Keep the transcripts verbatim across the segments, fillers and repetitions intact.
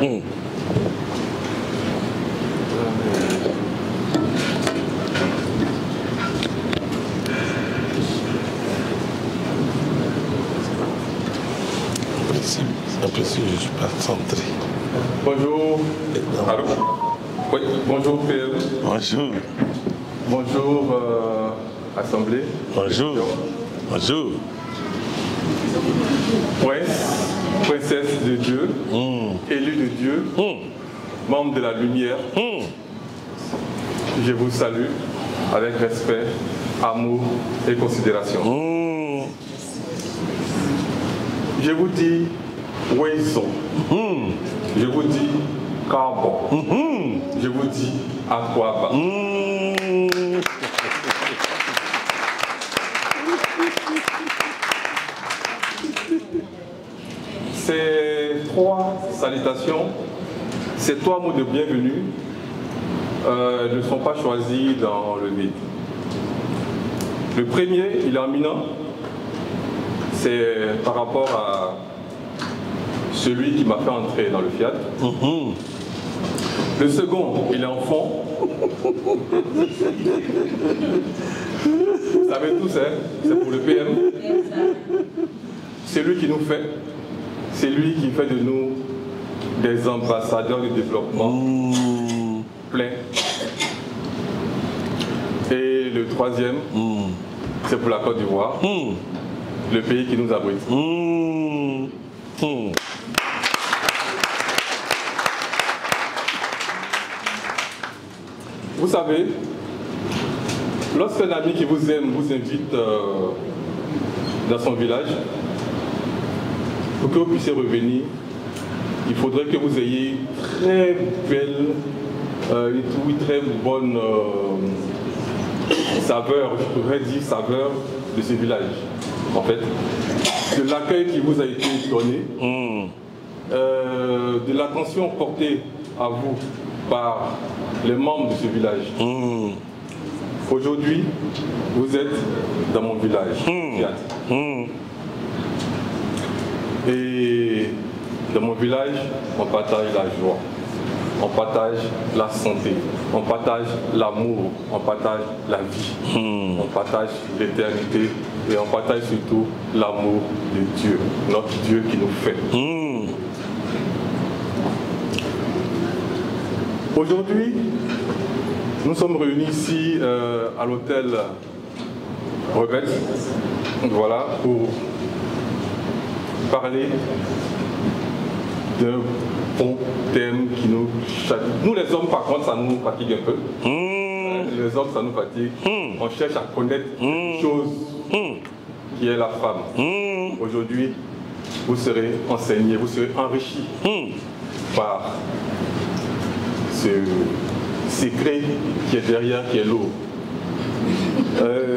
Mmh. Un peu si je ne suis pas centré. Bonjour. Allô? Oui, bonjour P M. Bonjour. Bonjour euh, Assemblée. Bonjour. Bonjour. Prince, princesse de Dieu, mmh. élu de Dieu, mmh. membre de la lumière, mmh. je vous salue avec respect, amour et considération. Mmh. Je vous dis Wezo. Mmh. Je vous dis Carbon. Mmh. Je vous dis Aquaba. Mmh. Ces trois salutations, ces trois mots de bienvenue euh, ne sont pas choisis dans le vide. Le premier, il est éminent, c'est par rapport à celui qui m'a fait entrer dans le Fiat. Mmh. Le second, il est en fond. Vous savez tous, hein, c'est pour le P M. C'est lui qui nous fait. C'est lui qui fait de nous des ambassadeurs du développement mmh. plein. Et le troisième, mmh. c'est pour la Côte d'Ivoire, mmh. le pays qui nous abrite. Mmh. Mmh. Vous savez, lorsqu'un ami qui vous aime vous invite euh, dans son village, pour que vous puissiez revenir, il faudrait que vous ayez une très belle, euh, une très bonne euh, saveur, je pourrais dire saveur de ce village. En fait, de l'accueil qui vous a été donné, mmh. euh, de l'attention portée à vous par les membres de ce village. Mmh. Aujourd'hui, vous êtes dans mon village. Mmh. Mmh. Et dans mon village, on partage la joie, on partage la santé, on partage l'amour, on partage la vie, mmh. on partage l'éternité et on partage surtout l'amour de Dieu, notre Dieu qui nous fait. Mmh. Aujourd'hui, nous sommes réunis ici euh, à l'hôtel Rebelle, voilà, pour parler d'un bon thème qui nous chagrine. Nous les hommes par contre ça nous fatigue un peu. Mmh. Les hommes ça nous fatigue. Mmh. On cherche à connaître mmh. une chose mmh. qui est la femme. Mmh. Aujourd'hui, vous serez enseignés, vous serez enrichis mmh. par ce secret qui est derrière, qui est lourd. Euh...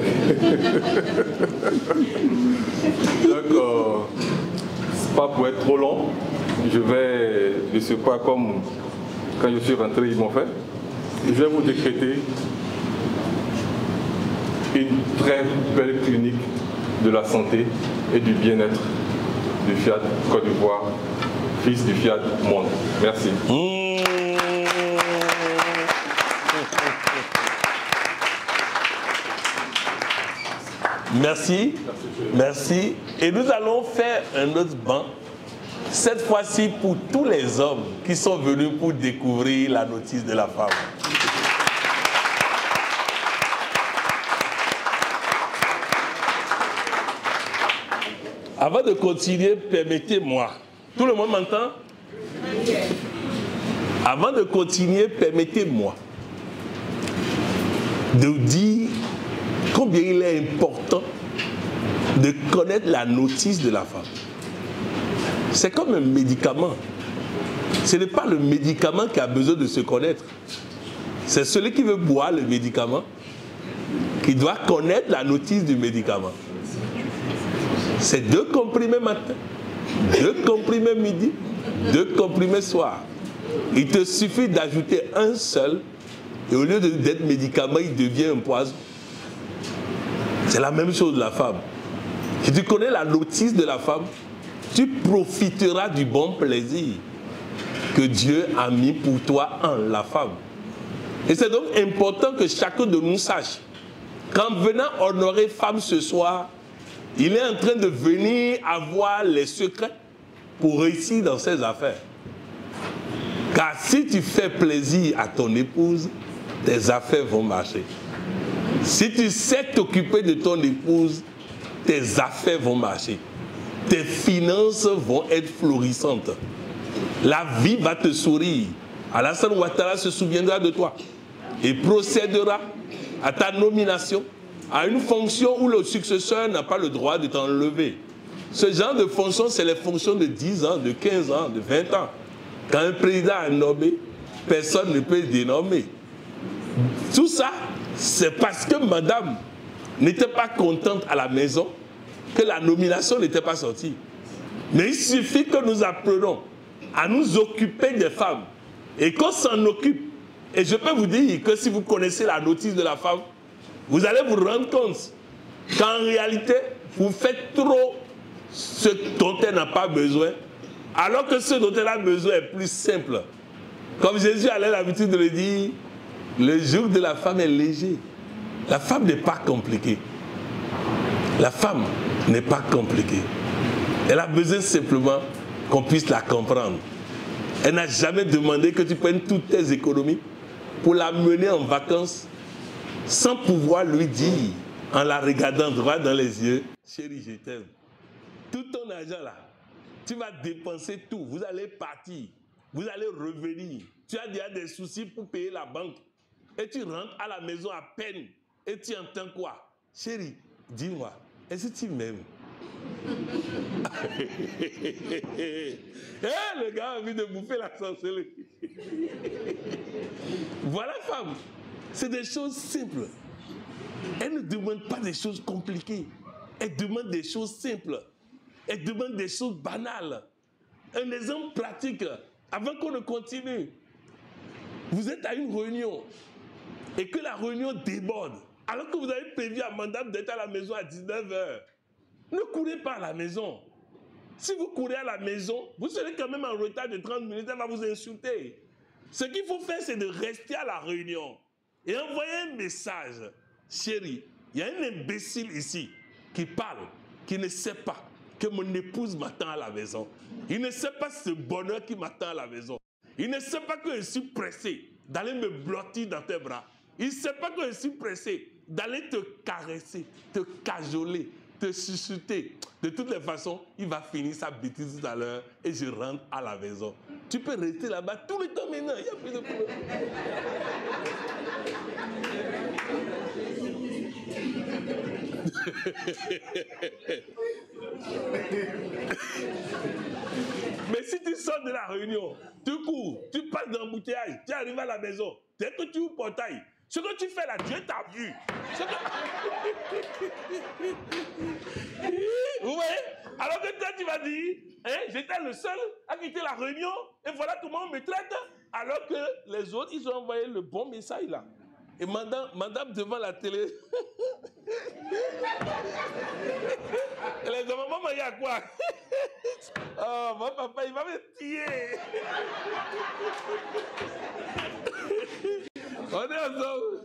Donc, euh, pas pour être trop long, je vais de ce pas comme quand je suis rentré, ils m'ont fait. Je vais vous décréter une très belle clinique de la santé et du bien-être du Fiat Côte d'Ivoire, fils du Fiat Monde. Merci. Mmh. Merci, merci. Et nous allons faire un autre banc, cette fois-ci pour tous les hommes qui sont venus pour découvrir la notice de la femme. Avant de continuer, permettez-moi. Tout le monde m'entend? Avant de continuer, permettez-moi de dire combien il est important de connaître la notice de la femme. C'est comme un médicament. Ce n'est pas le médicament qui a besoin de se connaître. C'est celui qui veut boire le médicament qui doit connaître la notice du médicament. C'est deux comprimés matin, deux comprimés midi, deux comprimés soir. Il te suffit d'ajouter un seul et au lieu d'être médicament, il devient un poison. C'est la même chose de la femme. Si tu connais la notice de la femme, tu profiteras du bon plaisir. que Dieu a mis pour toi en la femme. Et c'est donc important que chacun de nous sache qu'en venant honorer femme ce soir, il est en train de venir avoir les secrets pour réussir dans ses affaires. Car si tu fais plaisir à ton épouse, tes affaires vont marcher. Si tu sais t'occuper de ton épouse, tes affaires vont marcher. Tes finances vont être florissantes. La vie va te sourire. Alassane Ouattara se souviendra de toi et procédera à ta nomination à une fonction où le successeur n'a pas le droit de t'enlever. Ce genre de fonction, c'est les fonctions de dix ans, de quinze ans, de vingt ans. Quand un président est nommé, personne ne peut dénommer. Tout ça, c'est parce que madame n'était pas contente à la maison que la nomination n'était pas sortie. Mais il suffit que nous apprenons à nous occuper des femmes et qu'on s'en occupe. Et je peux vous dire que si vous connaissez la notice de la femme, vous allez vous rendre compte qu'en réalité, vous faites trop ce dont elle n'a pas besoin, alors que ce dont elle a besoin est plus simple. Comme Jésus avait l'habitude de le dire, le joug de la femme est léger. La femme n'est pas compliquée. La femme n'est pas compliquée. Elle a besoin simplement qu'on puisse la comprendre. Elle n'a jamais demandé que tu prennes toutes tes économies pour la mener en vacances sans pouvoir lui dire, en la regardant droit dans les yeux, chérie, je t'aime. Tout ton argent là, tu vas dépenser tout. Vous allez partir. Vous allez revenir. Tu as déjà des soucis pour payer la banque. Et tu rentres à la maison à peine. Et tu entends quoi? Chérie, dis-moi, est-ce que tu m'aimes? Eh, le gars a envie de bouffer la sorcellerie. Voilà, femme. C'est des choses simples. Elle ne demande pas des choses compliquées. Elle demande des choses simples. Elle demande des choses banales. Un exemple pratique, avant qu'on ne continue. Vous êtes à une réunion et que la réunion déborde, alors que vous avez prévu à madame d'être à la maison à dix-neuf heures. Ne courez pas à la maison. Si vous courez à la maison, vous serez quand même en retard de trente minutes, elle va vous insulter. Ce qu'il faut faire, c'est de rester à la réunion et envoyer un message. Chérie, il y a un imbécile ici qui parle, qui ne sait pas que mon épouse m'attend à la maison. Il ne sait pas ce bonheur qui m'attend à la maison. Il ne sait pas que je suis pressé d'aller me blottir dans tes bras. Il ne sait pas que je suis pressé d'aller te caresser, te cajoler, te chuchoter. De toutes les façons, il va finir sa bêtise tout à l'heure et je rentre à la maison. Tu peux rester là-bas tout le temps maintenant. Il n'y a plus de problème. Mais si tu sors de la réunion, tu cours, tu passes dans l'embouteillage, tu arrives à la maison, dès que tu ouvres le portail, ce que tu fais là, Dieu t'a vu. Que... Vous voyez? Alors que toi, tu vas dire, hein, j'étais le seul à quitter la réunion et voilà comment on me traite. Alors que les autres, ils ont envoyé le bon message là. Et madame, madame devant la télé. Et les hommes, maman, il y a quoi? Oh, mon papa, il va me tuer. On est ensemble.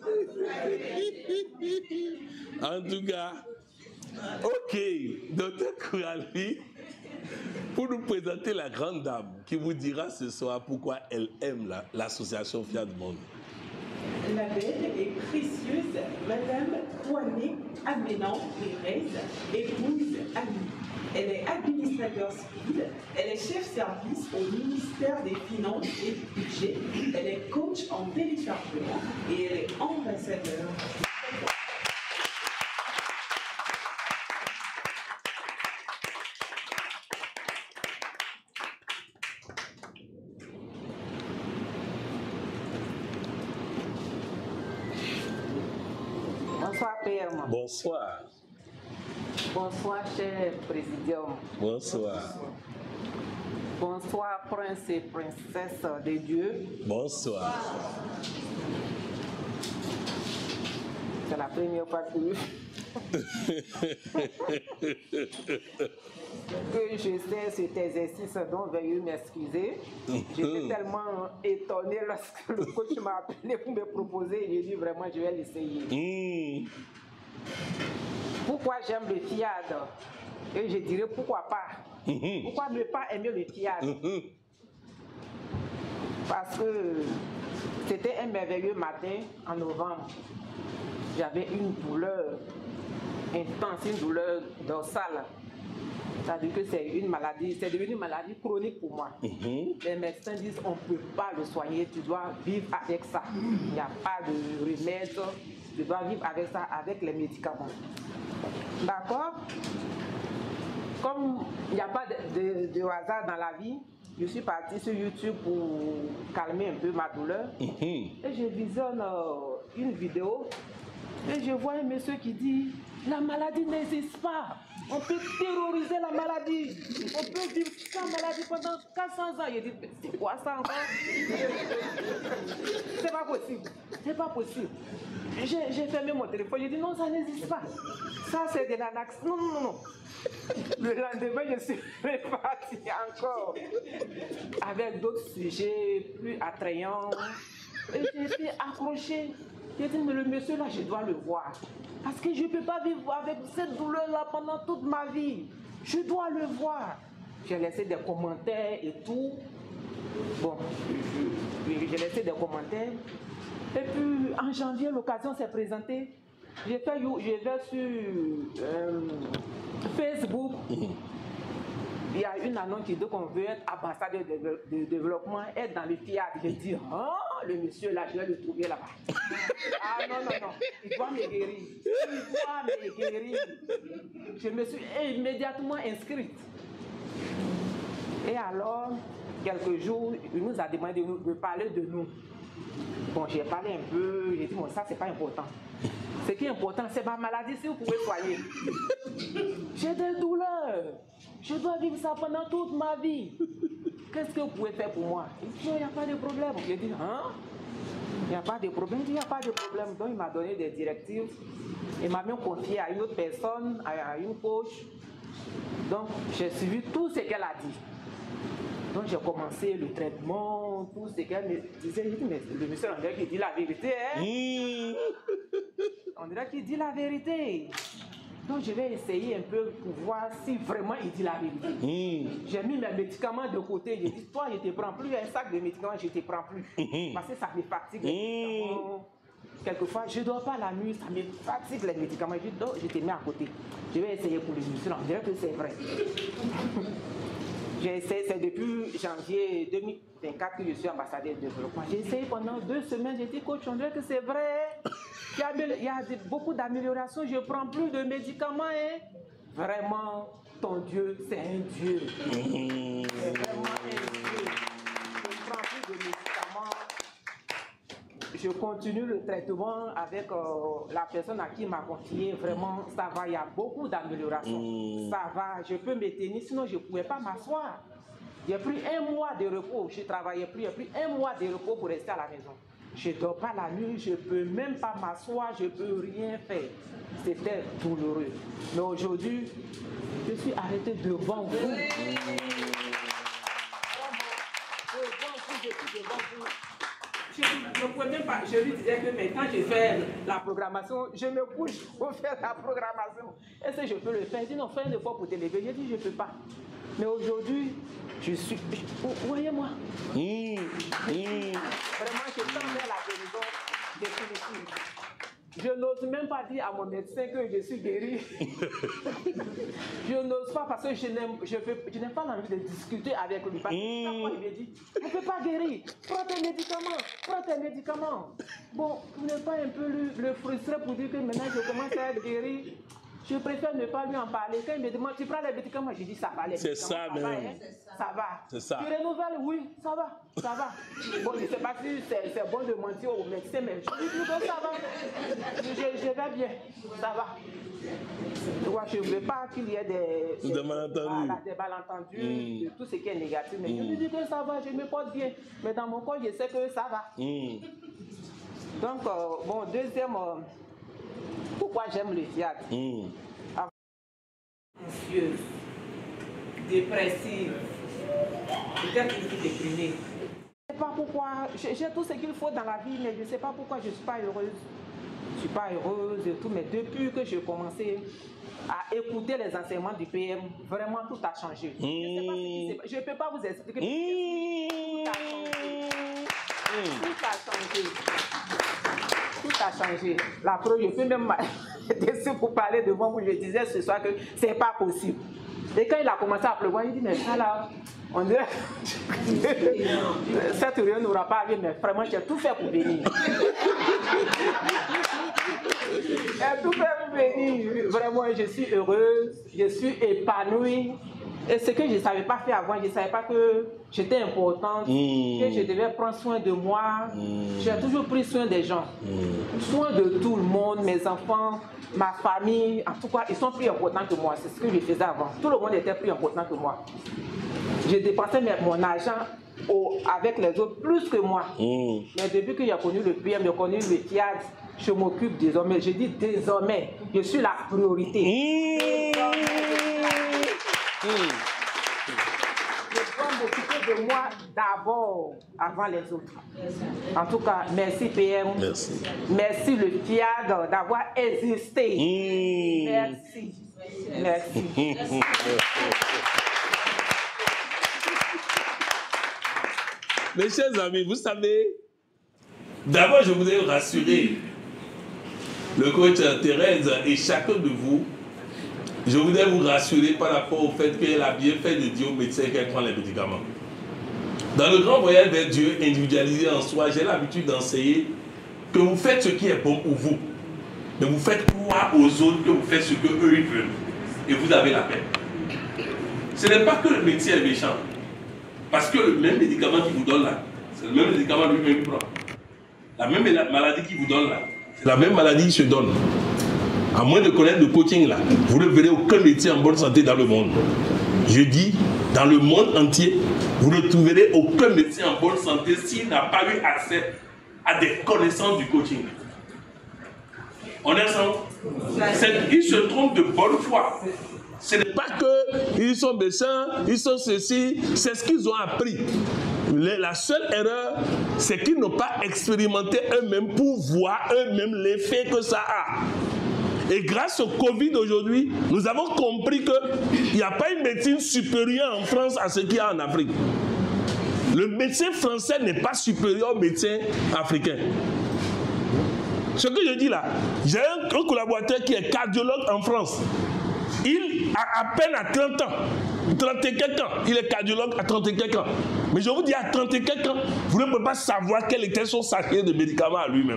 En tout cas, ok, docteur Kouali, pour nous présenter la grande dame qui vous dira ce soir pourquoi elle aime l'association Fiat Monde. La belle et précieuse Madame Kouali Amenan Pérez, épouse Ami. Elle est administrateur civil, elle est chef service au ministère des Finances et du Budget, elle est coach en téléchargement et elle est ambassadeur. Bonsoir, Père. Bonsoir. Bonsoir, cher Président. Bonsoir. Bonsoir, prince et princesse de Dieu. Bonsoir. C'est la première fois que que je sais cet exercice, donc veuillez m'excuser. J'étais tellement étonnée lorsque le coach m'a appelé pour me proposer. J'ai dit vraiment, je vais l'essayer. Pourquoi j'aime le fiade? Et je dirais pourquoi pas. Pourquoi ne pas aimer le fiade? Parce que c'était un merveilleux matin en novembre. J'avais une douleur intense, une douleur dorsale. C'est-à-dire que c'est une maladie, c'est devenu une maladie chronique pour moi. Mm-hmm. Les médecins disent on ne peut pas le soigner, tu dois vivre avec ça. Il n'y a pas de remède, tu dois vivre avec ça, avec les médicaments. D'accord? Comme il n'y a pas de, de, de hasard dans la vie, je suis partie sur YouTube pour calmer un peu ma douleur. Mm-hmm. Et je visionne euh, une vidéo et je vois un monsieur qui dit la maladie n'existe pas. On peut terroriser la maladie. On peut vivre sans maladie pendant quatre cents ans. Il dit, c'est quoi ça encore? C'est pas possible. C'est pas possible. J'ai fermé mon téléphone. J'ai dit, non, ça n'existe pas. Ça, c'est de l'anax. Non, non, non. Le lendemain, je suis repartie encore avec d'autres sujets plus attrayants. Et j'ai été accrochée. J'ai dit, mais le monsieur là, je dois le voir. Parce que je ne peux pas vivre avec cette douleur-là pendant toute ma vie. Je dois le voir. J'ai laissé des commentaires et tout. Bon, j'ai laissé des commentaires. Et puis, en janvier, l'occasion s'est présentée. J'ai fait, je vais sur euh, Facebook. Il y a une annonce qui dit qu'on veut être ambassadeur de, de, de développement, être dans le fiade. J'ai dit, oh, le monsieur là, je vais le trouver là-bas. Ah non, non, non, il doit me guérir. Il doit me guérir. Je me suis immédiatement inscrite. Et alors, quelques jours, il nous a demandé de, de parler de nous. Bon, j'ai parlé un peu, j'ai dit, bon, ça, c'est pas important. Ce qui est important, c'est ma maladie, si vous pouvez soigner. J'ai des douleurs. Je dois vivre ça pendant toute ma vie. Qu'est-ce que vous pouvez faire pour moi? Il dit, il n'y a pas de problème. J'ai dit, hein? Il n'y a pas de problème. Il dit, il n'y a pas de problème. Donc, il m'a donné des directives. Il m'a même confié à une autre personne, à une coach. Donc, j'ai suivi tout ce qu'elle a dit. Donc, j'ai commencé le traitement, tout ce qu'elle me disait. J'ai dit, mais le monsieur, on dirait qu'il dit la vérité, hein? Mmh. On dirait qu'il dit la vérité. Donc, je vais essayer un peu pour voir si vraiment il dit la vérité. Mmh. J'ai mis mes médicaments de côté. J'ai dit, toi, je ne te prends plus un sac de médicaments, je ne te prends plus. Mmh. Parce que ça me fatigue. Mmh. Quelquefois, je ne dors pas la nuit, ça me fatigue les médicaments. Je dis, donc, je te mets à côté. Je vais essayer pour le muscle. On dirait que c'est vrai. J'ai essayé, c'est depuis janvier deux mille vingt-quatre que je suis ambassadeur de développement. J'ai essayé pendant deux semaines, j'ai dit, coach, on dirait que c'est vrai. Il y a, il y a beaucoup d'améliorations, je ne prends plus de médicaments. Hein. Vraiment, ton Dieu, c'est un Dieu. Mmh. C'est vraiment un Dieu. Je ne prends plus de médicaments. Je continue le traitement avec euh, la personne à qui m'a confié. Vraiment, ça va, il y a beaucoup d'améliorations. Mmh. Ça va, je peux me tenir, sinon je ne pouvais pas m'asseoir. J'ai pris un mois de repos, je ne travaillais plus, j'ai pris un mois de repos pour rester à la maison. Je ne dors pas la nuit, je ne peux même pas m'asseoir, je ne peux rien faire. C'était douloureux. Mais aujourd'hui, je suis arrêtée devant vous. Oui. Devant vous, je suis devant vous. Je ne pouvais même pas, je lui disais que mais quand je fais la programmation, je me couche pour faire la programmation. Est-ce que je peux le faire? Il dit non, fais un effort pour te lever. J'ai dit je ne peux pas. Mais aujourd'hui, je suis... Voyez-moi. Mmh. Mmh. Vraiment, je tends vers la guérison définitive. Je n'ose même pas dire à mon médecin que je suis guéri. Je n'ose pas parce que je n'aime je je n'ai pas envie de discuter avec lui. Parce que chaque fois, il me dit, on ne peut pas guérir. Prends tes médicaments. Prends tes médicaments. Bon, vous n'êtes pas un peu le, le frustré pour dire que maintenant je commence à être guéri. Je préfère ne pas lui en parler. Quand il me demande, tu prends les médicaments, je dis, ça va, les médicaments, ça, ça même. va, hein? Ça va. C'est ça. Tu renouvelles, oui, ça va, ça va. Bon, je ne sais pas si c'est bon de mentir au médecin, mais je lui dis que ça va. Je, je vais bien, ça va. Moi, je ne veux pas qu'il y ait des, des, des malentendus, voilà, des malentendus mmh. de tout ce qui est négatif. Mais mmh. je lui dis que ça va, je me porte bien. Mais dans mon corps, je sais que ça va. Mmh. Donc, euh, bon, deuxième... Euh, pourquoi j'aime le Fiat. Mmh. Anxieuse, dépressive, peut-être que je suis déprimée. Je ne sais pas pourquoi, j'ai tout ce qu'il faut dans la vie, mais je ne sais pas pourquoi je ne suis pas heureuse. Je ne suis pas heureuse et tout, mais depuis que j'ai commencé à écouter les enseignements du P M, vraiment tout a changé. Mmh. Je ne peux pas vous expliquer. Mmh. Tout a changé. Tout a changé. Tout a changé. La preuve, je peux même décider pour parler devant vous, je disais ce soir que ce n'est pas possible. Et quand il a commencé à pleuvoir, il dit, mais ça là, on dirait, cette réunion n'aura pas lieu, mais vraiment, j'ai tout fait pour venir. J'ai tout fait pour venir. Vraiment, je suis heureuse, je suis épanouie. Et ce que je ne savais pas faire avant, je ne savais pas que j'étais importante, mmh. que je devais prendre soin de moi. Mmh. J'ai toujours pris soin des gens, mmh. soin de tout le monde, mes enfants, ma famille. En tout cas, ils sont plus importants que moi. C'est ce que je faisais avant. Tout le monde était plus important que moi. Je dépensais mon argent au, avec les autres plus que moi. Mmh. Mais depuis que j'ai connu le P M, j'ai connu le Fiat, je m'occupe désormais. Je dis désormais, je suis la priorité. Mmh. Mmh. Je dois m'occuper de moi d'abord, avant les autres. En tout cas, merci P M. Merci. Merci le Fiat d'avoir existé. Mmh. Merci. Merci. Merci. Mes chers amis, vous savez, d'abord je voudrais rassurer le coach Thérèse et chacun de vous. Je voudrais vous rassurer par rapport au fait qu'elle a bien fait de dire au médecin qu'elle prend les médicaments. Dans le grand voyage vers Dieu individualisé en soi, j'ai l'habitude d'enseigner que vous faites ce qui est bon pour vous. Mais vous faites croire aux autres que vous faites ce qu'eux ils veulent. Et vous avez la paix. Ce n'est pas que le médecin est méchant. Parce que le même médicament qu'il vous donne là, c'est le même médicament lui-même qu'il prend. La même maladie qu'il vous donne là, c'est la même maladie qu'il se donne. À moins de connaître le coaching là, vous ne verrez aucun médecin en bonne santé dans le monde. Je dis, dans le monde entier, vous ne trouverez aucun médecin en bonne santé s'il n'a pas eu accès à des connaissances du coaching. On est ensemble? Ils se trompent de bonne foi. Ce n'est pas qu'ils sont méchants, ils sont ceci, c'est ce qu'ils ont appris. La seule erreur, c'est qu'ils n'ont pas expérimenté eux-mêmes pour voir eux-mêmes l'effet que ça a. Et grâce au Covid aujourd'hui, nous avons compris qu'il n'y a pas une médecine supérieure en France à ce qu'il y a en Afrique. Le médecin français n'est pas supérieur au médecin africain. Ce que je dis là, j'ai un, un collaborateur qui est cardiologue en France. Il a à peine à trente ans, trente et quelques ans, il est cardiologue à trente et quelques ans. Mais je vous dis, à trente et quelques ans, vous ne pouvez pas savoir quel était son sachet de médicaments à lui-même.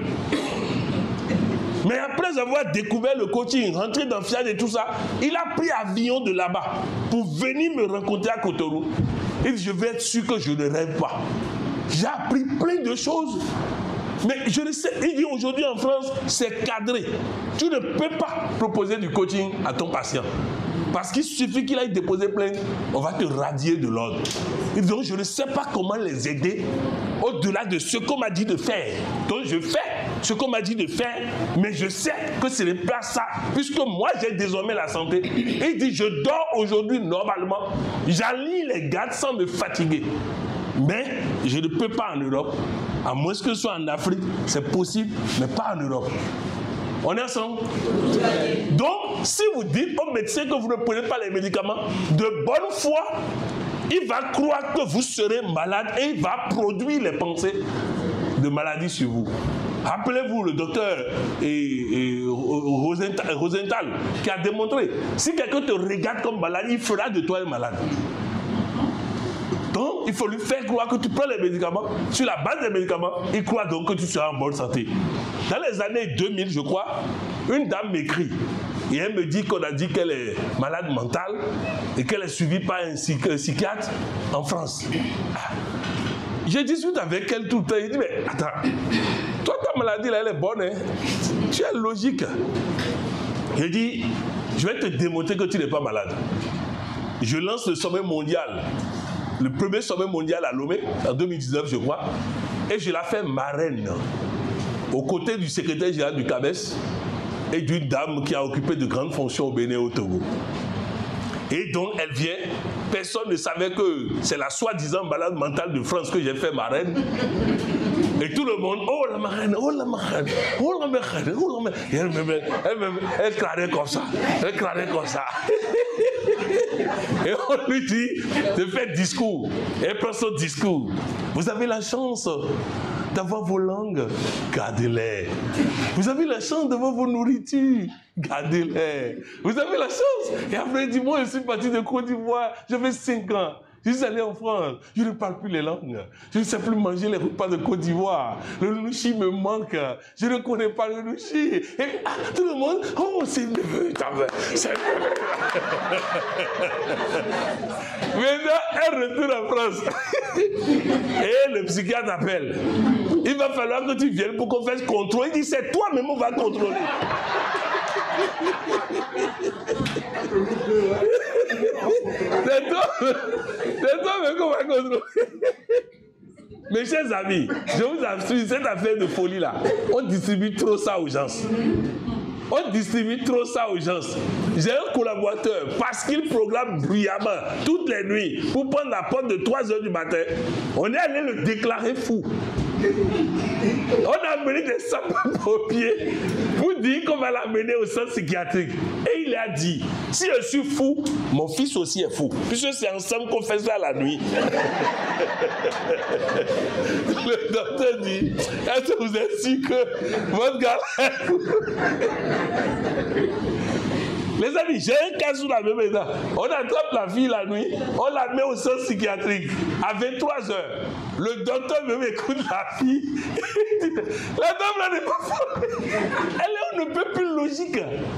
Mais après avoir découvert le coaching, rentré dans Fiat et tout ça, il a pris avion de là-bas pour venir me rencontrer à Cotonou. Il dit, je vais être sûr que je ne rêve pas. J'ai appris plein de choses. Mais je le sais, il dit aujourd'hui en France, c'est cadré. Tu ne peux pas proposer du coaching à ton patient. Parce qu'il suffit qu'il aille déposer plainte, on va te radier de l'ordre. Il dit, donc je ne sais pas comment les aider au-delà de ce qu'on m'a dit de faire. Donc je fais ce qu'on m'a dit de faire, mais je sais que ce n'est pas ça, puisque moi j'ai désormais la santé. Il dit, je dors aujourd'hui normalement, j'aligne les gardes sans me fatiguer. Mais je ne peux pas en Europe, à moins que ce soit en Afrique, c'est possible, mais pas en Europe. On est ensemble? Donc, si vous dites au médecin que vous ne prenez pas les médicaments, de bonne foi, il va croire que vous serez malade et il va produire les pensées de maladie sur vous. Rappelez-vous le docteur et, et Rosenthal, Rosenthal qui a démontré, si quelqu'un te regarde comme malade, il fera de toi un malade. Donc, il faut lui faire croire que tu prends les médicaments. Sur la base des médicaments, il croit donc que tu seras en bonne santé. Dans les années deux mille, je crois, une dame m'écrit. Et elle me dit qu'on a dit qu'elle est malade mentale et qu'elle est suivie par un psychiatre en France. Je discute avec elle tout le temps. Il dit, mais attends, toi ta maladie là, elle est bonne, hein? Tu es logique. Je dis, je vais te démontrer que tu n'es pas malade. Je lance le sommet mondial. Le premier sommet mondial à Lomé, en deux mille dix-neuf, je crois, et je la fais marraine, aux côtés du secrétaire général du C A B E S et d'une dame qui a occupé de grandes fonctions au Bénin et au Togo. Et donc, elle vient. Personne ne savait que c'est la soi-disant malade mentale de France que j'ai fait marraine. Et tout le monde, oh la marraine, oh la marraine, oh la marraine, oh la marraine. Et elle, elle, elle, elle clarait comme ça. Elle clarait comme ça. Et on lui dit de faire discours. Et elle prend son discours. Vous avez la chance d'avoir vos langues, gardez-les. Vous avez la chance d'avoir vos nourritures, gardez-les. Vous avez la chance. Et après, il dit, moi, je suis parti de Côte d'Ivoire, j'avais cinq ans. Je suis allé en France, je ne parle plus les langues. Je ne sais plus manger les repas de Côte d'Ivoire. Le louchi me manque. Je ne connais pas le louchi. Et ah, tout le monde, oh, c'est neveu, c'est neveu. Maintenant, elle retourne en France. Et le psychiatre appelle. Il va falloir que tu viennes pour qu'on fasse contrôle. Il dit, c'est toi-même, on va contrôler. C'est toi, c'est toi-même qu'on va contrôler. Mes chers amis, je vous assure, cette affaire de folie-là, on distribue trop ça aux gens. On distribue trop ça aux gens. J'ai un collaborateur, parce qu'il programme bruyamment, toutes les nuits, pour prendre la porte de trois heures du matin, on est allé le déclarer fou. On a amené des sapeurs-pompiers pour dire qu'on va l'amener au centre psychiatrique. Et il a dit, si je suis fou, mon fils aussi est fou. Puisque c'est ensemble qu'on fait ça la nuit. Le docteur dit, est-ce que vous êtes sûr que votre gars est fou? Les amis, j'ai un cas sous la même maison. On attrape la fille la nuit, on la met au centre psychiatrique à vingt-trois heures. Le docteur même écoute la fille. La dame là n'est pas folle. Elle est, on ne peut plus logique.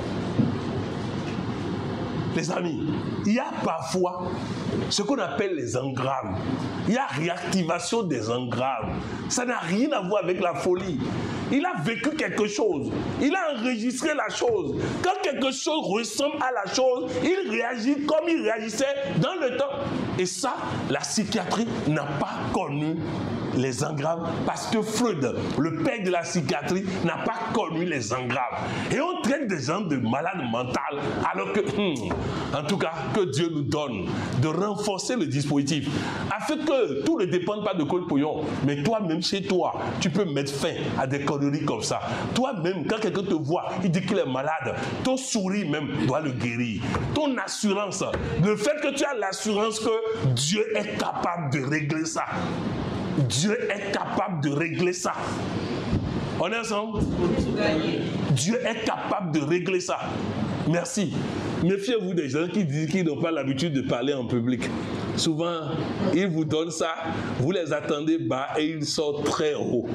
Les amis, il y a parfois ce qu'on appelle les engrammes. Il y a réactivation des engrammes. Ça n'a rien à voir avec la folie. Il a vécu quelque chose. Il a enregistré la chose. Quand quelque chose ressemble à la chose, il réagit comme il réagissait dans le temps. Et ça, la psychiatrie n'a pas connu les engrammes parce que Freud, le père de la psychiatrie, n'a pas connu les engrammes. Et on traite des gens de malades mentales alors que, hmm, en tout cas, que Dieu nous donne de renforcer le dispositif afin que tout ne dépende pas de Claude Pouillon, mais toi-même chez toi, tu peux mettre fin à des conneries comme ça. Toi-même, quand quelqu'un te voit, il dit qu'il est malade, ton sourire même doit le guérir. Ton assurance, le fait que tu as l'assurance que Dieu est capable de régler ça. Dieu est capable de régler ça. On est ensemble? Dieu est capable de régler ça. Merci. Méfiez-vous des gens qui disent qu'ils n'ont pas l'habitude de parler en public. Souvent, ils vous donnent ça, vous les attendez bas et ils sortent très haut.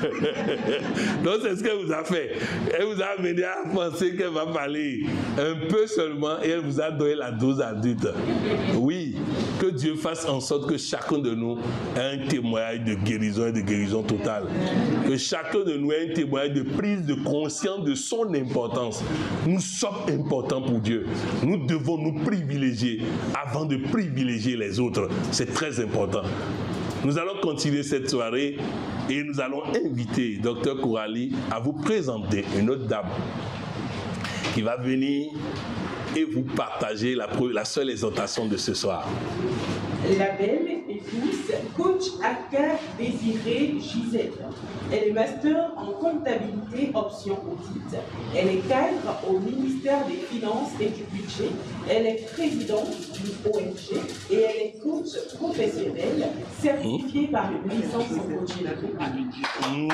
Donc c'est ce qu'elle vous a fait. Elle vous a amené à penser qu'elle va parler un peu seulement et elle vous a donné la dose adulte. Oui, que Dieu fasse en sorte que chacun de nous ait un témoignage de guérison et de guérison totale. Que chacun de nous ait un témoignage de prise de conscience de son importance. Nous sommes importants pour Dieu. Nous devons nous privilégier avant de privilégier les autres. C'est très important. Nous allons continuer cette soirée et nous allons inviter Docteur Kourali à vous présenter une autre dame qui va venir et vous partager la, la seule exhortation de ce soir. La belle épouse, coach Aka Désirée Gisèle. Elle est master en comptabilité option audit. Elle est cadre au ministère des Finances et du Budget. Elle est présidente du O N G et elle est coach professionnelle certifiée mmh. par une licence en coaching. Mmh.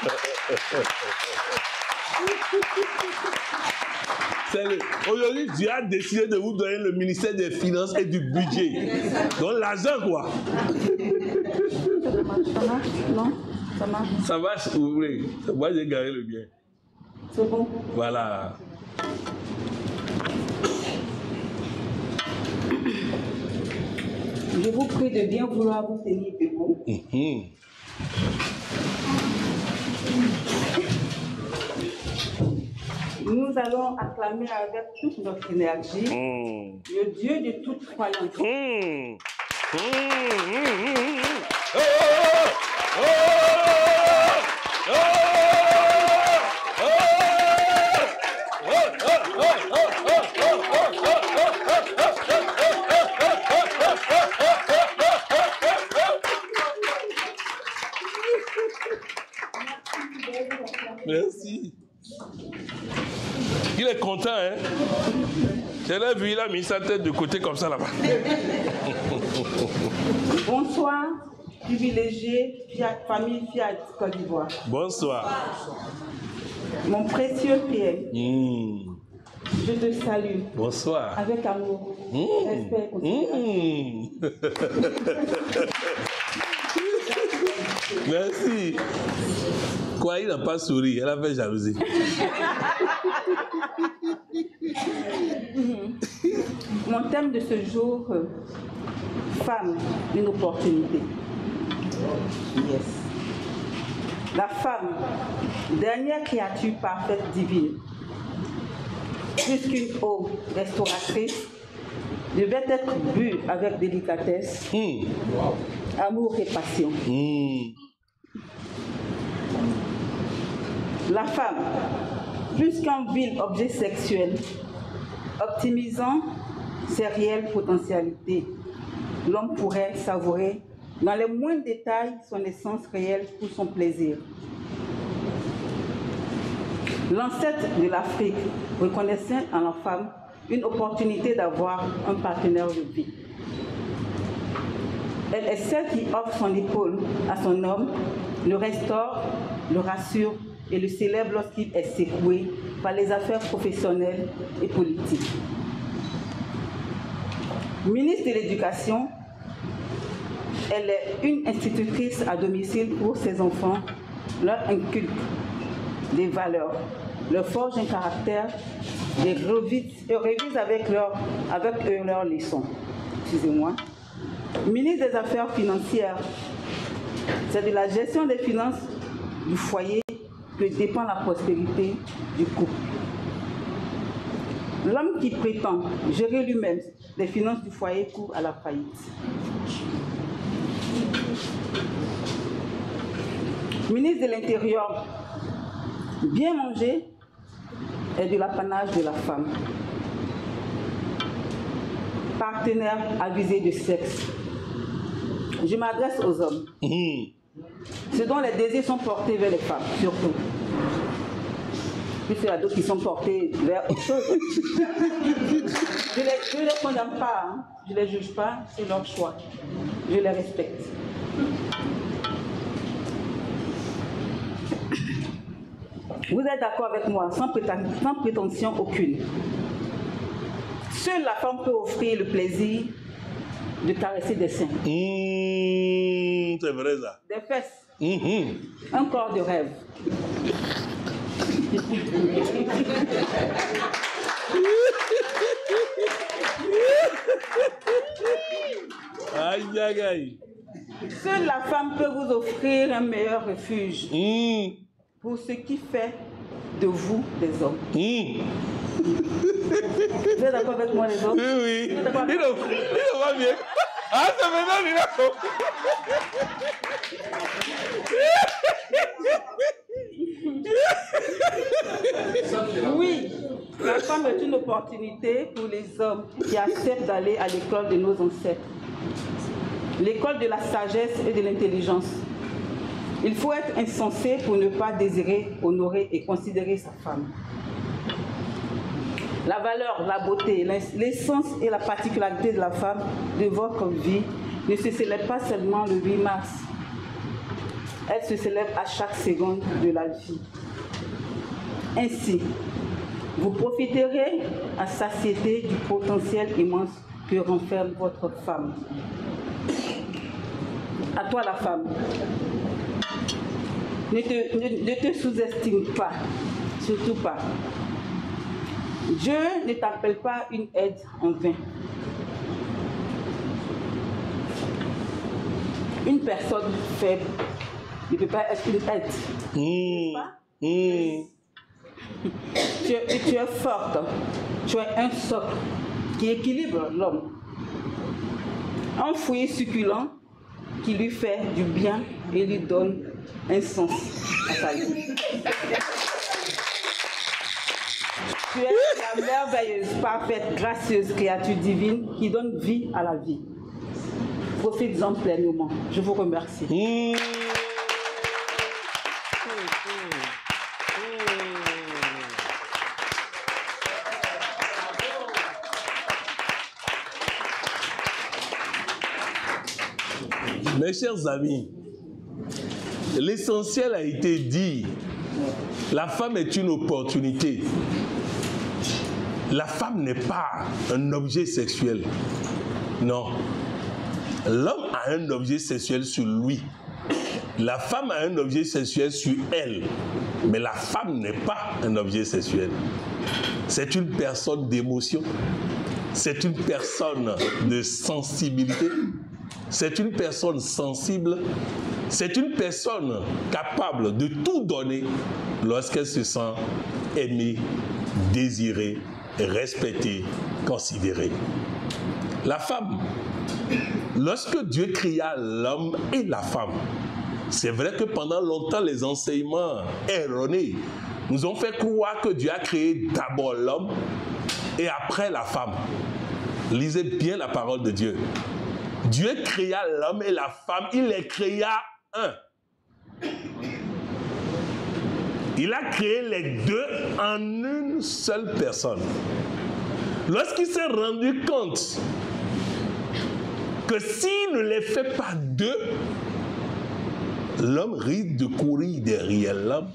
Aujourd'hui, Dieu a décidé de vous donner le ministère des Finances et du Budget. Donc l'argent, quoi. Ça marche? Non? Ça marche? Ça marche, vous voulez. Moi, j'ai gagné le bien. C'est bon? Voilà. Je vous prie de bien vouloir vous tenir debout. Mmh. Nous allons acclamer avec toute notre énergie mmh. le Dieu de toute croyance. Mmh. Mmh. Mmh. Oh, oh, oh, oh, content, hein? Je l'ai vu, il a mis sa tête de côté comme ça là-bas. Bonsoir, privilégié, Fiat, famille Fiat Côte d'Ivoire. Bonsoir. Mon précieux P M, Mmh. je te salue. Bonsoir. Avec amour, Mmh. respect, considération. Mmh. Merci. Quoi, il n'a pas souri, elle a fait jalousie. Mon thème de ce jour, euh, femme, une opportunité. Yes. La femme, dernière créature parfaite divine, plus qu'une eau restauratrice, devait être bue avec délicatesse, Mmh. amour et passion. Mmh. La femme, plus qu'un vil objet sexuel, optimisant ses réelles potentialités, l'homme pourrait savourer dans les moindres détails son essence réelle pour son plaisir. L'ancêtre de l'Afrique reconnaissait en la femme une opportunité d'avoir un partenaire de vie. Elle est celle qui offre son épaule à son homme, le restaure, le rassure et le célèbre lorsqu'il est secoué par les affaires professionnelles et politiques. Ministre de l'Éducation, elle est une institutrice à domicile pour ses enfants, leur inculque des valeurs, leur forge un caractère et révise, et révise avec, leur, avec eux leurs leçons. Excusez-moi. Ministre des Affaires financières, c'est de la gestion des finances du foyer que dépend la prospérité du couple. L'homme qui prétend gérer lui-même les finances du foyer court à la faillite. Ministre de l'Intérieur, bien manger est de l'apanage de la femme. Partenaire avisé de sexe. Je m'adresse aux hommes. Mmh. Ce dont les désirs sont portés vers les femmes, surtout. Puis il y a d'autres qui sont portés vers autre chose. Je ne les, les condamne pas, hein. Je ne les juge pas, c'est leur choix. Je les respecte. Vous êtes d'accord avec moi, sans, prétention, sans prétention aucune. Seule la femme peut offrir le plaisir de caresser des seins. Mmh, c'est vrai ça. Des fesses. Mmh. Un corps de rêve. Aïe, aïe, aïe. Seule la femme peut vous offrir un meilleur refuge Mmh. pour ce qui fait de vous des hommes. Mmh. Vous êtes d'accord avec moi, les hommes? Oui, oui. Il ne va bien. Ah, c'est maintenant qu'il a compris. Oui, la femme est une opportunité pour les hommes qui acceptent d'aller à l'école de nos ancêtres. L'école de la sagesse et de l'intelligence. Il faut être insensé pour ne pas désirer, honorer et considérer sa femme. La valeur, la beauté, l'essence et la particularité de la femme de votre vie ne se célèbrent pas seulement le huit mars. Elle se célèbre à chaque seconde de la vie. Ainsi, vous profiterez à satiété du potentiel immense que renferme votre femme. À toi la femme, ne te, ne, ne te sous-estime pas, surtout pas. Dieu ne t'appelle pas une aide en vain. Une personne faible ne peut pas être une aide. Mmh. Pas? Mmh. Tu, es, tu es forte, tu es un socle qui équilibre l'homme. Un foyer succulent qui lui fait du bien et lui donne un sens à sa vie. Tu es la merveilleuse, parfaite, gracieuse créature divine qui donne vie à la vie. Profite-en pleinement. Je vous remercie. Mmh. Mes chers amis, l'essentiel a été dit. La femme est une opportunité. La femme n'est pas un objet sexuel. Non. L'homme a un objet sexuel sur lui. La femme a un objet sexuel sur elle. Mais la femme n'est pas un objet sexuel. C'est une personne d'émotion. C'est une personne de sensibilité. C'est une personne sensible. C'est une personne capable de tout donner lorsqu'elle se sent aimée, désirée, respectée, considérée. La femme, lorsque Dieu créa l'homme et la femme, c'est vrai que pendant longtemps, les enseignements erronés nous ont fait croire que Dieu a créé d'abord l'homme et après la femme. Lisez bien la parole de Dieu. Dieu créa l'homme et la femme, il les créa un. Il a créé les deux en une seule personne. Lorsqu'il s'est rendu compte que s'il ne les fait pas deux, l'homme risque de courir derrière l'homme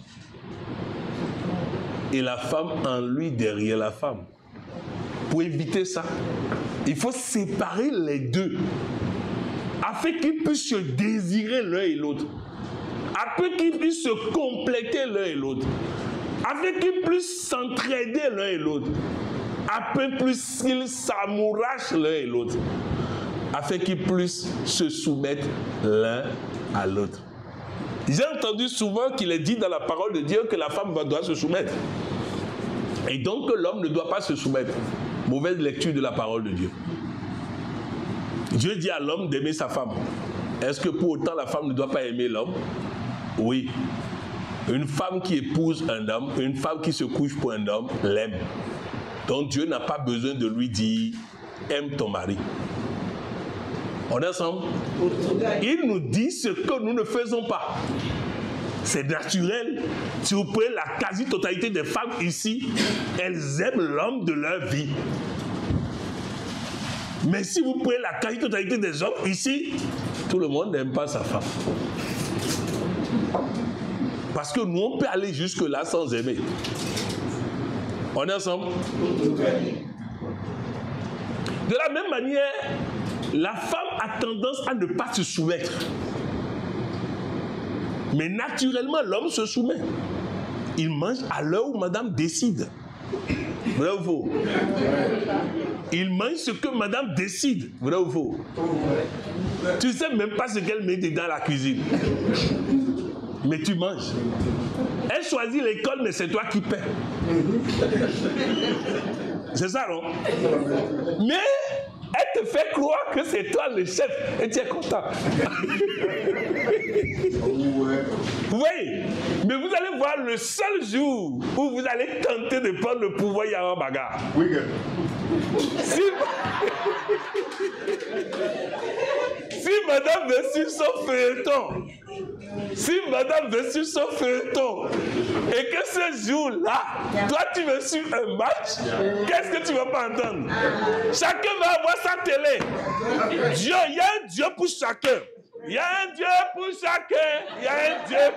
et la femme en lui derrière la femme. Pour éviter ça, il faut séparer les deux afin qu'ils puissent se désirer l'un et l'autre, afin qu'ils puissent se compléter l'un et l'autre, afin qu'ils puissent s'entraider l'un et l'autre, afin qu'ils s'amourachent l'un et l'autre, afin qu'ils puissent se soumettre l'un à l'autre. J'ai entendu souvent qu'il est dit dans la parole de Dieu que la femme doit se soumettre. Et donc que l'homme ne doit pas se soumettre. Mauvaise lecture de la parole de Dieu. Dieu dit à l'homme d'aimer sa femme. Est-ce que pour autant la femme ne doit pas aimer l'homme? Oui. Une femme qui épouse un homme, une femme qui se couche pour un homme, l'aime. Donc Dieu n'a pas besoin de lui dire « aime ton mari ». On est ensemble? Il nous dit ce que nous ne faisons pas. C'est naturel. Si vous prenez la quasi-totalité des femmes ici, elles aiment l'homme de leur vie. Mais si vous prenez la quasi-totalité des hommes ici, tout le monde n'aime pas sa femme. Parce que nous, on peut aller jusque-là sans aimer. On est ensemble? De la même manière, la femme a tendance à ne pas se soumettre. Mais naturellement, l'homme se soumet. Il mange à l'heure où madame décide. Vrai ou faux? Il mange ce que madame décide. Vrai ou faux? Tu ne sais même pas ce qu'elle met dans la cuisine. Mais tu manges. Elle choisit l'école, mais c'est toi qui paies. C'est ça, non? Mais elle te fait croire que c'est toi le chef et tu es content. Oui, mais vous allez voir le seul jour où vous allez tenter de prendre le pouvoir, il y a un bagarre. Oui, si... si madame veut suivre son feuilleton, si madame veut suivre son feuilleton, et que ce jour-là, toi tu veux suivre un match, qu'est-ce que tu ne vas pas entendre? Chacun va avoir sa télé. Dieu, il y a un Dieu pour chacun. Il y a un Dieu pour chacun. Il y a un Dieu.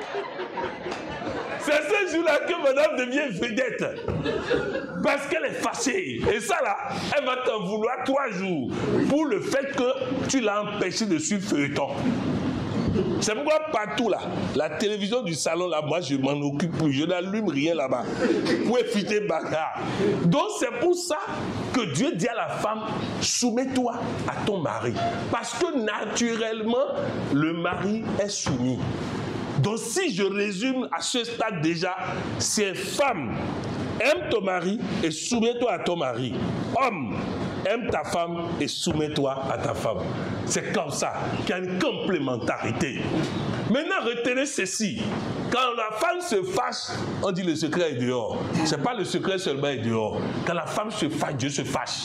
C'est ce jour-là que madame devient vedette. Parce qu'elle est fâchée. Et ça là, elle va t'en vouloir trois jours pour le fait que tu l'as empêché de suivre feuilleton. C'est pourquoi partout là, la télévision du salon là, moi je m'en occupe plus, je n'allume rien là-bas pour éviter bagarre. Donc c'est pour ça que Dieu dit à la femme, soumets-toi à ton mari. Parce que naturellement, le mari est soumis. Donc si je résume à ce stade déjà, c'est femme, aime ton mari et soumets-toi à ton mari. Homme, aime ta femme et soumets-toi à ta femme. C'est comme ça qu'il y a une complémentarité. Maintenant, retenez ceci. Quand la femme se fâche, on dit le secret est dehors. Ce n'est pas le secret seulement est dehors. Quand la femme se fâche, Dieu se fâche.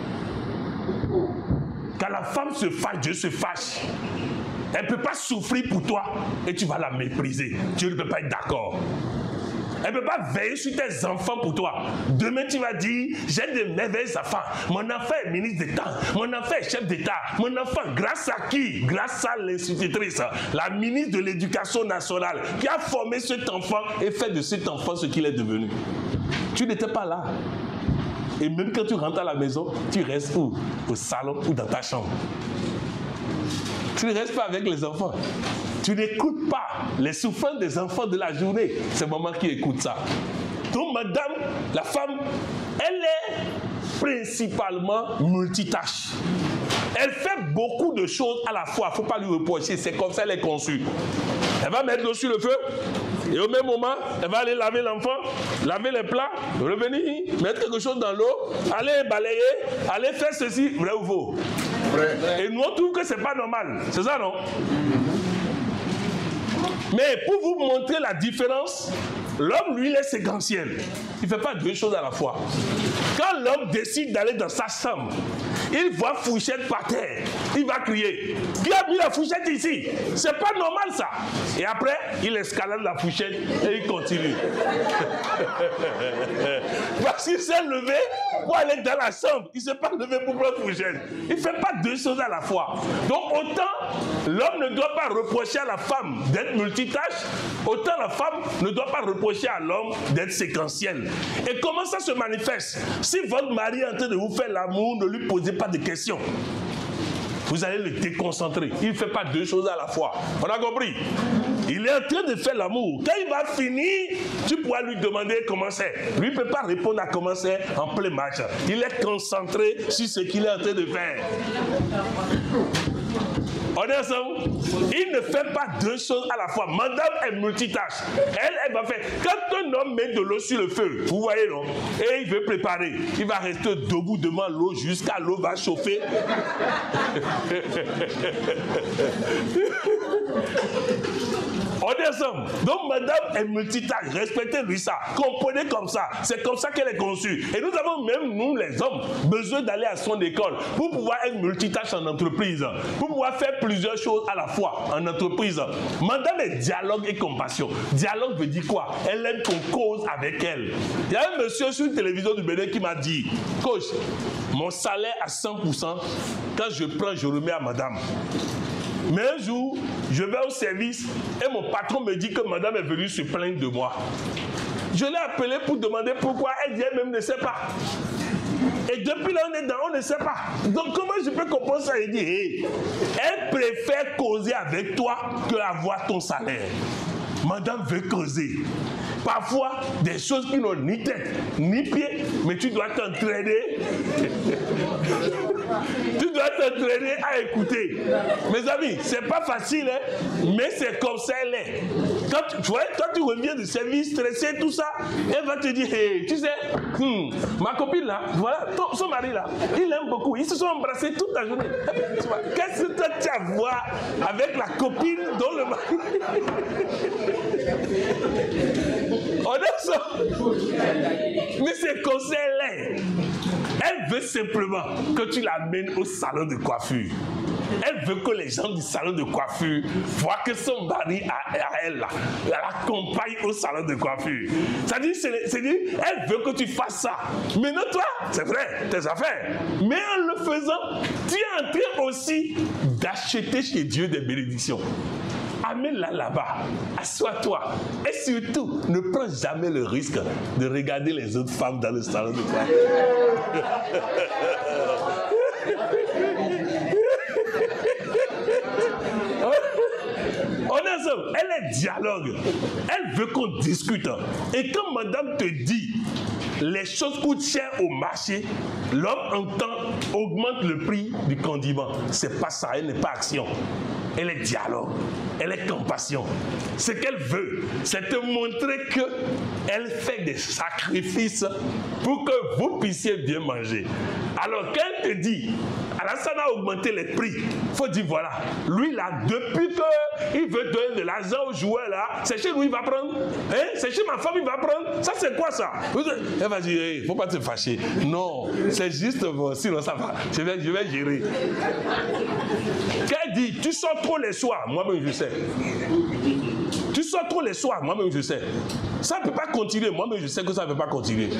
Quand la femme se fâche, Dieu se fâche. Elle ne peut pas souffrir pour toi et tu vas la mépriser. Dieu ne peut pas être d'accord. Elle ne peut pas veiller sur tes enfants pour toi. Demain, tu vas dire, j'ai de merveilleux enfants. Mon enfant est ministre d'État. Mon enfant est chef d'État. Mon enfant, grâce à qui? Grâce à l'institutrice, la ministre de l'Éducation nationale, qui a formé cet enfant et fait de cet enfant ce qu'il est devenu. Tu n'étais pas là. Et même quand tu rentres à la maison, tu restes où? Au salon ou dans ta chambre. Tu ne restes pas avec les enfants. Tu n'écoutes pas les souffrances des enfants de la journée. C'est maman qui écoute ça. Donc madame, la femme, elle est principalement multitâche. Elle fait beaucoup de choses à la fois. Il ne faut pas lui reprocher. C'est comme ça qu'elle est conçue. Elle va mettre l'eau sur le feu. Et au même moment, elle va aller laver l'enfant, laver les plats, revenir, mettre quelque chose dans l'eau, aller balayer, aller faire ceci. Vrai ou faux? Vrai. Et nous, on trouve que ce n'est pas normal. C'est ça, non? Mais pour vous montrer la différence, l'homme, lui, il est séquentiel. Il ne fait pas deux choses à la fois. Quand l'homme décide d'aller dans sa chambre, il voit fourchette par terre. Il va crier. Qui a mis la fourchette ici? C'est pas normal ça. Et après, il escalade la fourchette et il continue. Parce qu'il s'est levé pour aller dans la chambre. Il ne s'est pas levé pour prendre la fourchette. Il ne fait pas deux choses à la fois. Donc autant l'homme ne doit pas reprocher à la femme d'être multitâche, autant la femme ne doit pas reprocher à l'homme d'être séquentiel. Et comment ça se manifeste? Si votre mari est en train de vous faire l'amour, ne lui posez pas de questions. Vous allez le déconcentrer. Il ne fait pas deux choses à la fois. On a compris? Il est en train de faire l'amour. Quand il va finir, tu pourras lui demander comment c'est. Lui ne peut pas répondre à comment c'est en plein match. Il est concentré sur ce qu'il est en train de faire. On est ensemble? Il ne fait pas deux choses à la fois. Madame est multitâche. Elle, elle va faire. Quand un homme met de l'eau sur le feu, vous voyez, non? Et il veut préparer. Il va rester debout devant l'eau jusqu'à l'eau va chauffer. On est ensemble. Donc madame est multitâche. Respectez-lui ça. Comprenez comme ça. C'est comme ça qu'elle est conçue. Et nous avons même, nous les hommes, besoin d'aller à son école pour pouvoir être multitâche en entreprise. Pour pouvoir faire plusieurs choses à la fois en entreprise. Madame est dialogue et compassion. Dialogue veut dire quoi? Elle aime qu'on cause avec elle. Il y a un monsieur sur une télévision du Bénin qui m'a dit, coach, mon salaire à cent pour cent, quand je prends, je remets à madame. Mais un jour, je vais au service et mon patron me dit que madame est venue se plaindre de moi. Je l'ai appelée pour demander pourquoi. Elle dit elle-même ne sait pas. Et depuis là, on est dans, on ne sait pas. Donc comment je peux comprendre ça? Elle dit, hey, elle préfère causer avec toi que avoir ton salaire. Madame veut causer. Parfois, des choses qui n'ont ni tête, ni pied, mais tu dois t'entraîner. Tu dois t'entraîner à écouter. Mes amis, c'est pas facile, hein, mais c'est comme ça elle est. Quand tu, tu vois, quand tu reviens du service, stressé, tout ça, elle va te dire, hey, tu sais, hmm, ma copine là, voilà, ton, son mari là, il l'aime beaucoup, ils se sont embrassés toute la journée. Qu'est-ce que toi tu as à voir avec la copine dont le mari... On est ça. Mais c'est comme ça elle est. Elle veut simplement que tu l'amènes au salon de coiffure. Elle veut que les gens du salon de coiffure voient que son mari à, à elle, là, elle l'accompagne au salon de coiffure. C'est-à-dire, c'est-à-dire, elle veut que tu fasses ça. Mais non, toi, c'est vrai, tes affaires. Mais en le faisant, tu es en train aussi d'acheter chez Dieu des bénédictions. Amène-la là-bas, assois-toi et surtout ne prends jamais le risque de regarder les autres femmes dans le salon de coiffure. On est ensemble. Elle est dialogue, elle veut qu'on discute. Et quand madame te dit les choses coûtent cher au marché, l'homme entend augmente le prix du condiment. C'est pas ça, elle n'est pas action. Elle est dialogue, elle est compassion. Ce qu'elle veut, c'est te montrer qu'elle fait des sacrifices pour que vous puissiez bien manger. Alors, quand elle te dit, Alassane a augmenté les prix, il faut dire, voilà, lui là, depuis qu'il veut donner de l'argent aux joueurs là, c'est chez lui il va prendre, hein? C'est chez ma femme il va prendre, ça c'est quoi ça? Elle va dire, il hey, ne faut pas te fâcher. Non, c'est juste, bon, sinon ça va, je vais, je vais gérer. Quand elle dit, tu sors trop les soirs, moi-même je sais. Tu sors trop les soirs, moi-même je sais. Ça ne peut pas continuer. Moi-même, je sais que ça ne peut pas continuer.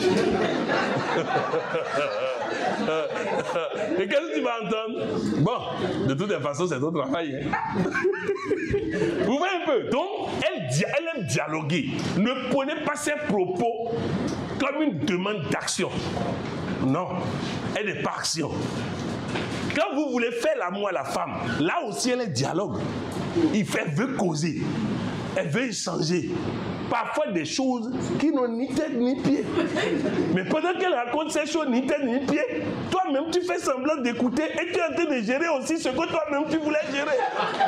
Et qu'est-ce que tu vas entendre? Bon, de toute façon, c'est ton travail. Hein. Vous voyez un peu? Donc, elle, elle aime dialoguer. Ne prenez pas ses propos comme une demande d'action. Non, elle n'est pas action. Quand vous voulez faire l'amour à la femme, là aussi, elle est dialogue. Il fait, elle veut causer. Elle veut échanger. Parfois des choses qui n'ont ni tête ni pied. Mais pendant qu'elle raconte ces choses ni tête ni pied, toi-même tu fais semblant d'écouter et tu es en train de gérer aussi ce que toi-même tu voulais gérer.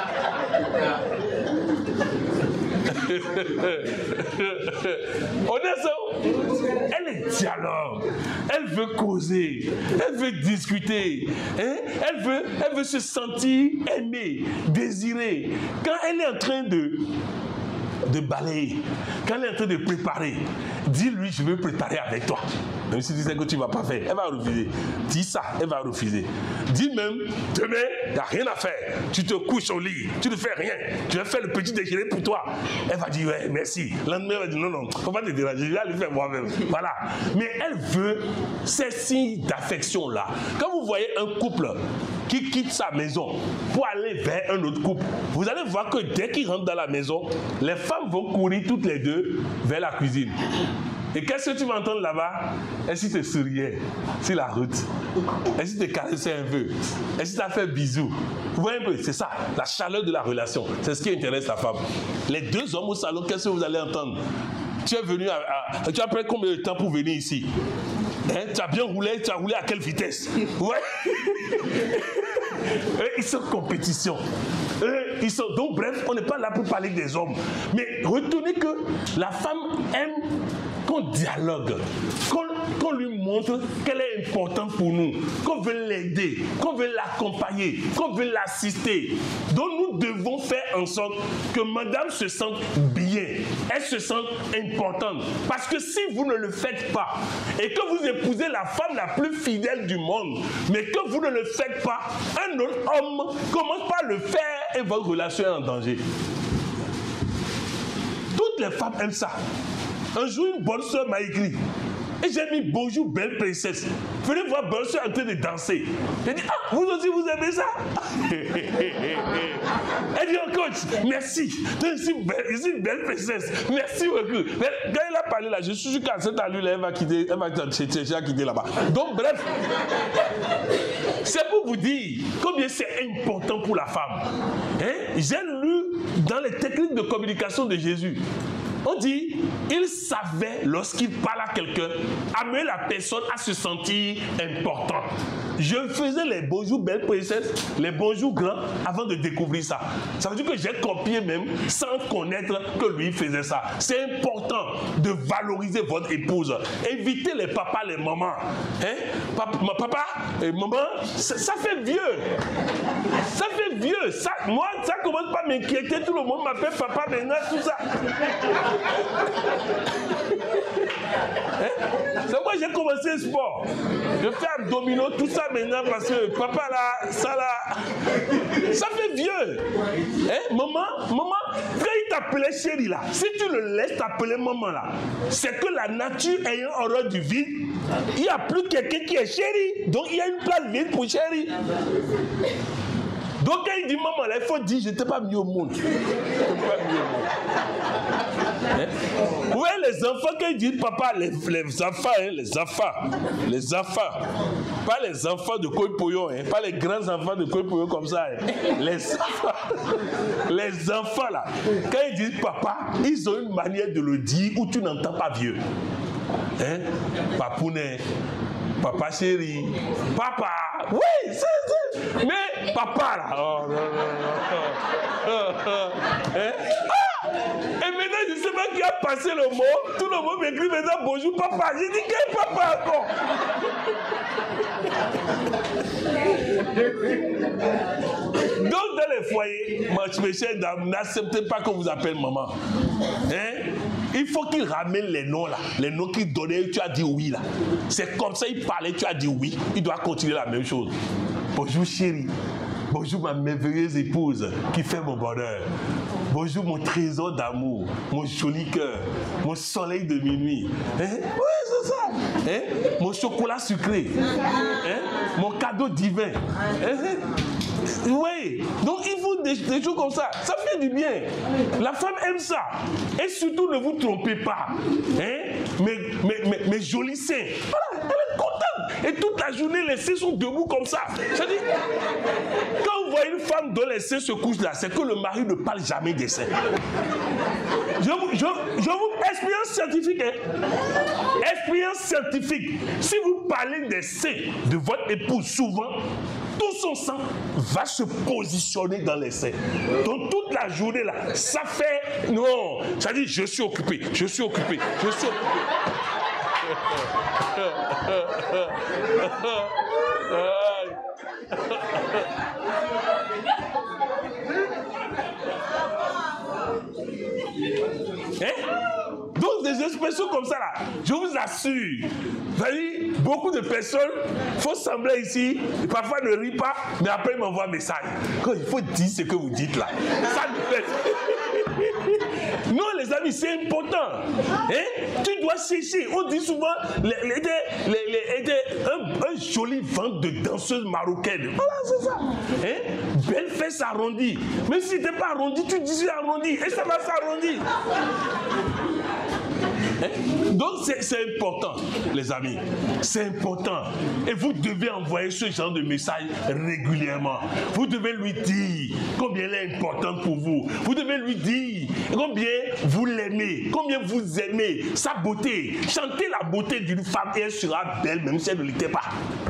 On est ça. Elle est dialogue. Elle veut causer. Elle veut discuter. Hein? Elle veut, elle veut se sentir aimée, désirée. Quand elle est en train de de balayer, quand elle est en train de préparer, dis-lui, je veux préparer avec toi. Même si tu sais que tu ne vas pas faire, elle va refuser. Dis ça, elle va refuser. Dis même, demain, il n'y a rien à faire. Tu te couches au lit, tu ne fais rien. Tu vas faire le petit déjeuner pour toi. Elle va dire, ouais, merci. Le lendemain, elle va dire, non, non, il ne faut pas te déranger, je vais aller faire moi-même. Voilà. Mais elle veut ces signes d'affection-là. Quand vous voyez un couple qui quitte sa maison pour aller vers un autre couple, vous allez voir que dès qu'ils rentrent dans la maison, les femmes vont courir toutes les deux vers la cuisine. Et qu'est-ce que tu vas entendre là-bas? Est-ce qu'il te souriait sur la route? Est-ce qu'il te caressait un peu? Est-ce qu'il t'a fait bisous? Vous voyez un peu, c'est ça, la chaleur de la relation. C'est ce qui intéresse la femme. Les deux hommes au salon, qu'est-ce que vous allez entendre? Tu es venu à, à, tu as pris combien de temps pour venir ici? Hein? Tu as bien roulé, tu as roulé à quelle vitesse? Ouais. Ils sont en compétition. Ils sont, donc bref, on n'est pas là pour parler des hommes. Mais retenez que la femme aime qu'on dialogue, qu'on qu'on lui montre qu'elle est importante pour nous, qu'on veut l'aider, qu'on veut l'accompagner, qu'on veut l'assister. Donc nous devons faire en sorte que madame se sente bien, elle se sente importante. Parce que si vous ne le faites pas, et que vous épousez la femme la plus fidèle du monde, mais que vous ne le faites pas, un autre homme commence par le faire et votre relation est en danger. Toutes les femmes aiment ça. Un jour, une bonne soeur m'a écrit. Et j'ai mis bonjour, belle princesse. Venez voir bonne soeur en train de danser. J'ai dit, ah, vous aussi, vous aimez ça? Elle dit, oh coach, merci. Je suis, belle, je suis une belle princesse. Merci beaucoup. Mais quand elle a parlé là, je suis sûr qu'à cette allure-là, elle va quitter, elle va chercher à quitter là-bas. Donc, bref, c'est pour vous dire combien c'est important pour la femme. Hein? J'ai lu dans les techniques de communication de Jésus. On dit, il savait, lorsqu'il parle à quelqu'un, amener la personne à se sentir important. Je faisais les bonjours belle princesse, les bonjours grands, avant de découvrir ça. Ça veut dire que j'ai copié même, sans connaître que lui faisait ça. C'est important de valoriser votre épouse. Évitez les papas, les mamans. Hein? Papa, papa et maman, ça, ça fait vieux. Ça fait vieux. Ça, moi, ça commence pas à m'inquiéter. Tout le monde m'appelle papa maintenant, tout ça. Hein? C'est pourquoi j'ai commencé le sport. Je fais abdominaux, tout ça maintenant parce que papa là, ça là, ça fait vieux. Hein? Maman, maman, quand il t'appelait chérie là, si tu le laisses t'appeler maman là, c'est que la nature ayant horreur du vide, il n'y a plus quelqu'un qui est chérie. Donc il y a une place vide pour chérie. Donc quand il dit maman là, il faut dire je ne t'ai pas mis au monde. Je ne t'ai pas mis au monde. Hein? Vous voyez les enfants quand ils disent papa, les, les enfants, hein, les enfants, les enfants, pas les enfants de Koipoyo, hein, pas les grands enfants de Koipoyo comme ça, hein. Les enfants, les enfants là, quand ils disent papa, ils ont une manière de le dire où tu n'entends pas vieux. Hein? Papounet, papa chéri, papa, oui, c'est, c'est, mais papa là, oh non, non, non. Hein? Ah! Et maintenant, je ne sais pas qui a passé le mot, tout le monde m'écrit maintenant bonjour papa, j'ai dit quel papa encore? Donc dans les foyers, mes chers dames, n'acceptez pas qu'on vous appelle maman. Hein? Il faut qu'il ramène les noms là, les noms qu'il donnait, tu as dit oui là. C'est comme ça, il parlait, tu as dit oui. Il doit continuer la même chose. Bonjour chérie, bonjour ma merveilleuse épouse qui fait mon bonheur. bonjour mon trésor d'amour, mon joli cœur, mon soleil de minuit. Hein? Oui, c'est ça. Hein? Mon chocolat sucré. Hein? Mon cadeau divin. Hein? Oui, donc il faut des, des choses comme ça. Ça fait du bien. La femme aime ça. Et surtout, ne vous trompez pas. Hein? Mes, mes, mes, mes jolis seins. Voilà, elle est contente. Et toute la journée, les seins sont debout comme ça. Je dis, quand vous voyez une femme dont les seins se couchent là, c'est que le mari ne parle jamais des seins. Je vous, je, je vous, expérience scientifique, hein? Expérience scientifique. Si vous parlez des seins de votre épouse souvent, tout son sang va se positionner dans les seins. Donc toute la journée là, ça fait non. Ça dit je suis occupé, je suis occupé, je suis occupé. Hein? Donc des expressions comme ça là, je vous assure, vous voyez, beaucoup de personnes font semblant ici, parfois ne rient pas, mais après ils m'envoient un message. Quand il faut dire ce que vous dites là, ça nous fait. Non les amis, c'est important. Hein? Tu dois chercher. On dit souvent, les, les, les, les, les, un, un joli ventre de danseuse marocaine. Voilà, c'est ça. Hein? Belle fesse arrondie. Même si tu n'es pas arrondi, tu dis arrondi et ça va s'arrondir. Hein? Donc c'est important, les amis. C'est important. Et vous devez envoyer ce genre de message régulièrement. Vous devez lui dire combien elle est importante pour vous. Vous devez lui dire combien vous l'aimez, combien vous aimez sa beauté. Chantez la beauté d'une femme et elle sera belle même si elle ne l'était pas.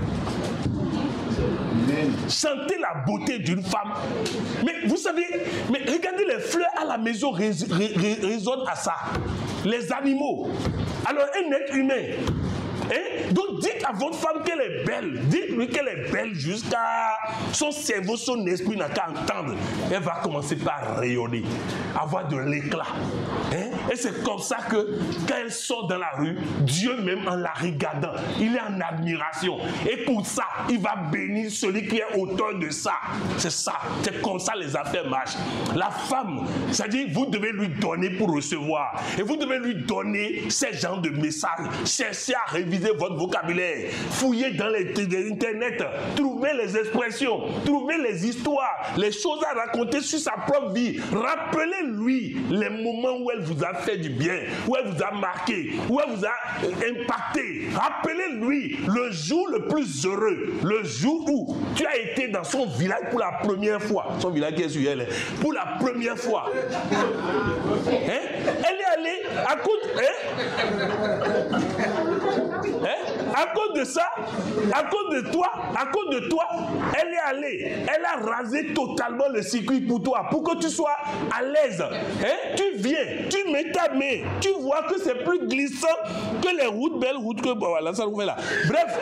Chantez la beauté d'une femme. Mais vous savez, mais regardez les fleurs à la maison résonnent à ça. Les animaux. Alors un être humain. Hein? Donc dites à votre femme qu'elle est belle. Dites-lui qu'elle est belle jusqu'à son cerveau, son esprit n'a qu'à entendre. Elle va commencer par rayonner, avoir de l'éclat. Hein? Et c'est comme ça que quand elle sort dans la rue, Dieu même en la regardant, il est en admiration. Et pour ça, il va bénir celui qui est auteur de ça. C'est ça. C'est comme ça les affaires marchent. La femme, c'est-à-dire vous devez lui donner pour recevoir. Et vous devez lui donner ces genres de messages. Cherchez à réviser votre vocabulaire, fouillez dans l'internet, trouvez les expressions, trouvez les histoires, les choses à raconter sur sa propre vie. Rappelez-lui les moments où elle vous a fait du bien, où elle vous a marqué, où elle vous a impacté. Rappelez-lui le jour le plus heureux, le jour où tu as été dans son village pour la première fois. Son village qui est sur elle, pour la première fois. Hein? Elle est allée à cause... Hein? Hein? À cause de ça, à cause de toi, à cause de toi, elle est allée, elle a rasé totalement le circuit pour toi, pour que tu sois à l'aise. Hein? Tu viens, tu mets ta main, tu vois que c'est plus glissant que les routes, belles routes que... Bon, voilà, ça nous fait là. Bref.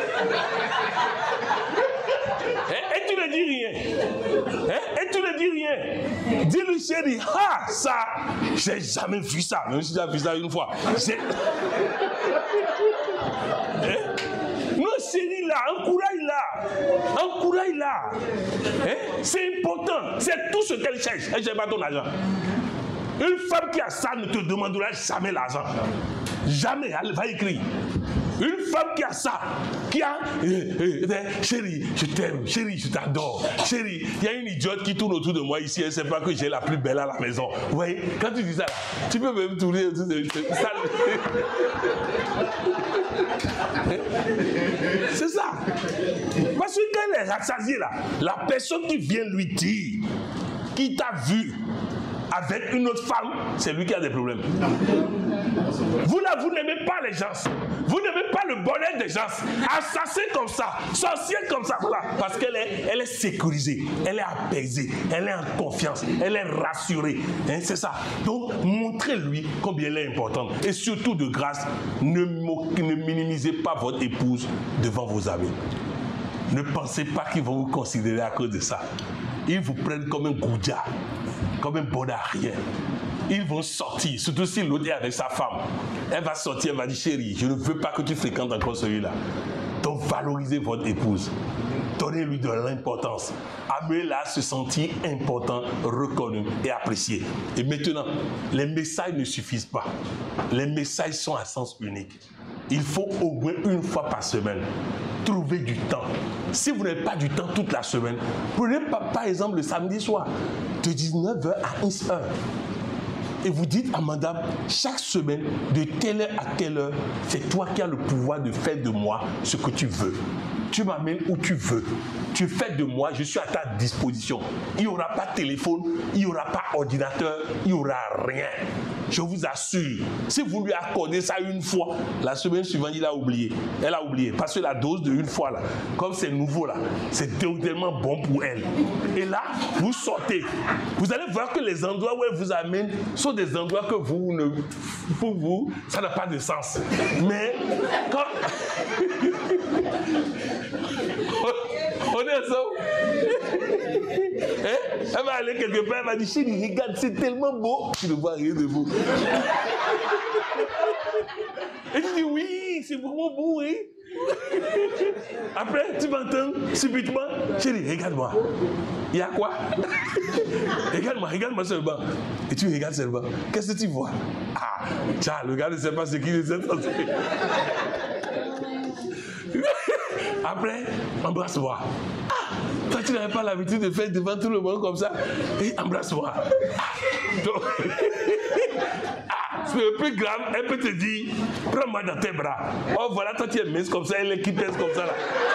Hein? Et tu ne dis rien. Hein? Et tu ne dis rien. Dis-lui, chérie, ah, ça, j'ai jamais vu ça. Même si j'ai vu ça une fois. J'ai... Hein? Non, chérie là, encourage là, encourage là. Hein? C'est important, c'est tout ce qu'elle cherche. Elle ne cherche pas ton argent. Une femme qui a ça ne te demandera jamais l'argent. Jamais, elle va écrire. Une femme qui a ça, qui a euh, euh, chérie, je t'aime, chérie, je t'adore, chérie, il y a une idiote qui tourne autour de moi ici, elle ne sait pas que j'ai la plus belle à la maison. Vous voyez, quand tu dis ça, là, tu peux même tourner autour de ça. C'est ça. Parce que quand elle est rassasiée là, la personne qui vient lui dire, qui t'a vu avec une autre femme, c'est lui qui a des problèmes. Vous là, vous n'aimez pas les gens. Vous n'aimez pas le bonheur des gens. Assassin comme ça, sorcier comme ça, voilà. Parce qu'elle est, elle est sécurisée, elle est apaisée, elle est en confiance, elle est rassurée. Hein, c'est ça. Donc, montrez-lui combien elle est importante. Et surtout, de grâce, ne, ne minimisez pas votre épouse devant vos amis. Ne pensez pas qu'ils vont vous considérer à cause de ça. Ils vous prennent comme un goujat, comme un bon à rien. Ils vont sortir, surtout si l'autre est avec sa femme. Elle va sortir, elle va dire, chérie, je ne veux pas que tu fréquentes encore celui-là. Donc valorisez votre épouse. Donnez-lui de l'importance. Amenez-la à se sentir important, reconnu et apprécié. Et maintenant, les messages ne suffisent pas. Les messages sont à sens unique. Il faut au moins une fois par semaine trouver du temps. Si vous n'avez pas du temps toute la semaine, prenez par, par exemple le samedi soir de dix-neuf heures à onze heures. Et vous dites à madame, chaque semaine, de telle heure à telle heure, c'est toi qui as le pouvoir de faire de moi ce que tu veux. Tu m'amènes où tu veux. Tu fais de moi, je suis à ta disposition. Il n'y aura pas de téléphone, il n'y aura pas d'ordinateur, il n'y aura rien. Je vous assure, si vous lui accordez ça une fois, la semaine suivante, il a oublié. Elle a oublié. Parce que la dose de une fois, là, comme c'est nouveau, là, c'est tellement bon pour elle. Et là, vous sortez. Vous allez voir que les endroits où elle vous amène sont des endroits que vous, ne, pour vous, ça n'a pas de sens. Mais quand... On est ensemble. Hein? Elle va aller quelque part, elle va dire, chérie, regarde, c'est tellement beau. Tu ne vois rien de beau. Et tu dis, oui, c'est vraiment beau, hein? Après, tu m'entends subitement, chérie, regarde-moi. Il y a quoi? Regarde-moi, regarde-moi seulement. Et tu regardes seulement. Qu'est-ce que tu vois? Ah, tiens, le gars ne sait pas ce qu'il est censé. Après, embrasse-moi. Ah, toi, tu n'avais pas l'habitude de faire devant tout le monde comme ça. Et embrasse-moi. Ah, donc, ah, c'est le plus grave, elle peut te dire, prends-moi dans tes bras. Oh, voilà, toi, tu es mince comme ça, elle est qui pèse comme ça, là.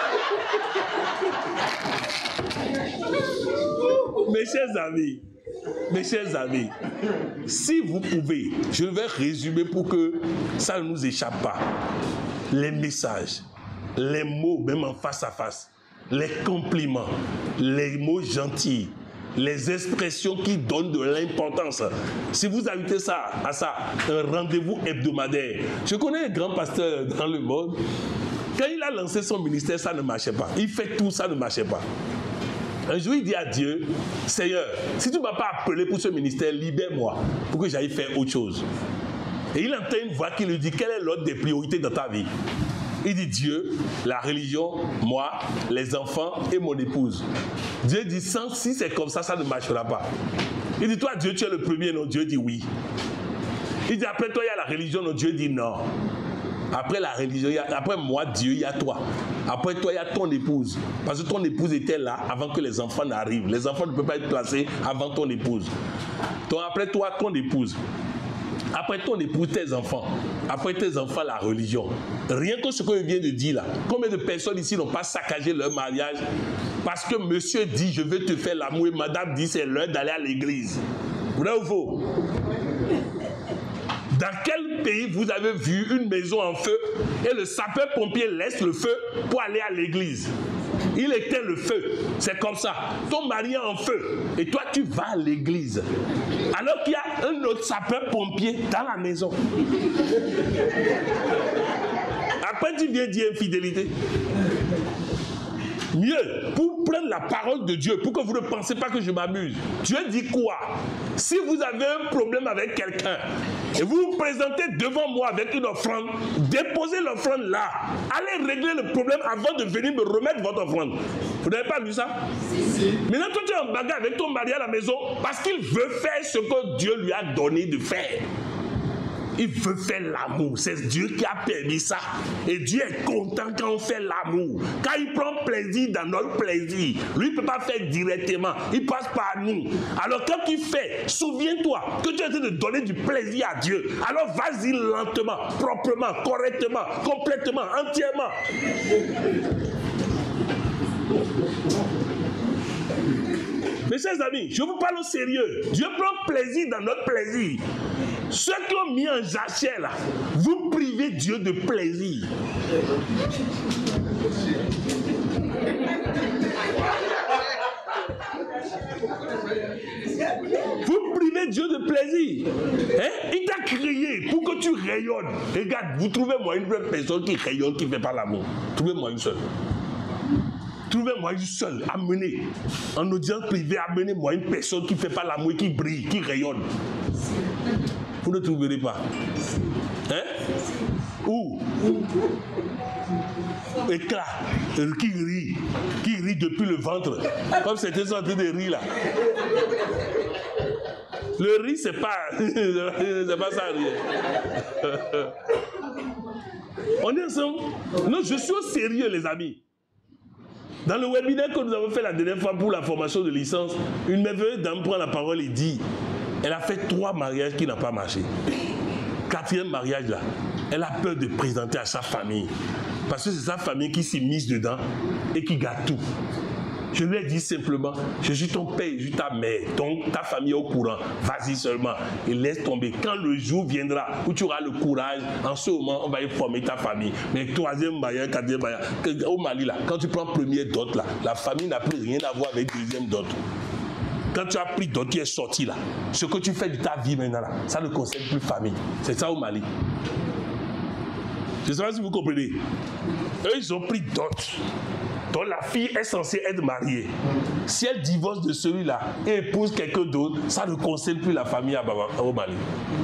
Mes chers amis, mes chers amis, si vous pouvez, je vais résumer pour que ça ne nous échappe pas. Les messages, les mots, même en face à face, les compliments, les mots gentils, les expressions qui donnent de l'importance. Si vous ajoutez ça à ça, un rendez-vous hebdomadaire. Je connais un grand pasteur dans le monde. Quand il a lancé son ministère, ça ne marchait pas. Il fait tout, ça ne marchait pas. Un jour, il dit à Dieu, Seigneur, si tu ne m'as pas appelé pour ce ministère, libère-moi pour que j'aille faire autre chose. Et il entend une voix qui lui dit, quelle est l'ordre des priorités dans ta vie? Il dit Dieu, la religion, moi, les enfants et mon épouse. Dieu dit, sans, si c'est comme ça, ça ne marchera pas. Il dit, toi, Dieu, tu es le premier, non? Dieu dit oui. Il dit, après toi, il y a la religion, non? Dieu dit non. Après la religion, il y a, après moi, Dieu, il y a toi. Après toi, il y a ton épouse. Parce que ton épouse était là avant que les enfants n'arrivent. Les enfants ne peuvent pas être placés avant ton épouse. Donc, après toi, ton épouse. Après ton épouse, tes enfants. Après tes enfants, la religion. Rien que ce que je viens de dire là. Combien de personnes ici n'ont pas saccagé leur mariage parce que monsieur dit, je vais te faire l'amour et madame dit, c'est l'heure d'aller à l'église. Vrai ou faux? Dans quel pays vous avez vu une maison en feu et le sapeur-pompier laisse le feu pour aller à l'église? Il éteint le feu. C'est comme ça. Ton mari est en feu et toi tu vas à l'église. Alors qu'il y a un autre sapeur-pompier dans la maison. Après tu viens dire infidélité. Mieux, pour prendre la parole de Dieu, pour que vous ne pensez pas que je m'amuse. Dieu dit quoi? Si vous avez un problème avec quelqu'un et vous vous présentez devant moi avec une offrande, déposez l'offrande là. Allez régler le problème avant de venir me remettre votre offrande. Vous n'avez pas lu ça? Si. Maintenant, toi tu es en bagarre avec ton mari à la maison parce qu'il veut faire ce que Dieu lui a donné de faire. Il veut faire l'amour. C'est Dieu qui a permis ça. Et Dieu est content quand on fait l'amour. Quand il prend plaisir dans notre plaisir, lui ne peut pas faire directement. Il passe par nous. Alors quand tu fais, souviens-toi que tu es en train de donner du plaisir à Dieu. Alors vas-y lentement, proprement, correctement, complètement, entièrement. Mes chers amis, je vous parle au sérieux. Dieu prend plaisir dans notre plaisir. Ceux qui ont mis en jachère là, vous privez Dieu de plaisir. Vous privez Dieu de plaisir. Hein? Il t'a créé pour que tu rayonnes. Regarde, vous trouvez-moi une vraie personne qui rayonne, qui ne fait pas l'amour. Trouvez-moi une seule. Trouvez-moi une seule, amenez. En audience privée, amenez-moi une personne qui ne fait pas l'amour, qui brille, qui rayonne. Vous ne trouverez pas. Hein? Où? éclat, qui rit, qui rit depuis le ventre, comme c'était en train de rire là. Le riz, c'est pas, c'est pas ça, rien. On est ensemble? Non, je suis au sérieux, les amis. Dans le webinaire que nous avons fait la dernière fois pour la formation de licence, une merveilleuse dame prend la parole et dit, elle a fait trois mariages qui n'ont pas marché. Quatrième mariage là, elle a peur de présenter à sa famille. Parce que c'est sa famille qui s'y mise dedans et qui gâte tout. Je lui ai dit simplement, je suis ton père, je suis ta mère, donc ta famille est au courant, vas-y seulement et laisse tomber. Quand le jour viendra où tu auras le courage, en ce moment, on va y former ta famille. Mais troisième mariage, quatrième mariage, au Mali là, quand tu prends première dot là, la famille n'a plus rien à voir avec deuxième dot. Quand tu as pris dot, tu es sorti là. Ce que tu fais de ta vie maintenant là, ça ne concerne plus famille. C'est ça au Mali. Je ne sais pas si vous comprenez. Eux, ils ont pris dot. Donc la fille est censée être mariée. Si elle divorce de celui-là et épouse quelqu'un d'autre, ça ne concerne plus la famille à Baba, au Mali.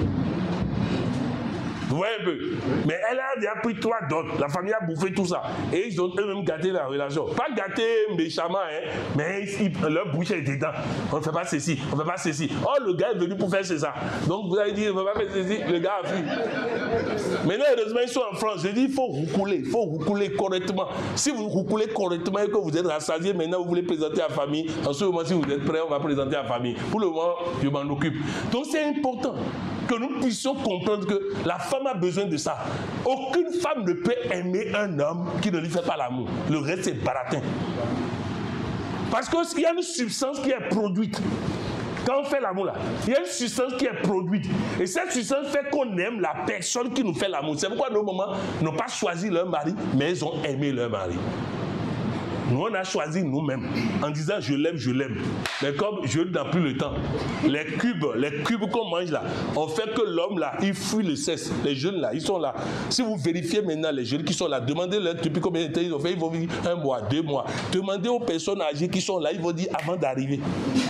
Vous voyez un peu? Mais elle a déjà pris trois dots. La famille a bouffé tout ça. Et ils ont eux-mêmes gâté la relation. Pas gâté méchamment, hein, mais ils, leur bouche est dedans. On ne fait pas ceci, on ne fait pas ceci. Oh, le gars est venu pour faire ça. Donc vous avez dit, on ne fait pas faire ceci, le gars a fui. Maintenant, heureusement, ils sont en France. Je dis, il faut roucouler, il faut roucouler correctement. Si vous roucoulez correctement et que vous êtes rassasié, maintenant vous voulez présenter à la famille. En ce moment, si vous êtes prêt, on va présenter à la famille. Pour le moment, je m'en occupe. Donc c'est important que nous puissions comprendre que la femme a besoin de ça. Aucune femme ne peut aimer un homme qui ne lui fait pas l'amour. Le reste, c'est baratin. Parce qu'il y a une substance qui est produite. Quand on fait l'amour là, il y a une substance qui est produite. Et cette substance fait qu'on aime la personne qui nous fait l'amour. C'est pourquoi nos mamans n'ont pas choisi leur mari, mais ils ont aimé leur mari. Nous, on a choisi nous-mêmes en disant je l'aime, je l'aime. Mais comme je n'ai plus le temps, les cubes, les cubes qu'on mange là, on fait que l'homme là, il fuit le sexe. Les jeunes là, ils sont là. Si vous vérifiez maintenant les jeunes qui sont là, demandez-leur depuis combien de temps ils ont fait, ils vont dire un mois, deux mois. Demandez aux personnes âgées qui sont là, ils vont dire avant d'arriver.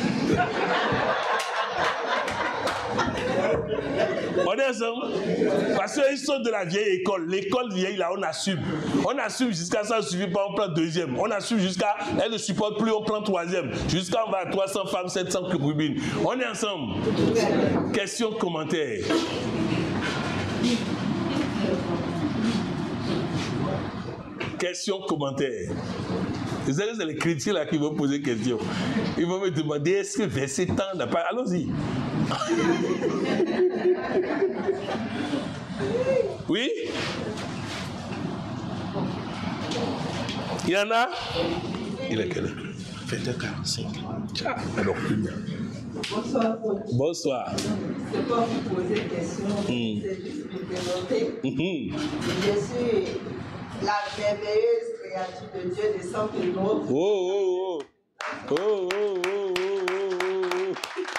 On est ensemble. Parce qu'ils sont de la vieille école. L'école vieille, là, on assume. On assume jusqu'à ça, ne suffit pas, on prend deuxième. On assume jusqu'à, elle ne supporte plus, on prend troisième. Jusqu'à, on va à trois cents femmes, sept cents concubines. On est ensemble. Question, commentaire. Question, commentaire. Vous savez, c'est les chrétiens là qui vont poser question. Ils vont me demander est-ce que verset tant n'a pas. Allons-y. Oui? Il y en a? Il est quelle heure? vingt heures quarante-cinq. Ah, alors plus bien. Bonsoir. Bonsoir. C'est pas vous poser des questions, mmh. C'est juste me présenter. Mmh. Je suis la merveilleuse créature de Dieu de San Pedro. Oh, oh, oh. Oh, oh, oh, oh, oh,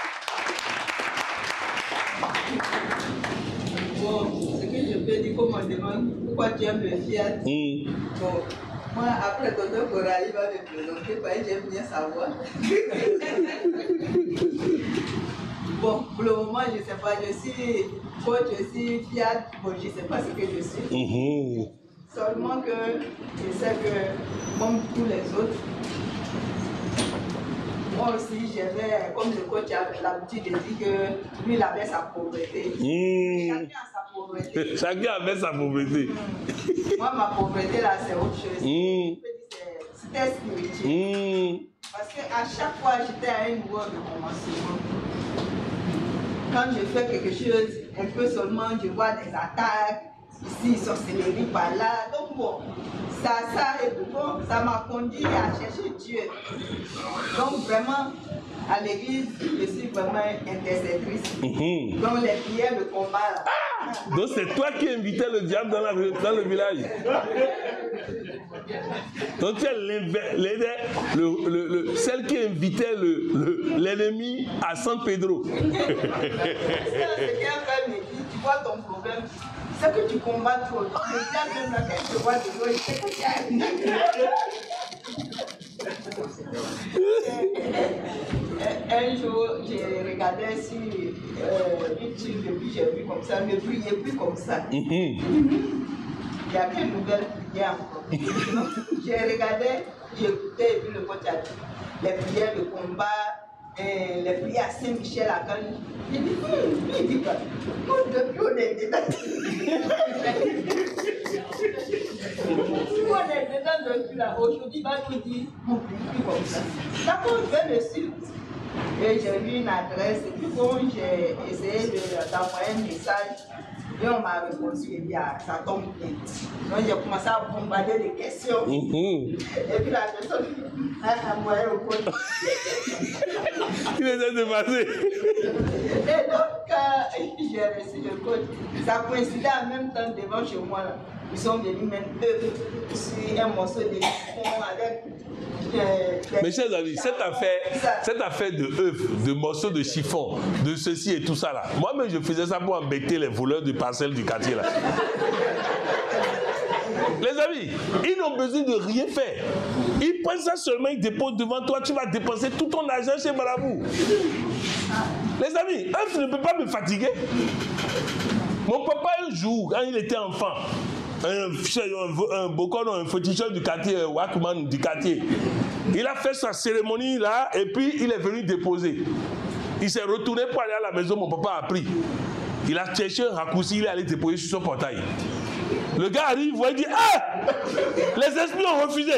oh. Bon, ce que je peux dire, comme on demande pourquoi tu aimes le Fiat. Mmh. Bon, moi, après, docteur Coralie va me présenter, parce que j'aime bien savoir. Bon, pour le moment, je ne sais pas, je suis coach, je suis Fiat, bon, je ne sais pas ce que je suis. Mmh. Seulement que je sais que, comme tous les autres, moi aussi, j'avais, comme le coach avait l'habitude de dire que lui, il avait sa pauvreté. Mmh. Chacun a sa pauvreté. Chacun avait sa pauvreté. Mmh. Moi, ma pauvreté, là, c'est autre chose. Mmh. C'était spirituel. Mmh. Parce qu'à chaque fois, j'étais à un niveau de commencement. Quand je fais quelque chose, un peu seulement, je vois des attaques. Ici, sorcellerie par là. Donc bon, ça, ça et bon, ça m'a conduit à chercher Dieu. Donc vraiment, à l'église, je suis vraiment intercessrice. Mm-hmm. Donc les prières, le combat. Ah, donc c'est toi qui invitais le diable dans, la, dans le village. Donc tu es le, le, le, celle qui invitait l'ennemi à San Pedro. C'est quelqu'un me dit, tu vois ton problème. C'est que tu combats trop. Le diable même là, quand il te voit de l'eau, il sait que tu as un jour, j'ai regardé sur euh, YouTube et puis j'ai vu comme ça, ne priez plus comme ça. Mm-hmm. Il y a quelle nouvelle? prières encore. J'ai regardé, j'ai écouté, et puis le coach a dit les prières de combat, et les prières à Saint-Michel à Cannes. J'ai dit, lui, il dit pas. Depuis on est dedans. Si on est dedans depuis là, aujourd'hui, il va nous dire, on ne prie plus comme ça. D'accord, je vais le suivre. Et j'ai vu une adresse, et puis bon, j'ai essayé d'envoyer un message. Et on m'a répondu, et bien, ça tombe bien. Donc j'ai commencé à bombarder des questions. Mm-hmm. Et puis la personne a envoyé au compte. Il est de passer. Et donc, euh, j'ai reçu le code. Ça coïncidait en même temps devant chez moi. Là. Ils sont venus même eux sur un morceau de chiffon avec. Euh, Mes chers amis, cette affaire, cette affaire de œufs, de morceaux de chiffon, de ceci et tout ça là, moi-même je faisais ça pour embêter les voleurs de parcelles du quartier là. Les amis, ils n'ont besoin de rien faire. Ils prennent ça seulement, ils déposent devant toi, tu vas dépenser tout ton argent chez Marabout. Les amis, œuf ne peut pas me fatiguer. Mon papa un jour, quand il était enfant, un, un, un bocon, un féticheur du quartier, un Wakman du quartier, il a fait sa cérémonie là, et puis il est venu déposer. Il s'est retourné pour aller à la maison, mon papa a pris. Il a cherché un raccourci, il est allé déposer sur son portail. Le gars arrive, il dit, ah, les esprits ont refusé.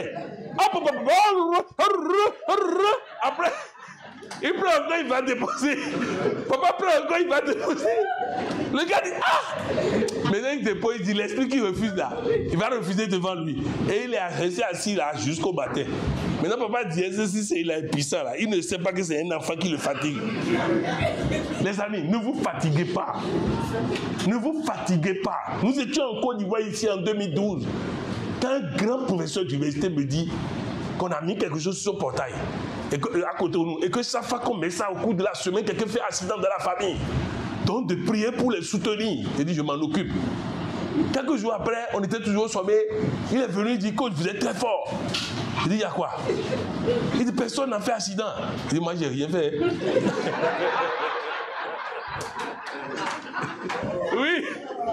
Après, il prend encore, il va déposer. Papa prend encore, il va déposer. Le gars dit, ah! Maintenant, il dépose, il dit, l'esprit qui refuse là, il va refuser devant lui. Et il est resté assis là jusqu'au matin. Maintenant, papa dit, si il est puissant là, il ne sait pas que c'est un enfant qui le fatigue. Les amis, ne vous fatiguez pas. Ne vous fatiguez pas. Nous étions en Côte d'Ivoire ici en deux mille douze. Quand un grand professeur d'université me dit qu'on a mis quelque chose sur son portail, et que, à côté de nous, et que chaque fois qu'on met ça au cours de la semaine, quelqu'un fait accident dans la famille. Donc de prier pour les soutenir. J'ai dit, je m'en occupe. Quelques jours après, on était toujours au sommet. Il est venu, il dit, coach, vous êtes très fort. J'ai dit, il y a quoi? Il dit, personne n'a fait accident. J'ai dit, moi, j'ai rien fait. Oui.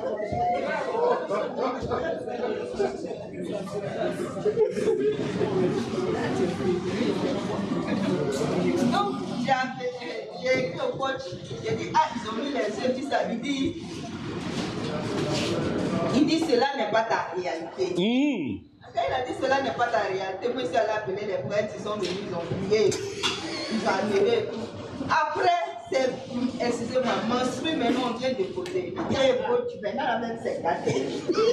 Donc, j'ai écrit au coach, j'ai dit, ah, ils ont mis les yeux, tout ça. Il dit, il dit, cela n'est pas ta réalité. Mm. Quand il a dit, cela n'est pas ta réalité, moi, il a appelé les prêtres, ils sont venus, ils ont prié, ils ont admiré. Après, c'est, excusez-moi, menstrué, maintenant on vient de poser. Il dit, coach, maintenant même c'est gâté.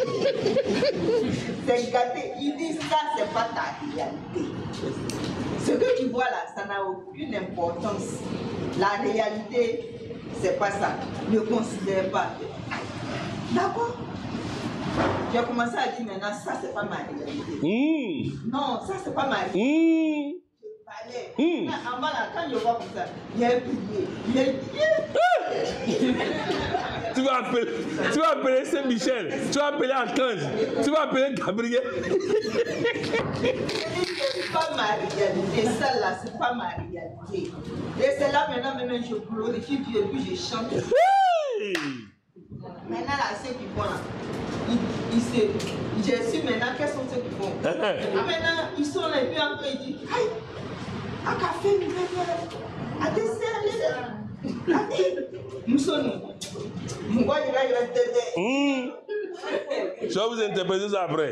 C'est gâté. Il dit, ça, c'est pas ta réalité. Ce que tu vois là, ça n'a aucune importance. La réalité, c'est pas ça. Ne considère pas. D'accord? J'ai commencé à dire maintenant, ça, c'est pas ma réalité. Mmh. Non, ça, c'est pas ma réalité. Mmh. Mmh. Avant là, quand je vois comme ça, il y a un pilier. Il y a un pilier. Tu vas appeler, tu vas appeler Saint-Michel, tu vas appeler Archange, tu vas appeler Gabriel. C'est pas ma réalité, ça là, c'est pas ma réalité. Et c'est là maintenant, maintenant je glorifie Dieu et puis je chante. Hey! Maintenant là, ceux qui font là, ils, ils se, j'ai su maintenant quels sont ceux qui font. Ah, maintenant, ils sont là et puis après ils disent, aïe, à café, nous venons, à dessert, nous sommes, nous voyons là, il reste des. Je vais vous interpréter ça après.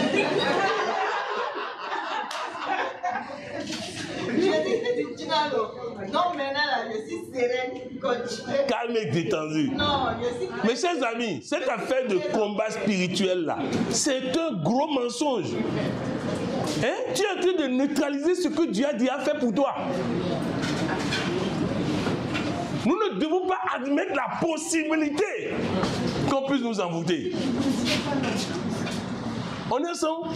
Non, maintenant là, je suis sereine, coach. Calme et détendu. Non, je suis. Mes chers amis, cette affaire de combat spirituel là, c'est un gros mensonge. Hein? Tu es en train de neutraliser ce que Dieu a déjà fait pour toi. Nous ne devons pas admettre la possibilité qu'on puisse nous envoûter. On est ensemble?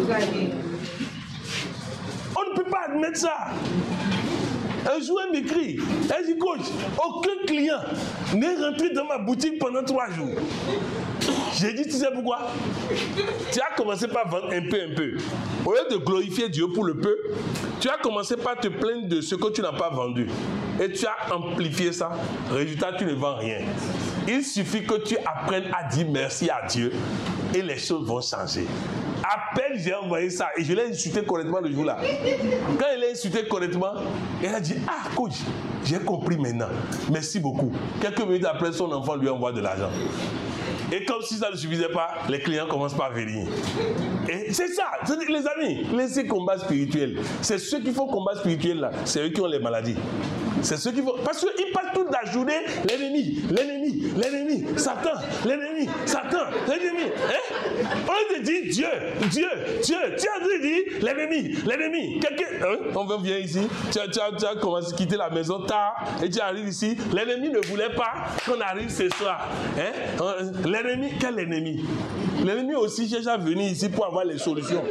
On ne peut pas admettre ça. Un jour, elle m'écrit, elle dit, coach, aucun client n'est rentré dans ma boutique pendant trois jours. J'ai dit, tu sais pourquoi? Tu as commencé par vendre un peu, un peu. Au lieu de glorifier Dieu pour le peu, tu as commencé par te plaindre de ce que tu n'as pas vendu. Et tu as amplifié ça. Résultat, tu ne vends rien. Il suffit que tu apprennes à dire merci à Dieu et les choses vont changer. À peine j'ai envoyé ça et je l'ai insulté correctement le jour-là. Quand il l'a insulté correctement, elle a dit, ah coach, j'ai compris maintenant. Merci beaucoup. Quelques minutes après, son enfant lui envoie de l'argent. Et comme si ça ne suffisait pas, les clients commencent par venir. Et c'est ça, les amis, laissez combat spirituel. C'est ceux qui font combat spirituel là, c'est eux qui ont les maladies. C'est ceux qui font. Parce qu'ils passent toute la journée, l'ennemi, l'ennemi, l'ennemi, Satan, l'ennemi, Satan, l'ennemi. Hein? On te dit Dieu, Dieu, Dieu. Tu as dit l'ennemi, l'ennemi. Quelqu'un, hein? On vient ici, tu as, tu, as, tu as commencé à quitter la maison tard et tu arrives ici. L'ennemi ne voulait pas qu'on arrive ce soir. Hein? L'ennemi, quel ennemi? L'ennemi aussi cherche à venir ici pour avoir les solutions.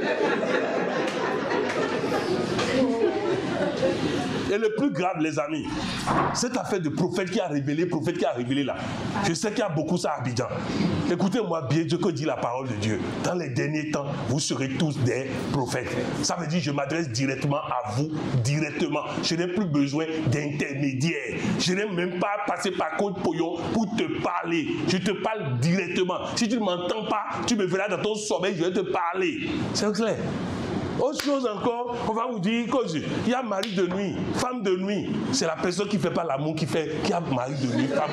Et le plus grave, les amis, cette affaire de prophète qui a révélé, prophète qui a révélé là, je sais qu'il y a beaucoup ça à Abidjan. Écoutez-moi bien, Dieu que dit la parole de Dieu. Dans les derniers temps, vous serez tous des prophètes. Ça veut dire que je m'adresse directement à vous, directement. Je n'ai plus besoin d'intermédiaire. Je n'ai même pas passé par Côte Poyon pour te parler. Je te parle directement. Si tu ne m'entends pas, tu me verras dans ton sommeil, je vais te parler. C'est clair. Autre chose encore, on va vous dire qu'il y a mari de nuit, femme de nuit. C'est la personne qui ne fait pas l'amour qui fait, qui a mari de nuit, femme.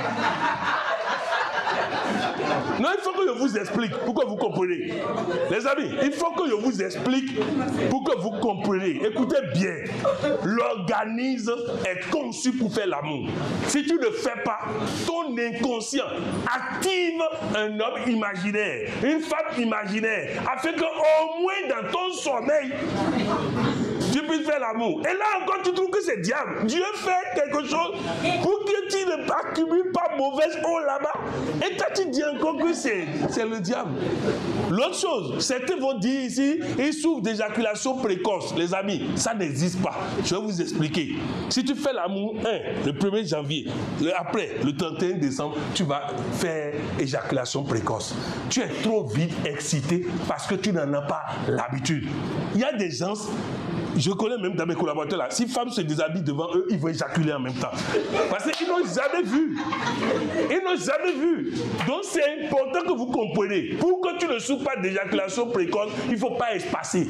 Non, il faut que je vous explique pour que vous compreniez. Les amis, il faut que je vous explique pour que vous compreniez. Écoutez bien, l'organisme est conçu pour faire l'amour. Si tu ne fais pas, ton inconscient active un homme imaginaire, une femme imaginaire, afin qu'au moins dans ton sommeil, tu puisses faire l'amour. Et là encore, tu trouves que c'est diable. Dieu fait quelque chose pour que tu ne accumules pas mauvaise eau là-bas. Et toi, tu dis encore que c'est le diable. L'autre chose, certains vont dire ici, ils souffrent d'éjaculation précoce. Les amis, ça n'existe pas. Je vais vous expliquer. Si tu fais l'amour, un, le premier janvier, le, après, le trente et un décembre, tu vas faire éjaculation précoce. Tu es trop vite excité parce que tu n'en as pas l'habitude. Il y a des gens... Je connais même dans mes collaborateurs là, si femme se déshabille devant eux, ils vont éjaculer en même temps. Parce qu'ils n'ont jamais vu. Ils n'ont jamais vu. Donc c'est important que vous compreniez. Pour que tu ne souffres pas d'éjaculation précoce, il ne faut pas espacer.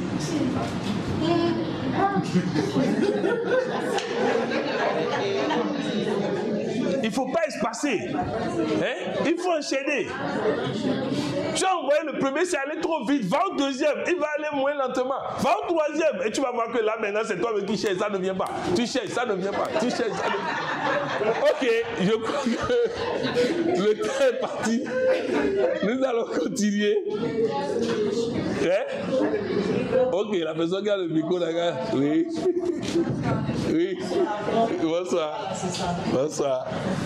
Il ne faut pas espacer. Hein? Il faut enchaîner. Tu as envoyé le premier, c'est allé trop vite. Va au deuxième, il va aller moins lentement. Va au troisième, et tu vas voir que là maintenant c'est toi qui cherches, ça ne vient pas. Tu cherches, ça ne vient pas. Tu cherches, ça ne vient pas. Ok, je crois que le temps est parti. Nous allons continuer. Hein? Ok, la personne qui a le micro, là, oui. Oui. Bonsoir. Bonsoir.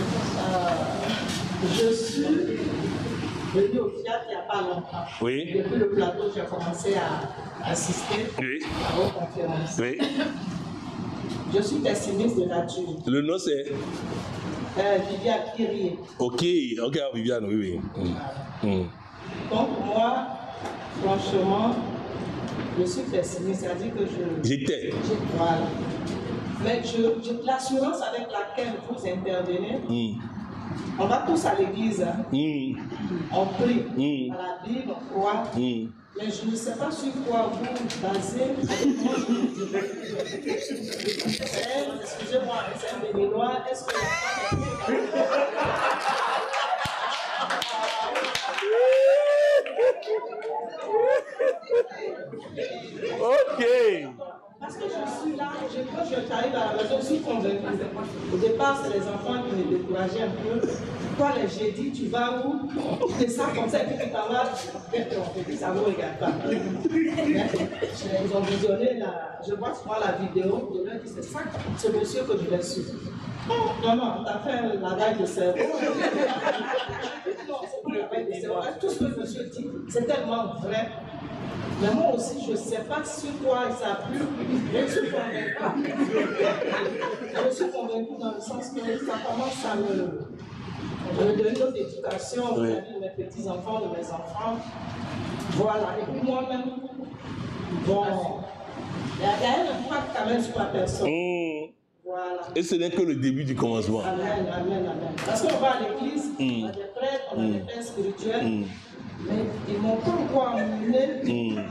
Euh, je suis venue au Fiat il n'y a pas longtemps. Oui. Depuis le plateau, j'ai commencé à assister oui. à vos conférences. Oui. Je suis pessimiste de nature. Le nom c'est euh, Viviane Kyrie. Ok, ok, Viviane, oui, oui. Mm. Mm. Donc moi, franchement, je suis pessimiste, c'est-à-dire que je... J'étais. Voilà. Mais je, je, l'assurance avec laquelle vous intervenez, mm. on va tous à l'église, hein. mm. on prie, mm. à la Bible, on croit, mm. mais je ne sais pas sur quoi vous basez. Excusez-moi, c'est un béninois, est-ce que ok. Parce que je suis là, je, quand je t'arrive à la maison, je suis convaincue. Au départ, c'est les enfants qui me décourageaient un peu. Toi, les jeudis, tu vas où? Tu fais ça comme ça et puis tu t'en vas. Ça ne vous regarde pas. Ils ont visionné, la, je vois souvent la vidéo, je leur dis c'est ça, ce monsieur que je vais suivre. Non, non, tu as fait un lavage de cerveau. Non, c'est pas un lavage de cerveau. Tout ce que le monsieur dit, c'est tellement vrai. Mais moi aussi, je ne sais pas sur quoi il s'appuie. Je suis convaincue. Je suis convaincue dans le sens que ça commence à me, me donner d'autres éducations oui. de mes petits-enfants, de mes enfants. Voilà. Et puis moi-même, bon, il y a un impact quand même sur ma personne. Mmh. Voilà. Et ce n'est que le début du commencement. Amen, amen, amen. Parce qu'on va à l'église, mmh. on a des prêtres, on a mmh. des pères spirituels. Mmh. Mais ils ne m'ont pas encore emmené mmh.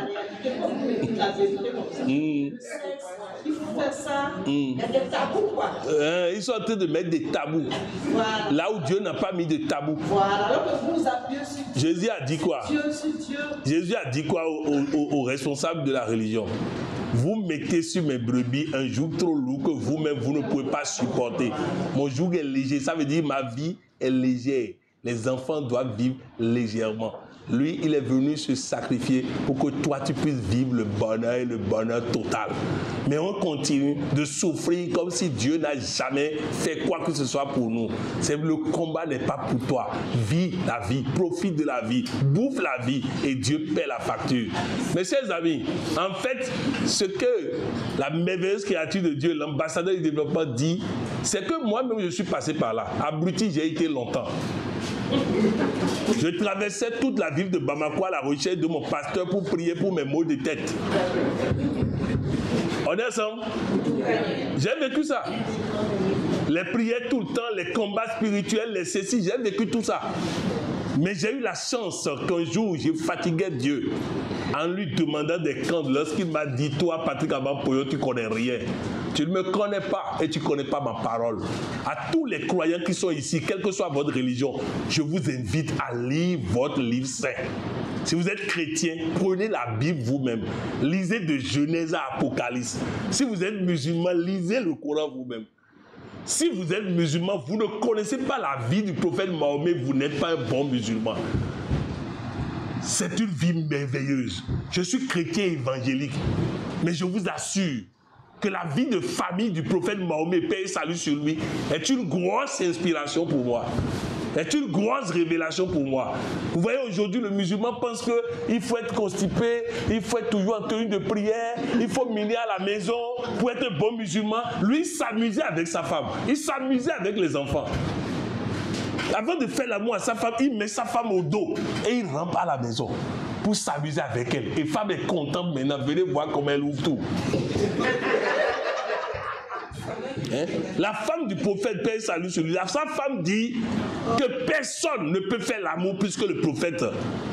réalité, comme la vérité comme ça. Mm. Il faut faire ça. Mm. Il y a des tabous, quoi. Euh, ils sont en train de mettre des tabous. Voilà. Là où Dieu n'a pas mis de tabous. Voilà. Alors que vous vous appuyez sur Dieu. Jésus a dit quoi? Dieu, sur Dieu. Jésus a dit quoi aux, aux, aux responsables de la religion? Vous mettez sur mes brebis un joug trop lourd que vous-même, vous ne pouvez pas supporter. Mon joug est léger. Ça veut dire ma vie est légère. Les enfants doivent vivre légèrement. Lui, il est venu se sacrifier pour que toi, tu puisses vivre le bonheur et le bonheur total. Mais on continue de souffrir comme si Dieu n'a jamais fait quoi que ce soit pour nous. C'est le combat n'est pas pour toi. Vis la vie, profite de la vie, bouffe la vie et Dieu paie la facture. Mes chers amis, en fait, ce que la merveilleuse créature de Dieu, l'ambassadeur du développement dit, c'est que moi-même, je suis passé par là. Abruti, j'ai été longtemps. Je traversais toute la ville de Bamako à la recherche de mon pasteur pour prier pour mes maux de tête. On est ensemble? J'ai vécu ça. Les prières tout le temps, les combats spirituels, les ceci, j'ai vécu tout ça. Mais j'ai eu la chance qu'un jour, je fatiguais Dieu en lui demandant des comptes lorsqu'il m'a dit, toi, Patrick Abampoyo, tu ne connais rien. Tu ne me connais pas et tu ne connais pas ma parole. À tous les croyants qui sont ici, quelle que soit votre religion, je vous invite à lire votre livre saint. Si vous êtes chrétien, prenez la Bible vous-même. Lisez de Genèse à Apocalypse. Si vous êtes musulman, lisez le Coran vous-même. Si vous êtes musulman, vous ne connaissez pas la vie du prophète Mahomet, vous n'êtes pas un bon musulman. C'est une vie merveilleuse. Je suis chrétien évangélique, mais je vous assure que la vie de famille du prophète Mahomet, paix et salut sur lui, est une grosse inspiration pour moi. Est une grosse révélation pour moi. Vous voyez, aujourd'hui, le musulman pense qu'il faut être constipé, il faut être toujours en tenue de prière, il faut miner à la maison pour être un bon musulman. Lui, il s'amusait avec sa femme, il s'amusait avec les enfants. Avant de faire l'amour à sa femme, il met sa femme au dos et il rentre à la maison pour s'amuser avec elle. Et femme est contente maintenant, venez voir comment elle ouvre tout. Hein? La femme du prophète, paix et salut sur lui, sa femme dit que personne ne peut faire l'amour plus que le prophète.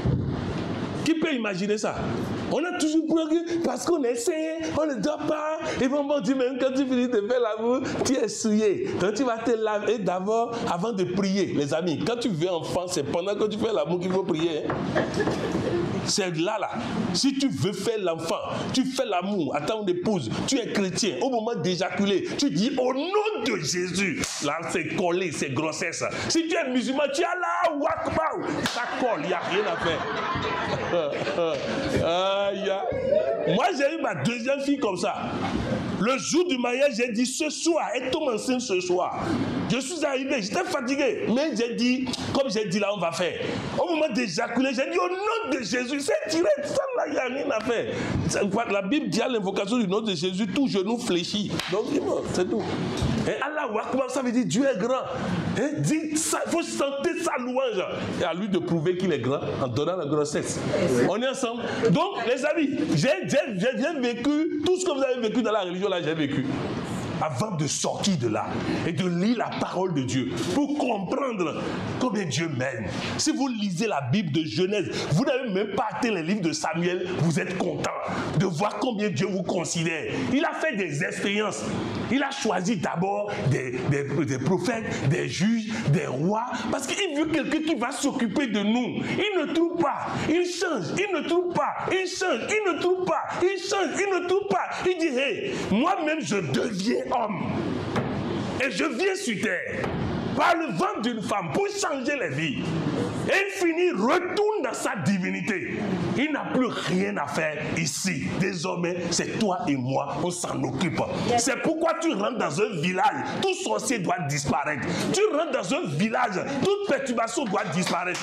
Qui peut imaginer ça? On a toujours peur que parce qu'on essaie, on ne doit pas. Et maman dit même quand tu finis de faire l'amour, tu es souillé. Donc tu vas te laver d'abord avant de prier. Les amis, quand tu veux enfant, c'est pendant que tu fais l'amour qu'il faut prier. Hein? C'est là, là. Si tu veux faire l'enfant, tu fais l'amour à ton épouse, tu es chrétien, au moment d'éjaculer, tu dis au nom de Jésus. Là, c'est collé, c'est grossesse. Si tu es musulman, tu es là, wakbao. Ça colle, il n'y a rien à faire. Ah, yeah. Moi, j'ai eu ma deuxième fille comme ça. Le jour du mariage, j'ai dit ce soir, et tombe enceinte ce soir. Je suis arrivé, j'étais fatigué, mais j'ai dit, comme j'ai dit là, on va faire. Au moment d'éjaculer, j'ai dit au nom de Jésus, c'est tiré, ça là, il n'y a rien à faire. La Bible dit à l'invocation du nom de Jésus, tout genou fléchit. Donc, c'est tout. Et Allah, ça veut dire Dieu est grand. Il faut chanter sa louange. Et à lui de prouver qu'il est grand en donnant la grossesse. On est ensemble. Donc, les amis, j'ai bien vécu tout ce que vous avez vécu dans la religion, là, j'ai vécu. Avant de sortir de là et de lire la parole de Dieu pour comprendre combien Dieu m'aime. Si vous lisez la Bible de Genèse, vous n'avez même pas atteint les livres de Samuel, vous êtes content de voir combien Dieu vous considère. Il a fait des expériences. Il a choisi d'abord des, des, des prophètes, des juges, des rois, parce qu'il veut quelqu'un qui va s'occuper de nous. Il ne trouve pas, il change, il ne trouve pas, il change, il ne trouve pas, il change, il ne trouve pas. Il dit, hey, moi-même je deviens homme et je viens sur terre par le ventre d'une femme pour changer les vies. Et il finit, retourne dans sa divinité. Il n'a plus rien à faire ici. Désormais, c'est toi et moi, on s'en occupe. C'est pourquoi tu rentres dans un village, tout sorcier doit disparaître. Tu rentres dans un village, toute perturbation doit disparaître.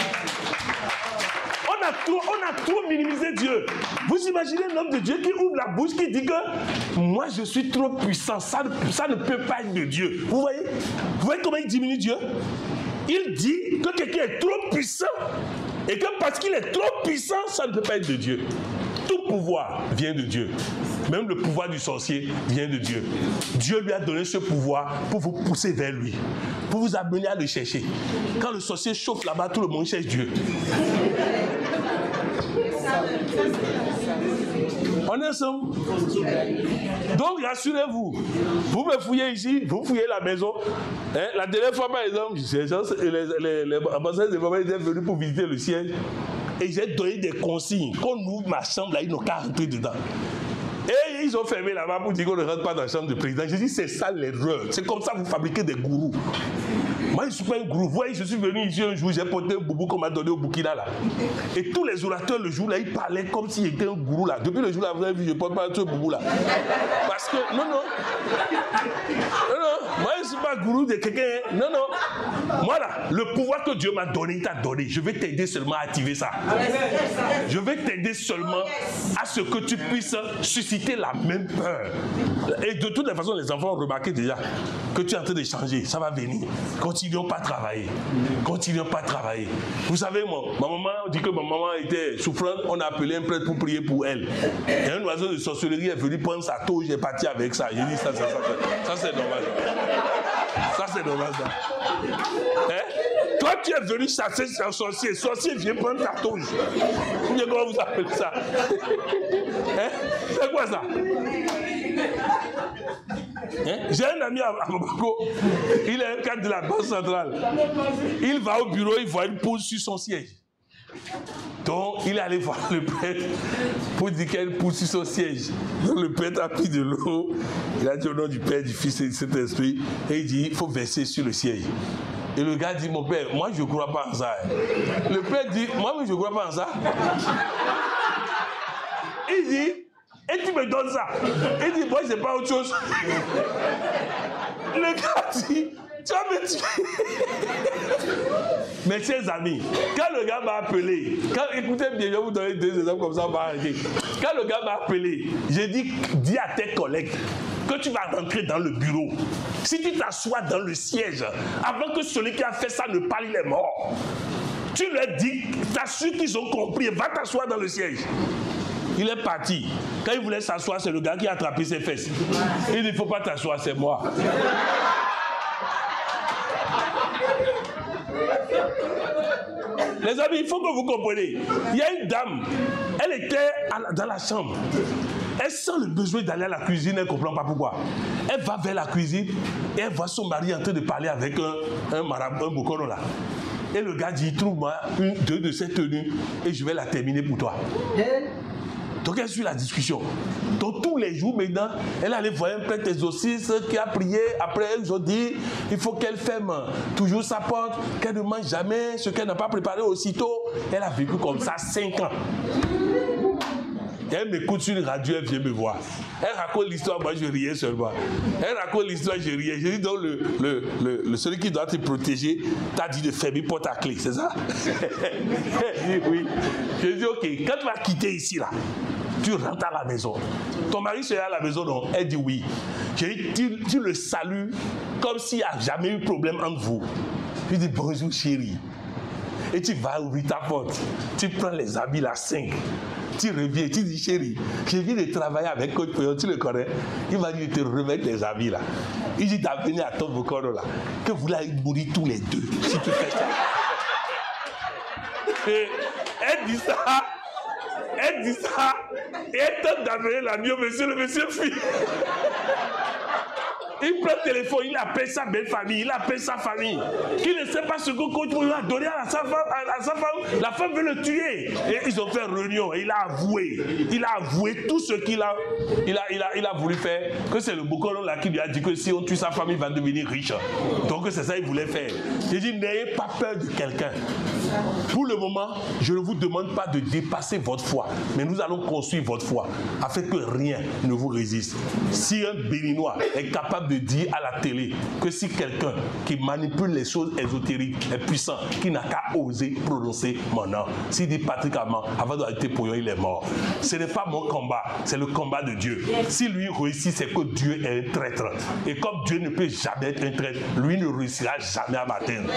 On a, trop, on a trop minimisé Dieu. Vous imaginez un homme de Dieu qui ouvre la bouche, qui dit que moi je suis trop puissant, ça, ça ne peut pas être de Dieu. Vous voyez? Vous voyez comment il diminue Dieu? Il dit que quelqu'un est trop puissant et que parce qu'il est trop puissant, ça ne peut pas être de Dieu. Tout pouvoir vient de Dieu. Même le pouvoir du sorcier vient de Dieu. Dieu lui a donné ce pouvoir pour vous pousser vers lui, pour vous amener à le chercher. Quand le sorcier chauffe là-bas, tout le monde cherche Dieu. On est ensemble. Donc, rassurez-vous. Vous me fouillez ici, vous fouillez la maison. Hein? La dernière fois, par exemple, les, gens, les, les, les ambassadeurs de maman étaient venus pour visiter le siège. Et j'ai donné des consignes. Quand on ouvre ma chambre, là, ils n'ont qu'à rentrer dedans. Et ils ont fermé là-bas pour dire qu'on ne rentre pas dans la chambre du président. J'ai dit, c'est ça l'erreur. C'est comme ça que vous fabriquez des gourous. Moi, je ne suis pas un gourou. Vous voyez, je suis venu ici un jour, j'ai porté un boubou qu'on m'a donné au Burkina là. Et tous les orateurs, le jour là, ils parlaient comme s'il était un gourou là. Depuis le jour là, vous avez vu, je ne porte pas ce boubou là. Parce que, non, non. Non, non. Moi, je ne suis pas gourou de quelqu'un. Non, non. Moi là, le pouvoir que Dieu m'a donné, il t'a donné. Je vais t'aider seulement à activer ça. Je vais t'aider seulement à ce que tu puisses susciter la même peur. Et de toute façon, les enfants ont remarqué déjà que tu es en train de changer. Ça va venir. Continuons pas à travailler. Continuons pas à travailler. Vous savez, moi, ma maman dit que ma maman était souffrante. On a appelé un prêtre pour prier pour elle. Et un oiseau de sorcellerie est venu prendre sa toge. J'ai parti avec ça. J'ai dit ça, ça, ça. Ça, ça c'est normal. Ça, c'est normal, ça. Hein? Toi, tu es venu chasser un sorcier. Sorcier vient prendre ta toge. Comment vous appelez ça? Hein? C'est quoi ça? Hein? J'ai un ami à Bamako, il est un cadre de la banque centrale. Il va au bureau, il voit une pause sur son siège. Donc, il est allé voir le prêtre pour dire qu'il y a une pause sur son siège. Donc, le prêtre a pris de l'eau, il a dit au nom du Père, du Fils et du Saint-Esprit, et il dit, il faut verser sur le siège. Et le gars dit, mon père, moi je ne crois pas en ça. Le père dit, moi je ne crois pas en ça. Il dit, et tu me donnes ça. Il dit, moi, c'est pas autre chose. Le gars dit, tu vas me tuer. Mes chers amis, quand le gars m'a appelé, quand, écoutez bien, je vais vous donner deux exemples comme ça, on va arrêter. Quand le gars m'a appelé, j'ai dit, dis à tes collègues que tu vas rentrer dans le bureau. Si tu t'assois dans le siège, avant que celui qui a fait ça ne parle, il est mort. Tu leur dis, t'assures qu'ils ont compris, va t'asseoir dans le siège. Il est parti. Quand il voulait s'asseoir, c'est le gars qui a attrapé ses fesses. Il dit, il ne faut pas t'asseoir, c'est moi. Les amis, il faut que vous compreniez. Il y a une dame, elle était à la, dans la chambre. Elle sent le besoin d'aller à la cuisine, elle ne comprend pas pourquoi. Elle va vers la cuisine et elle voit son mari en train de parler avec un, un marabout, un bokoro là. Et le gars dit, trouve-moi une, deux de ces tenues et je vais la terminer pour toi. Donc elle suit la discussion. Donc tous les jours maintenant, elle allait voir un prêtre exorciste qui a prié. Après, ils ont dit, il faut qu'elle ferme toujours sa porte, qu'elle ne mange jamais ce qu'elle n'a pas préparé aussitôt. Elle a vécu comme ça cinq ans. Et elle m'écoute sur une radio, elle vient me voir. Elle raconte l'histoire, moi je riais seulement. Elle raconte l'histoire, je riais. Je dis donc, le, le, le, le, celui qui doit te protéger t'a dit de fermer porte à clé, c'est ça? Elle dit oui. Je dis ok, quand tu vas quitter ici là, tu rentres à la maison. Ton mari sera à la maison, non? Elle dit oui. Je dis, tu, tu le salues comme s'il n'y a jamais eu de problème entre vous. Je dis bonjour chérie. Et tu vas ouvrir ta porte. Tu prends les habits là, cinq. Tu reviens, tu dis chérie, je viens de travailler avec Coach Poyon, tu le connais. Il va dire, te remettre les habits là. Il dit, t'as venu à ton Bokoro là, que vous allez mourir tous les deux si tu fais ça. Et elle dit ça, elle dit ça, et elle tente d'amener la mieux, monsieur, le monsieur fuit. Il prend le téléphone, il appelle sa belle famille, il appelle sa famille. Il ne sait pas ce que Coach Poyon a donné à sa femme, à sa femme. La femme veut le tuer. Et ils ont fait une réunion et il a avoué. Il a avoué tout ce qu'il a, il a, il a, il a voulu faire. Que c'est le Bokoro là qui lui a dit que si on tue sa femme, il va devenir riche. Donc c'est ça qu'il voulait faire. J'ai dit, n'ayez pas peur de quelqu'un. Pour le moment, je ne vous demande pas de dépasser votre foi. Mais nous allons construire votre foi afin que rien ne vous résiste. Si un Béninois est capable de dire à la télé que si quelqu'un qui manipule les choses ésotériques est puissant, qui n'a qu'à oser prononcer mon nom. S'il dit Patrick Amand, avant d'arrêter Poyon, il est mort. Ce n'est pas mon combat, c'est le combat de Dieu. Si lui réussit, c'est que Dieu est un traître. Et comme Dieu ne peut jamais être un traître, lui ne réussira jamais à m'atteindre.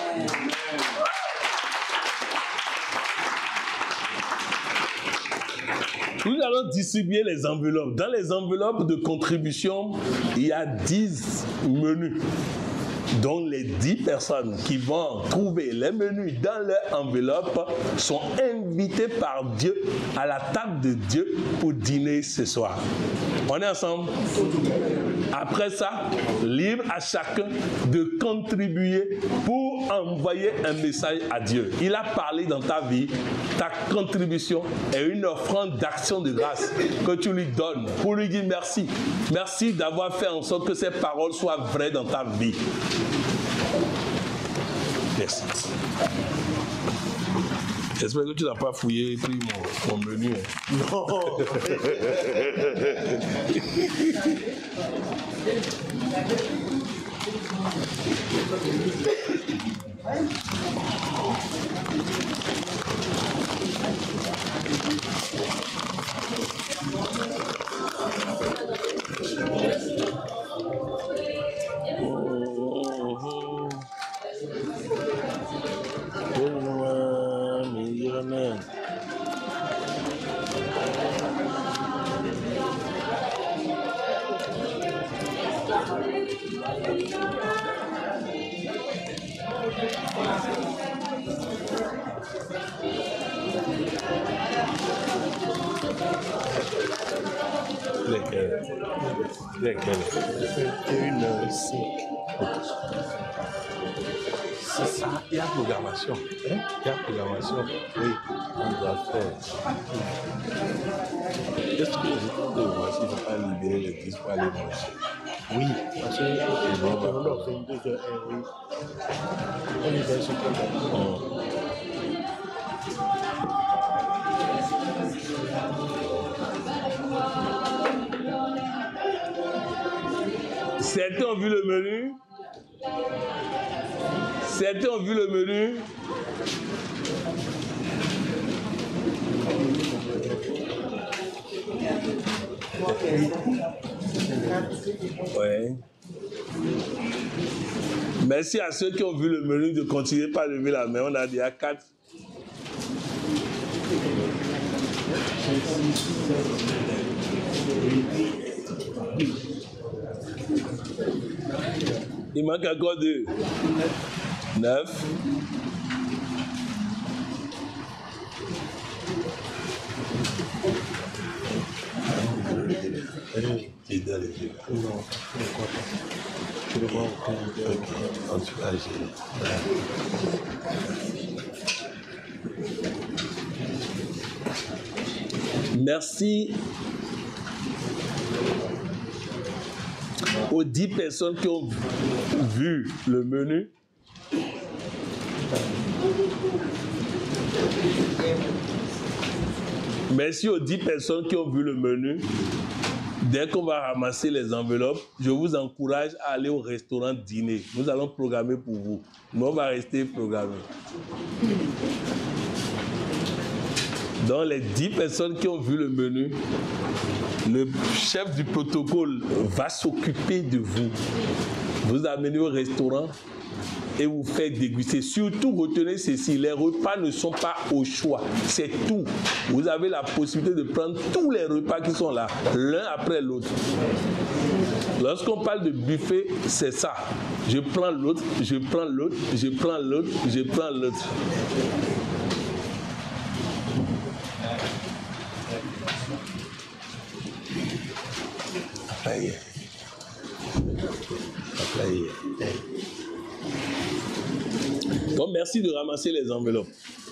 Nous allons distribuer les enveloppes. Dans les enveloppes de contribution, il y a dix menus. Donc les dix personnes qui vont trouver les menus dans leur enveloppe sont invitées par Dieu à la table de Dieu pour dîner ce soir. On est ensemble? Après ça, libre à chacun de contribuer pour envoyer un message à Dieu. Il a parlé dans ta vie, ta contribution est une offrande d'action de grâce que tu lui donnes pour lui dire merci. Merci d'avoir fait en sorte que ces paroles soient vraies dans ta vie. Merci. J'espère que tu n'as pas fouillé et pris mon, mon menu. Non. Lesquels? Lesquels? Une ici. C'est ça, il y a programmation. Hein? Il y a programmation. Oui, on doit faire. Est-ce que je peux voir s'il ne faut pas libérer les dix pour aller manger? Oui, parce que on doit faire deux heures. Oui. On libère ce programme. Certains ont vu le menu. Certains ont vu le menu. Ouais. Merci à ceux qui ont vu le menu de continuer par lever la main. On a déjà quatre. Il manque encore deux. Neuf. Et dans les yeux. Non, pourquoi pas? Je le vois encore. Ok, en tout cas, j'ai. Merci aux dix personnes qui ont vu le menu. Merci aux dix personnes qui ont vu le menu. Dès qu'on va ramasser les enveloppes, je vous encourage à aller au restaurant dîner. Nous allons programmer pour vous. Nous, on va rester programmés. Donc, les dix personnes qui ont vu le menu, le chef du protocole va s'occuper de vous. Vous amenez au restaurant et vous faites déguster. Surtout, retenez ceci, les repas ne sont pas au choix, c'est tout. Vous avez la possibilité de prendre tous les repas qui sont là, l'un après l'autre. Lorsqu'on parle de buffet, c'est ça. Je prends l'autre, je prends l'autre, je prends l'autre, je prends l'autre. Après, après, donc, merci de ramasser les enveloppes.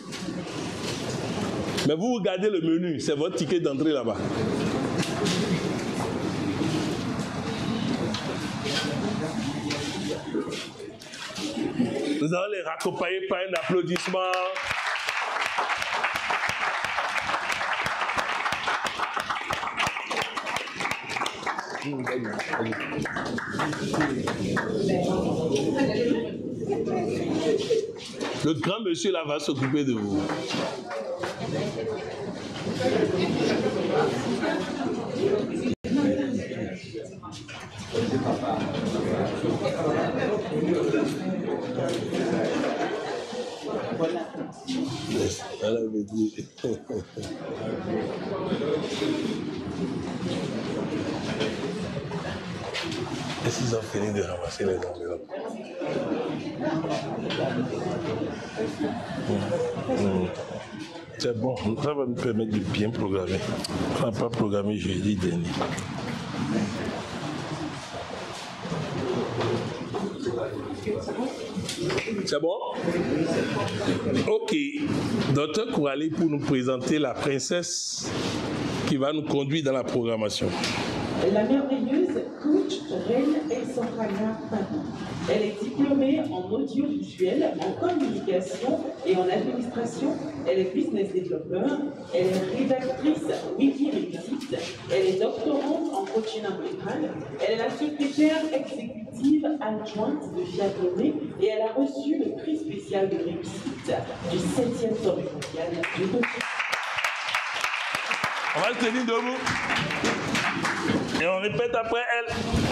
Mais vous regardez le menu, c'est votre ticket d'entrée là-bas. Nous allons les raccompagner par un applaudissement. Le grand monsieur là va s'occuper de vous. Bon appétit. Yes, elle avait dit. Est-ce qu'ils ont fini de ramasser les enveloppes? Mmh. Mmh. C'est bon, ça va nous permettre de bien programmer. On n'a pas programmé jeudi dernier. C'est bon? Ok. Docteur Kouali pour nous présenter la princesse qui va nous conduire dans la programmation. La merveilleuse coach Reine Elsangana Paris. Elle est diplômée en audiovisuel, en communication et en administration. Elle est business développeur. Elle est rédactrice Wiki Réussite. Elle est doctorante en coaching intégral. Elle est la secrétaire exécutive adjointe de Fiadomé et elle a reçu le prix spécial de réussite du septième sommet mondial du coaching. On va se tenir debout. Et on répète après elle.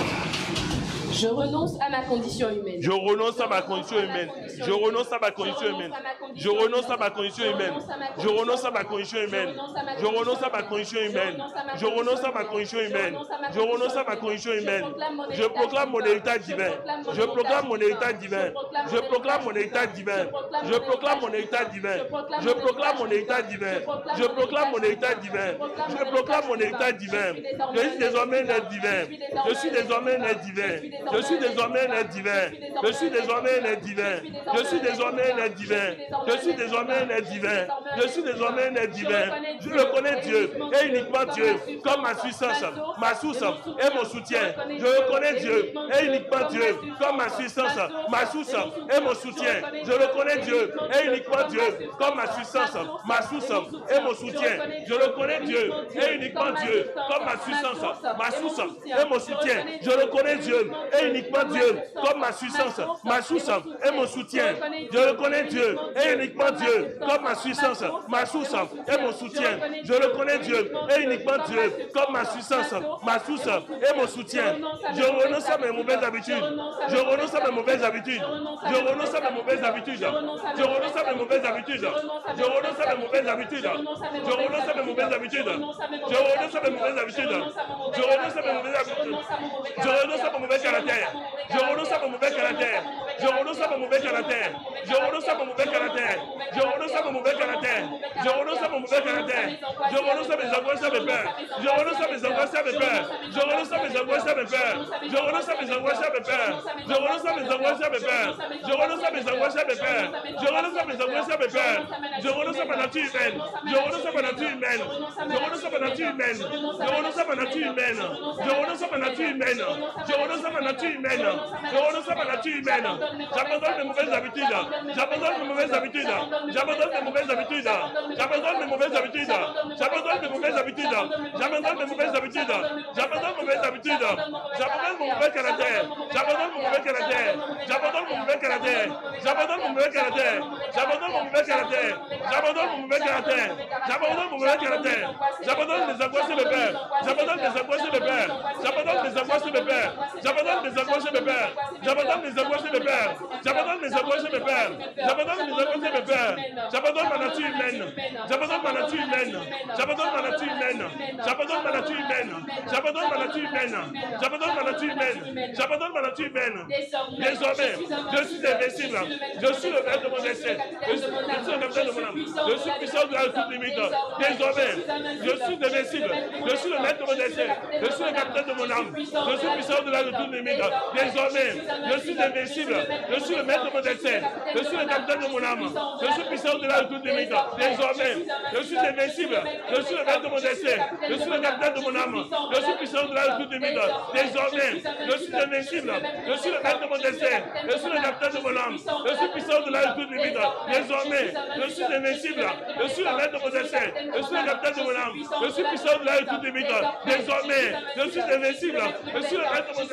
Je renonce à ma condition humaine. Je renonce à ma condition humaine. Je renonce à ma condition humaine. Je renonce à ma condition humaine. Je renonce à ma condition humaine. Je renonce à ma condition humaine. Je renonce à ma condition humaine. Je renonce à ma condition humaine. Je proclame mon héritage divin. Je proclame mon héritage divin. Je proclame mon héritage divin. Je proclame mon héritage divin. Je proclame mon héritage divin. Je proclame mon héritage divin. Je proclame mon héritage divin. Je suis désormais un être divin. Je suis désormais un être divin. Je suis désormais un être divin. Je suis désormais un être divin. Je suis désormais un être divin. Je suis désormais un être divin. Je suis désormais un être divin. Je le connais Dieu et uniquement Dieu comme ma puissance, ma source et mon soutien. Je le connais Dieu et uniquement Dieu comme ma puissance, ma source et mon soutien. Je le connais Dieu et uniquement Dieu comme ma puissance, ma source et mon soutien. Je le connais Dieu et uniquement Dieu comme ma puissance, ma source et mon soutien. Je le connais Dieu et uniquement Dieu comme ma puissance, ma source et mon soutien. Je le connais Dieu et uniquement Dieu comme ma puissance, ma source et mon soutien. Je le connais Dieu et uniquement Dieu comme ma puissance, ma source et mon soutien. Je renonce à mes mauvaises habitudes. Je renonce à mes mauvaises habitudes. Je renonce à mes mauvaises habitudes. Je renonce à mes mauvaises habitudes. Je renonce à mes mauvaises habitudes. Je renonce à mes mauvaises habitudes. Je renonce à mes mauvaises habitudes. Je renonce à mes mauvaises habitudes. Je renonce à mon mauvais caractère. Je renonce à mon mauvais caractère. Je renonce à mon mauvais caractère. Je renonce à mon mauvais caractère. Je renonce à mon mauvais caractère. Je renonce à mon mauvais caractère. Je renonce à mes angoisses et mes peurs. Je renonce à mes angoisses et mes peurs. Je renonce à mes angoisses et mes peurs. Je renonce à mes angoisses et mes peurs. Je renonce à mes angoisses et mes peurs. Je renonce à mes angoisses et mes peurs. Je renonce à mes angoisses et mes peurs. Je renonce à ma nature humaine. Je renonce à ma nature humaine. Je renonce à ma nature humaine. Je renonce à ma nature humaine. Je renonce à ma nature humaine. Je renonce à ma nature humaine. Je renonce à ma nature humaine. J'abandonne mes mauvaises habitudes. J'abandonne mes mauvaises habitudes. J'abandonne mes mauvaises habitudes. J'abandonne mes mauvaises habitudes. J'abandonne mes mauvaises habitudes. J'abandonne mes mauvaises habitudes. J'abandonne mes mauvaises habitudes. J'abandonne mon mauvais caractère. J'abandonne mon mauvais caractère. J'abandonne mon mauvais caractère. J'abandonne mon mauvais caractère. J'abandonne mon mauvais caractère. J'abandonne mon mauvais caractère. J'abandonne mon mauvais caractère. J'abandonne mes angoisses et mes peurs. J'abandonne mes angoisses et mes peurs. J'abandonne mes angoisses et mes peurs. J'abandonne mes angoisses et mes peurs. J'abandonne mes angoisses et mes peurs. J'abandonne mes angoisses et mes peurs. J'abandonne mes angoisses et mes peurs. J'abandonne ma nature humaine. J'abandonne ma nature humaine. J'abandonne ma nature humaine. J'abandonne ma nature humaine. J'abandonne ma nature humaine. J'abandonne ma nature humaine. J'abandonne ma nature humaine. Désormais, je suis invincible. Je suis le maître de mon essai. Je suis le capitaine de mon âme. Je suis puissant de la toute limite. Désormais, je suis invincible. Je suis le maître de mon essai. Je suis le capitaine de mon âme. Je suis puissant de la toute limite. Désormais, je suis invincible. Je suis le maître de mon essai. Je suis le capitaine de mon âme. Je suis puissant de la toute limite. Désormais, je suis invincible. Je suis le maître de mon essai. Je suis le capitaine de mon âme. Je suis puissant de la toute limite. Désormais, je suis invincible. Je suis le maître de mon essai. Je suis le capitaine de mon âme. Je suis puissant de la toute limite. Désormais, je suis invincible. Je suis le maître de mon essai. Je suis le capitaine de mon âme. Je suis puissant de la toute limite. Désormais, je suis invincible. Je suis le maître de mon essai. Je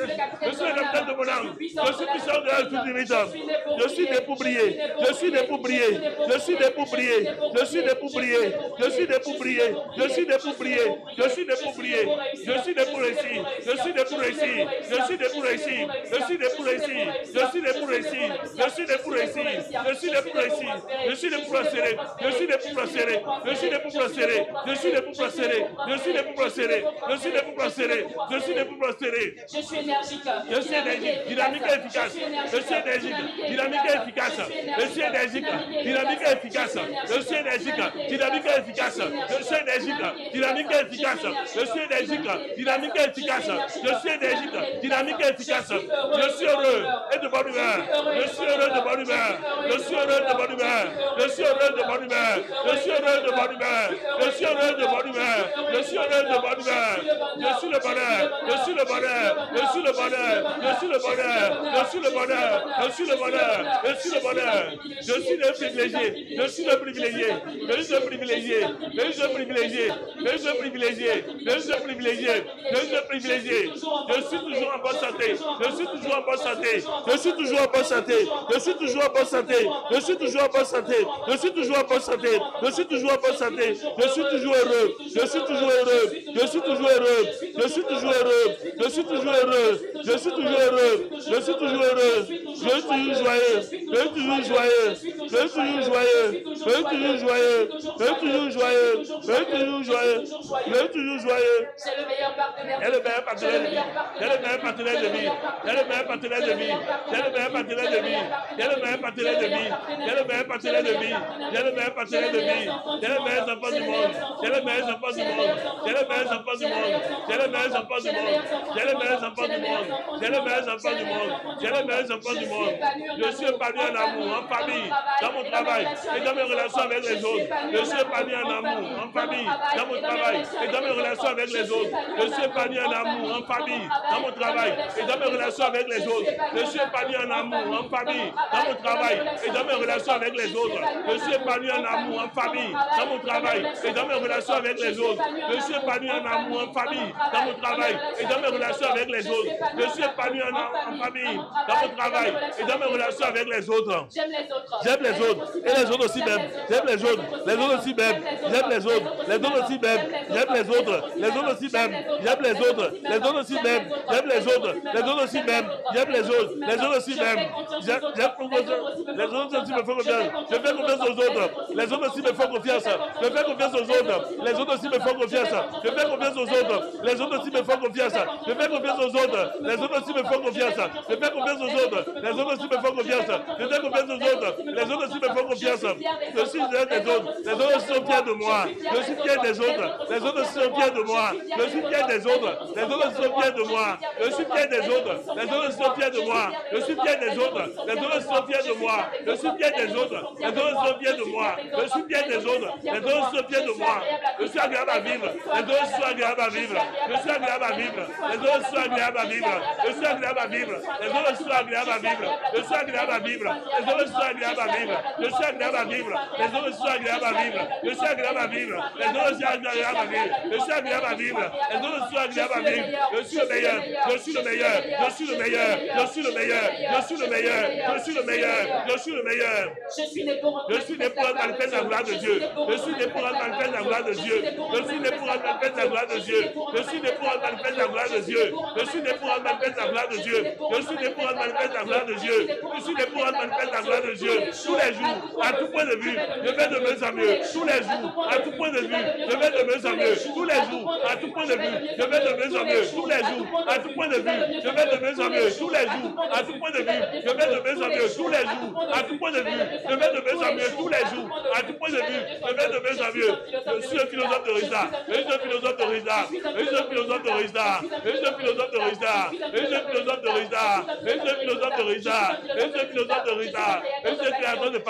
Je suis le capitaine de mon âme. Je suis puissant de la toute limite. Je suis né pour briller. Je suis né pour briller. Je suis né pour briller. Je suis né pour briller. Je suis né pour briller. Je suis né pour briller. Je suis né pour briller. Je suis né pour réussir. Je suis né pour réussir. Je suis né pour réussir. Je suis né pour réussir. Je suis né pour réussir. Je suis né pour réussir. Je suis né pour réussir. Je suis né pour prospérer. Je suis né pour prospérer. Je suis né pour prospérer. Je suis né pour prospérer. Je suis né pour prospérer. Je suis né pour prospérer. Je suis né pour prospérer. Je suis énergique. Je suis énergique, dynamique et efficace. Je suis énergique, dynamique et efficace. Je suis énergique, dynamique et efficace. Je suis énergique, dynamique et efficace. Je suis énergique, dynamique et efficace. Je suis énergique, dynamique et efficace. Je suis énergique, dynamique et efficace. Je suis heureux et de bonne humeur. Je suis heureux de bonne humeur. Je suis heureux de bonne humeur. Je suis heureux de bonne humeur. Je suis heureux de bonne humeur. Je suis heureux de bonne humeur. Je suis heureux de bonne humeur. Je suis le bonheur. Je suis le bonheur. Je suis le bonheur. Je suis le bonheur. Je suis le bonheur. Je suis le bonheur. Je suis le bonheur. Je suis le privilégié. Je suis le privilégié. Je suis le privilégié. Je suis le privilégié. Je suis le privilégié. Je suis le privilégié. Je suis le privilégié. Je suis toujours en bonne santé. Je suis toujours en bonne santé. Je suis toujours en bonne santé. Je suis toujours en bonne santé. Je suis toujours en bonne santé. Je suis toujours en bonne santé. Je suis toujours en bonne santé. Je suis toujours heureux. Je suis toujours heureux. Je suis toujours heureux. Je suis toujours heureux. Je suis toujours heureux. Je suis toujours heureux. Je suis toujours heureux. Je suis toujours joyeux. Je suis toujours joyeux. Je suis toujours joyeux. Je suis toujours joyeux. Je suis toujours joyeux. Je suis toujours joyeux. Je suis toujours joyeux. C'est le meilleur partenaire. C'est le meilleur partenaire de vie. C'est le meilleur partenaire de vie. C'est le meilleur partenaire de vie. C'est le meilleur partenaire de vie. C'est le meilleur partenaire de vie. C'est le meilleur partenaire de vie. C'est le meilleur partenaire de vie. C'est le meilleur enfant du monde. C'est le meilleur enfant du monde. C'est le meilleur enfant du monde. C'est le meilleur enfant du monde. C'est le meilleur enfant du monde. C'est le meilleur enfant du monde. C'est le meilleur enfant du monde. Je suis épanoui en amour, en famille, dans mon travail et dans mes relations avec les autres. Je suis épanoui en amour, en famille, dans mon travail et dans mes relations avec les autres. Je suis épanoui en amour, en famille, dans mon travail et dans mes relations avec les autres. Je suis épanoui en amour, en famille, dans mon travail et dans mes relations avec les autres. Je suis épanoui en amour, en famille, dans mon travail et dans mes relations avec les autres. Je suis épanoui en amour, en famille, dans mon travail et dans mes relations avec les autres. Je suis épanoui en, en famille, dans mon travail et dans mes relations avec les autres. J'aime les autres. J'aime les autres. Et les autres aussi même. J'aime les autres. Les autres aussi même. J'aime les autres. Les autres aussi même. J'aime les autres. Les autres aussi même. J'aime les autres. Les autres aussi même. J'aime les autres. Les autres aussi même. J'aime les autres. Les autres aussi même. J'aime les autres aussi me font confiance. Je fais confiance aux autres. Les autres aussi me font confiance. Je fais confiance aux autres. Les autres aussi me font confiance. Je fais confiance aux autres. Les autres aussi me font confiance. Je fais confiance aux autres. Les autres aussi me font confiance. Je fais confiance aux autres. Les autres aussi me font confiance. Je fais confiance aux autres. Les autres aussi me font confiance. Je suis fier des autres. Les autres aussi sont fiers de moi. Je suis fier des autres. Les autres aussi sont fiers de moi. Je suis fier des autres. Les autres aussi sont fiers de moi. Je suis fier des autres. Les autres aussi sont fiers de moi. Je suis fier des autres. Les autres aussi sont fiers de moi. Je suis fier des autres. Les autres aussi sont fiers de moi. Je suis fier des autres. Les autres aussi sont fiers de moi. Je suis agréable à vivre. Les autres aussi sont agréables à vivre. Je suis agréable à vivre. Les autres aussi sont agréables à vivre. Je suis agréable à vivre. Les autres aussi sont agréables à vivre. Je suis agréable à vivre. Les autres aussi sont agréables à vivre. Je suis agréable à vivre. Les autres aussi sont agréables à vivre. Je suis agréable à vivre. Les autres aussi sont agréables à vivre. Je suis agréable à vivre. Les autres aussi sont agréables à vivre. Je suis le meilleur. Je suis le meilleur. Je suis le meilleur. Je suis le meilleur. Je suis le meilleur. Je suis le meilleur. Je suis le meilleur. Je suis né pour Je suis né pour rendre manifeste la gloire de Dieu. Je suis né pour rendre manifeste la gloire de Dieu. Je suis né pour rendre manifeste la gloire de Dieu. Je suis né pour rendre manifeste la gloire de Dieu. Je suis né pour rendre manifeste la gloire de Dieu. Je suis né pour rendre manifeste la gloire de Dieu. Je suis né pour rendre manifeste la gloire de Dieu. Tous les jours, à tout point de vue, je vais de mieux en mieux. Tous les jours, à tout point de vue, je vais de mieux en mieux. Tous les jours, à tout point de vue, je vais de mieux en mieux. Tous les jours, à tout point de vue, je vais de mieux en mieux. Tous les jours, à tout point de vue, je vais de mieux en mieux. Tous les jours, à tout point de vue, je vais de mieux en mieux. Tous les jours, à tout point de vue, je vais de mieux en mieux. Je suis un philosophe de Risa. Je suis un philosophe de Risa. Je suis un philosophe de Risa. Je suis un philosophe de Risa. Je suis un philosophe de Risa. Je suis un philosophe de Risa. Je suis un philosophe de Risa. Je suis un créateur de passion.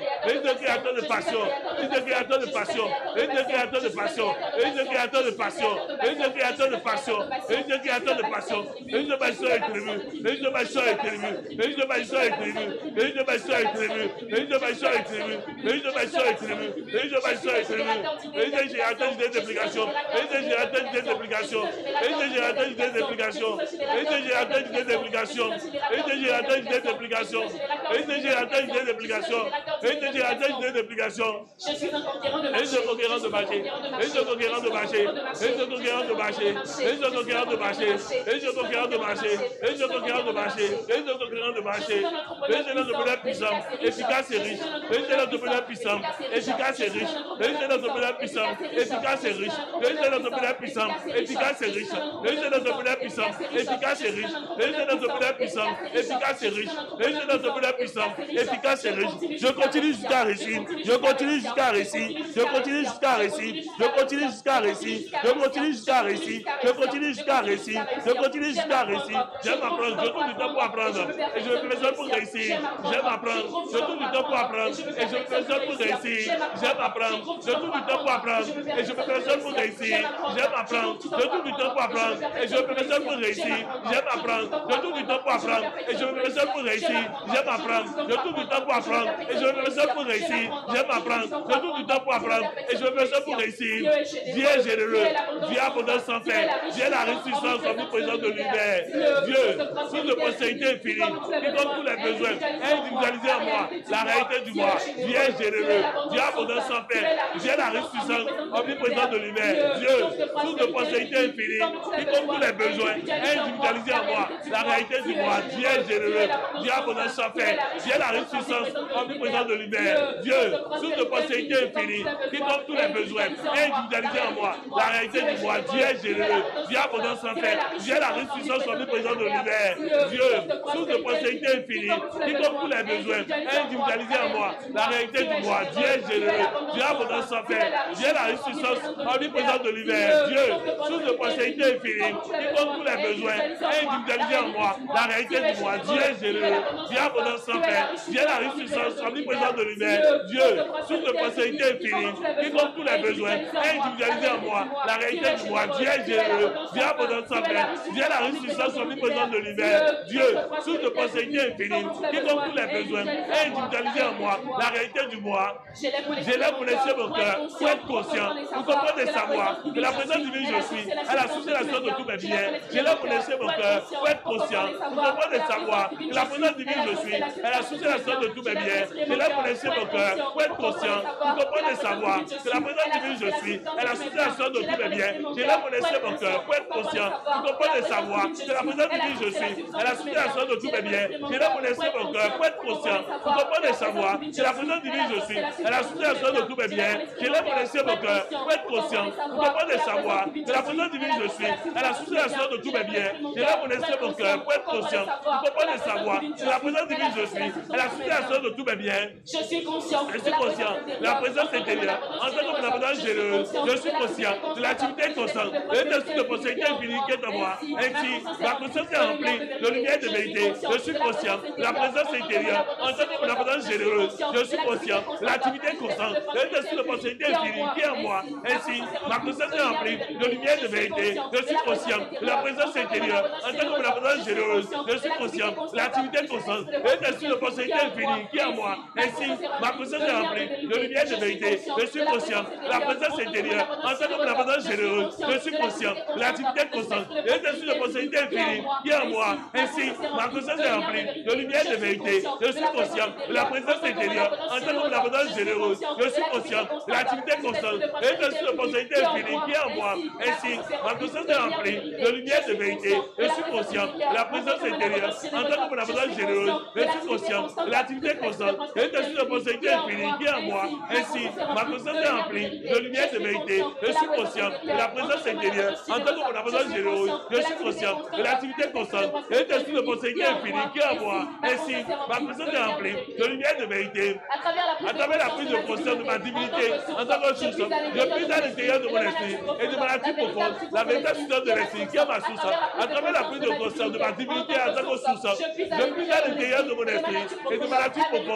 Esprit de créateur de passion, Esprit de créateur de passion, Esprit de créateur de passion, Esprit de créateur de passion, Esprit de créateur de passion, Esprit de créateur de passion, Esprit de passion est prévu, Esprit de passion est prévu, Esprit de passion est prévu, Esprit de passion est prévu, Esprit de passion est prévu, Esprit de passion est prévu, Esprit de passion est prévu, Esprit de gérateur d'idées d'application, Esprit de gérateur d'idées d'application, Esprit de gérateur d'idées d'application, Esprit de gérateur d'idées d'application, Esprit de gérateur d'idées d'application, Esprit de gérateur d'idées d'application, Esprit de gérateur d'idées d'application, Je suis un conquérant de marché. Esprit de conquérant de marché, Esprit de conquérant de marché, Esprit de conquérant de marché, Esprit de conquérant de marché, Esprit de conquérant de marché, Esprit de conquérant de marché, Esprit de conquérant de marché, Esprit d'entrepreneur puissant, efficace et riche, Esprit d'entrepreneur puissant, efficace et riche, Esprit d'entrepreneur puissant, efficace et riche, Esprit d'entrepreneur puissant, efficace et riche, Esprit d'entrepreneur puissant, efficace et riche, Esprit d'entrepreneur puissant, efficace et riche, Esprit d'entrepreneur puissant, efficace et riche. Je continue jusqu'à réussir, je continue jusqu'à réussir, je continue jusqu'à réussir, je continue jusqu'à réussir, je continue jusqu'à réussir, je continue jusqu'à réussir, je continue jusqu'à réussir. J'aime apprendre, je trouve du temps pour apprendre et je me fais pour réussir. J'aime apprendre, je trouve du temps pour apprendre et je me fais pour réussir. J'aime apprendre, je trouve du temps pour apprendre et je me fais pour réussir. J'aime apprendre, je trouve du temps pour apprendre et je me fais pour réussir. J'aime apprendre, je trouve du temps pour apprendre et je me fais pour réussir. J'aime apprendre, je trouve du temps pour apprendre et je me fais pour réussir. J'aime apprendre, je trouve du temps pour apprendre et je me fais pour réussir. Dieu est généreux, Dieu a abondance sans faire, Dieu la résistance au plus présent de l'univers. Dieu, sous de postérité infinie, qui donne tous les besoins, individualisé en moi, la réalité du moi. Dieu est généreux, Dieu a abondance sans faire, Dieu la résistance au plus présent de l'univers. Dieu, sous de postérité infinie, qui donne tous les besoins, individualisé en moi, la réalité du moi. Dieu est généreux, Dieu a abondance sans faire, Dieu la résistance au plus présent de l'univers. Dieu, sous de postérité infinie, qui donne tous les besoins, individualisé en moi, la réalité du moi. Dieu est généreux, Dieu a abondance sans faire, Dieu la résistance au plus présent de l'univers. Dieu, sous de postérité infinie, qui donne tous les besoins, individualisé en moi, la réalité du moi. Dieu est généreux, Dieu a abondance sans faire, Dieu la résistance au plus présent de l'univers. Dieu, sous de postérité infinie, qui donne tous les besoins, individualisé en moi, la réalité du moi. Dieu est généreux, Dieu a abondance sans faire, Dieu la résistance au plus présent de l'univers. Dieu, sous de postérité infinie, qui donne tous les besoins, individualisé en moi, la réalité du moi. Dieu est généreux, Dieu a abondance sans faire, Dieu la résistance au plus présent de l'univers. Dieu, sous de postérité infinie, qui donne tous les besoins, individualisé en moi, la réalité du moi. J'élève mon esprit mon cœur pour être conscient, pour comprendre et savoir que la présence divine je suis, elle a soucié la source de tous mes biens. J'élève mon esprit mon cœur pour être conscient, pour comprendre et savoir que la présence divine je suis, elle a soucié la source de tous mes biens. J'élève mon esprit mon cœur pour être conscient, pour comprendre et savoir que la présence divine je suis, elle a soucié la source de tous mes biens. J'élève mon esprit mon cœur pour être conscient, pour comprendre et savoir que la présence divine je suis, elle a soucié la source de tous mes biens. J'élève mon esprit mon cœur pour être conscient, pour comprendre et savoir que la présence divine je suis, elle a soucié la source de tous mes biens. J'élève mon esprit mon cœur pour être conscient, pour comprendre et savoir que la présence divine je suis, elle a soucié la source de tous mes biens. J'élève mon esprit mon cœur pour être conscient, pour comprendre et savoir que la présence divine je suis, elle a soucié la source de tous mes biens. Je suis conscient. Je suis conscient de la présence intérieure. En tant que mon abondance généreuse, je suis conscient de l'activité constante, de l'esprit de prospérité infinie qui est en moi. Ainsi, ma conscience est remplie de lumière de vérité. Je suis conscient de la présence intérieure. En tant que mon abondance généreuse, je suis conscient de l'activité constante, de l'esprit de prospérité infinie qui est en moi. Ainsi, ma conscience est remplie de lumière de vérité. Je suis conscient de la présence intérieure. En tant que mon abondance généreuse, je suis conscient de l'activité constante, de l'esprit de prospérité infinie qui est en moi. Ainsi, ma conscience est remplie de lumière de vérité. Je suis conscient de la présence intérieure. En tant que mon abondance généreuse, je suis conscient de l'activité constante, de l'esprit de prospérité infinie qui est en moi. Ainsi, ma conscience est remplie de lumière de vérité. Je suis conscient de la présence intérieure. En tant que mon abondance généreuse, je suis conscient de l'activité constante, de l'esprit de prospérité infinie qui est en moi. Ainsi, ma conscience est remplie de lumière de vérité. Je suis conscient de la présence intérieure. En tant que mon abondance généreuse, je suis conscient de l'activité constante, de l'esprit de prospérité infinie qui est en moi. Ainsi, ma conscience est remplie de lumière de vérité. Je suis conscient de la présence intérieure. En tant que mon abondance généreuse, je suis conscient de l'activité constante, de l'esprit de prospérité infinie qui est en moi. Ainsi, ma conscience est remplie de lumière de vérité. À travers la prise de conscience de ma divinité en tant que source, je prise à l'intérieur de mon esprit et de ma nature profonde la véritable substance de l'esprit qui est ma source. À travers la prise de conscience de ma divinité en tant que source, je prise à l'intérieur de mon esprit et de ma nature profonde la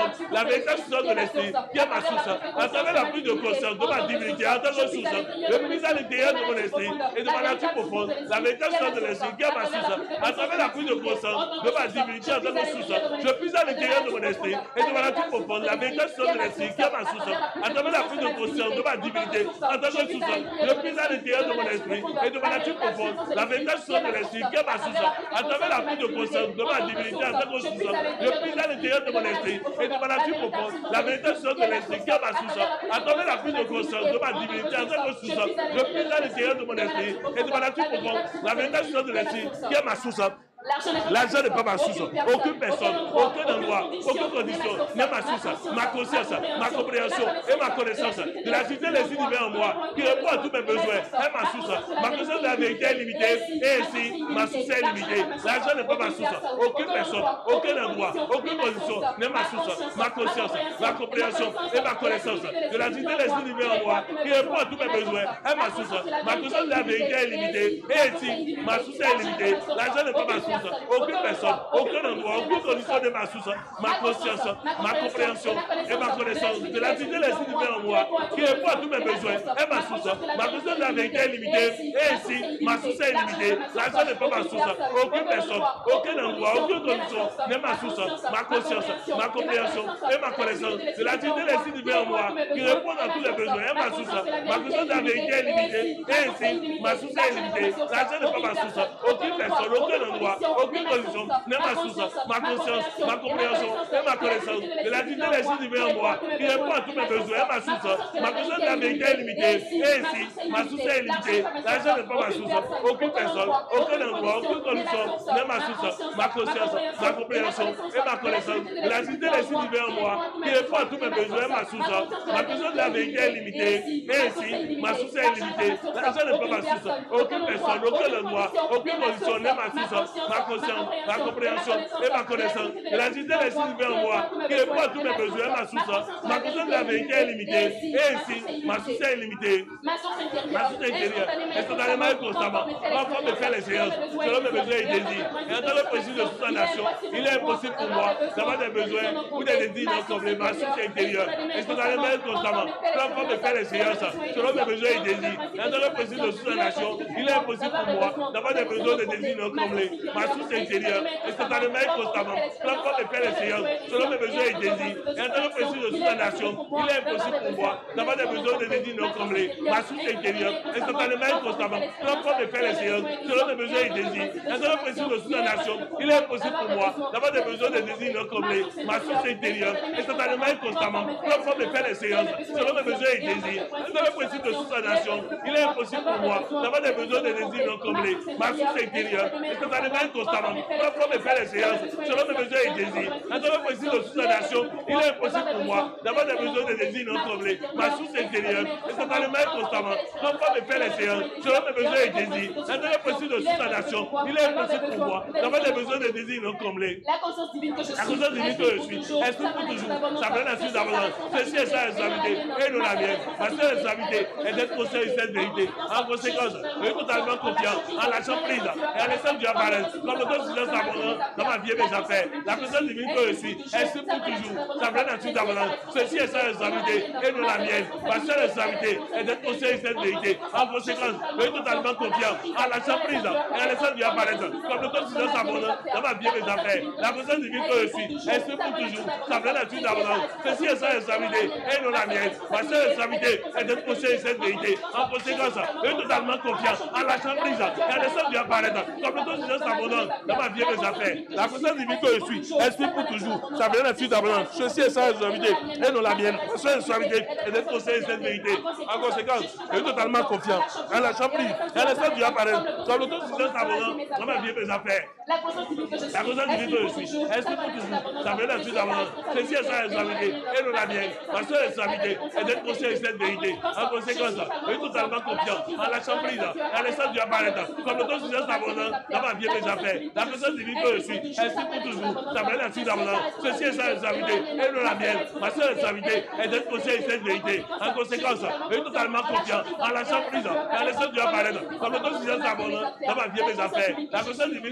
véritable source de l'esprit, qui est ma source, à travers la prise de conscience de ma divinité, en tant que source, je prise à l'intérieur de mon esprit et de ma nature profonde, la véritable source de l'esprit, qui est ma source, à travers la prise de conscience de ma divinité, en tant que source, je prise à l'intérieur de mon esprit et de ma nature profonde, la véritable source de l'esprit, qui est ma source, à travers la prise de conscience de ma divinité, en tant que source, je prise à l'intérieur de mon esprit et de ma nature profonde, la véritable source de l'esprit, qui est ma source, à travers la prise de conscience de ma divinité, en tant que source, je prise à l'intérieur de mon esprit et de ma nature profonde, la véritable source de l'esprit, qui est ma source, à travers la prise de conscience de ma divinité, en tant que source, je prise à l'intérieur de mon esprit et de ma nature profonde, la véritable source de l'esprit, qui est ma source. L'argent n'est pas ma source. Aucune personne, aucun endroit, aucune condition n'est ma source. Ma conscience, ma compréhension et ma connaissance de la cité des univers en moi qui répond à tous mes besoins est ma source. Ma connaissance de la vérité est limitée et ainsi ma source est limitée. L'argent n'est pas ma source. Aucune personne, aucun endroit, aucune condition n'est ma source. Ma conscience, ma compréhension et ma connaissance de la cité des univers en moi qui répond à tous mes besoins est ma source. Ma connaissance de la vérité est limitée et ainsi ma source est limitée. L'argent n'est pas ma source. Aucune personne, aucun endroit, aucune condition de ma source, ma conscience, ma compréhension et ma connaissance de la cité des univers en moi qui répond à tous mes besoins est ma source. Ma connaissance de la vérité est limitée et ainsi ma source est limitée. L'argent n'est pas ma source. Aucune personne, aucun endroit, aucune condition n'est ma source. Ma conscience, ma compréhension et ma connaissance de la cité des univers en moi qui répond à tous les besoins est ma source. Ma connaissance de la vérité est limitée et ainsi ma source est limitée. L'argent n'est pas ma source. Aucune personne, aucun endroit, aucune condition n'est ma source, ma conscience, ma compréhension et ma connaissance de la cité des univers en moi qui répond à tous mes besoins est ma source. Ma connaissance de la vérité est limitée et ainsi ma source est limitée. L'argent n'est pas ma source. Aucune personne, aucun endroit, aucune condition n'est ma source, ma conscience, ma compréhension et ma connaissance de la cité des univers en moi qui répond à tous mes besoins est ma source. Ma connaissance de la vérité est limitée et ainsi ma source est limitée. L'argent n'est pas ma source. Aucune personne, aucun endroit, aucune condition n'est ma source. Ma conscience, ma compréhension et ma connaissance de la cité des univers en moi qui répond à tous mes besoins, ma source. Ma conscience de la vérité est limitée et ainsi ma source est limitée. Ma source intérieure est totalement et constamment en forme de faire les séances selon mes besoins et désirs. Et en tant que précis de toute la nation, il est impossible pour moi d'avoir des besoins ou des désirs non comblés. Ma source intérieure est totalement et constamment en forme de faire les séances selon mes besoins et désirs. Et en tant que précis de toute la nation, il est impossible pour moi d'avoir des besoins et des désirs non comblés. Ma source intérieure est totalement et constamment en forme de faire les séances selon mes besoins et désirs. Et en tant que précis de toute la nation, il est impossible pour moi d'avoir des besoins et des désirs non comblés. Ma source intérieure est totalement et constamment en forme de faire les séances selon mes besoins et désirs. Et en tant que précis de toute la nation, il est impossible pour moi d'avoir des besoins et des désirs non comblés. Ma source intérieure est totalement et constamment en forme de faire les séances selon mes besoins et désirs. Et dans le principe de toute la nation, il est impossible pour moi d'avoir des besoins et des désirs non comblés. Ma source intérieure est totalement et constamment en forme de faire les séances selon mes besoins et désirs. Et dans le principe de toute la nation, il est impossible pour moi d'avoir des besoins et des désirs non comblés. Ma source intérieure est totalement et constamment en forme de faire les séances selon mes besoins et désirs. Et dans le principe de toute la nation, il est impossible pour moi d'avoir des besoins et des désirs non comblés. La conscience divine que je suis. La conscience divine que je suis. Esprit pour toujours. Ça prend la suite d'abondance. Ceci est sa responsabilité et non la mienne. Ma seule responsabilité est d'être conscient de cette vérité. En conséquence, je suis totalement confiant en lâchant prise et en laissant Dieu apparaître comme l'autre silence abondant dans ma vie et mes affaires. La conscience divine que je suis. Esprit pour toujours. Ça prend la suite d'abondance. Ceci est sa responsabilité et non la mienne. Ma seule responsabilité est d'être conscient de cette vérité. En conséquence, je suis totalement confiant en lâchant prise et en laissant Dieu apparaître comme l'autre silence abondant dans ma vie et mes affaires. La conscience divine que je suis. Esprit pour toujours. Ça prend la suite d'abondance. Ceci est sa responsabilité et non la mienne. Ma seule responsabilité est d'être conscient de cette vérité. En conséquence, je suis totalement confiant en lâchant prise et en laissant Dieu apparaître comme l'autre silence abondant dans ma vie et mes affaires. La conscience divine que je suis. Esprit pour toujours. Ça prend la suite d'abondance. Ceci est sa responsabilité et non la mienne. Ma seule responsabilité est d'être conscient de cette vérité. En conséquence, je suis totalement confiant en lâchant prise et en laissant Dieu apparaître comme l'autre silence abondant dans ma vie et mes affaires. La conscience divine que je suis. La conscience divine que je suis. Esprit pour toujours. Ça prend la suite d'abondance. Ceci est sa responsabilité et non la mienne. Ma seule responsabilité est d'être conscient de cette vérité. En conséquence, je suis totalement confiant en lâchant prise et en laissant Dieu apparaître comme l'autre silence abondant dans ma vie et mes affaires. La conscience divine que je suis. Esprit pour toujours. Ça prend la suite d'abondance. Ceci est sa responsabilité et non la mienne. Ma seule responsabilité est d'être conscient de cette vérité. En conséquence, je suis totalement confiant en lâchant prise et en laissant Dieu apparaître comme l'autre silence abondant dans ma vie et mes affaires. La conscience divine que je suis.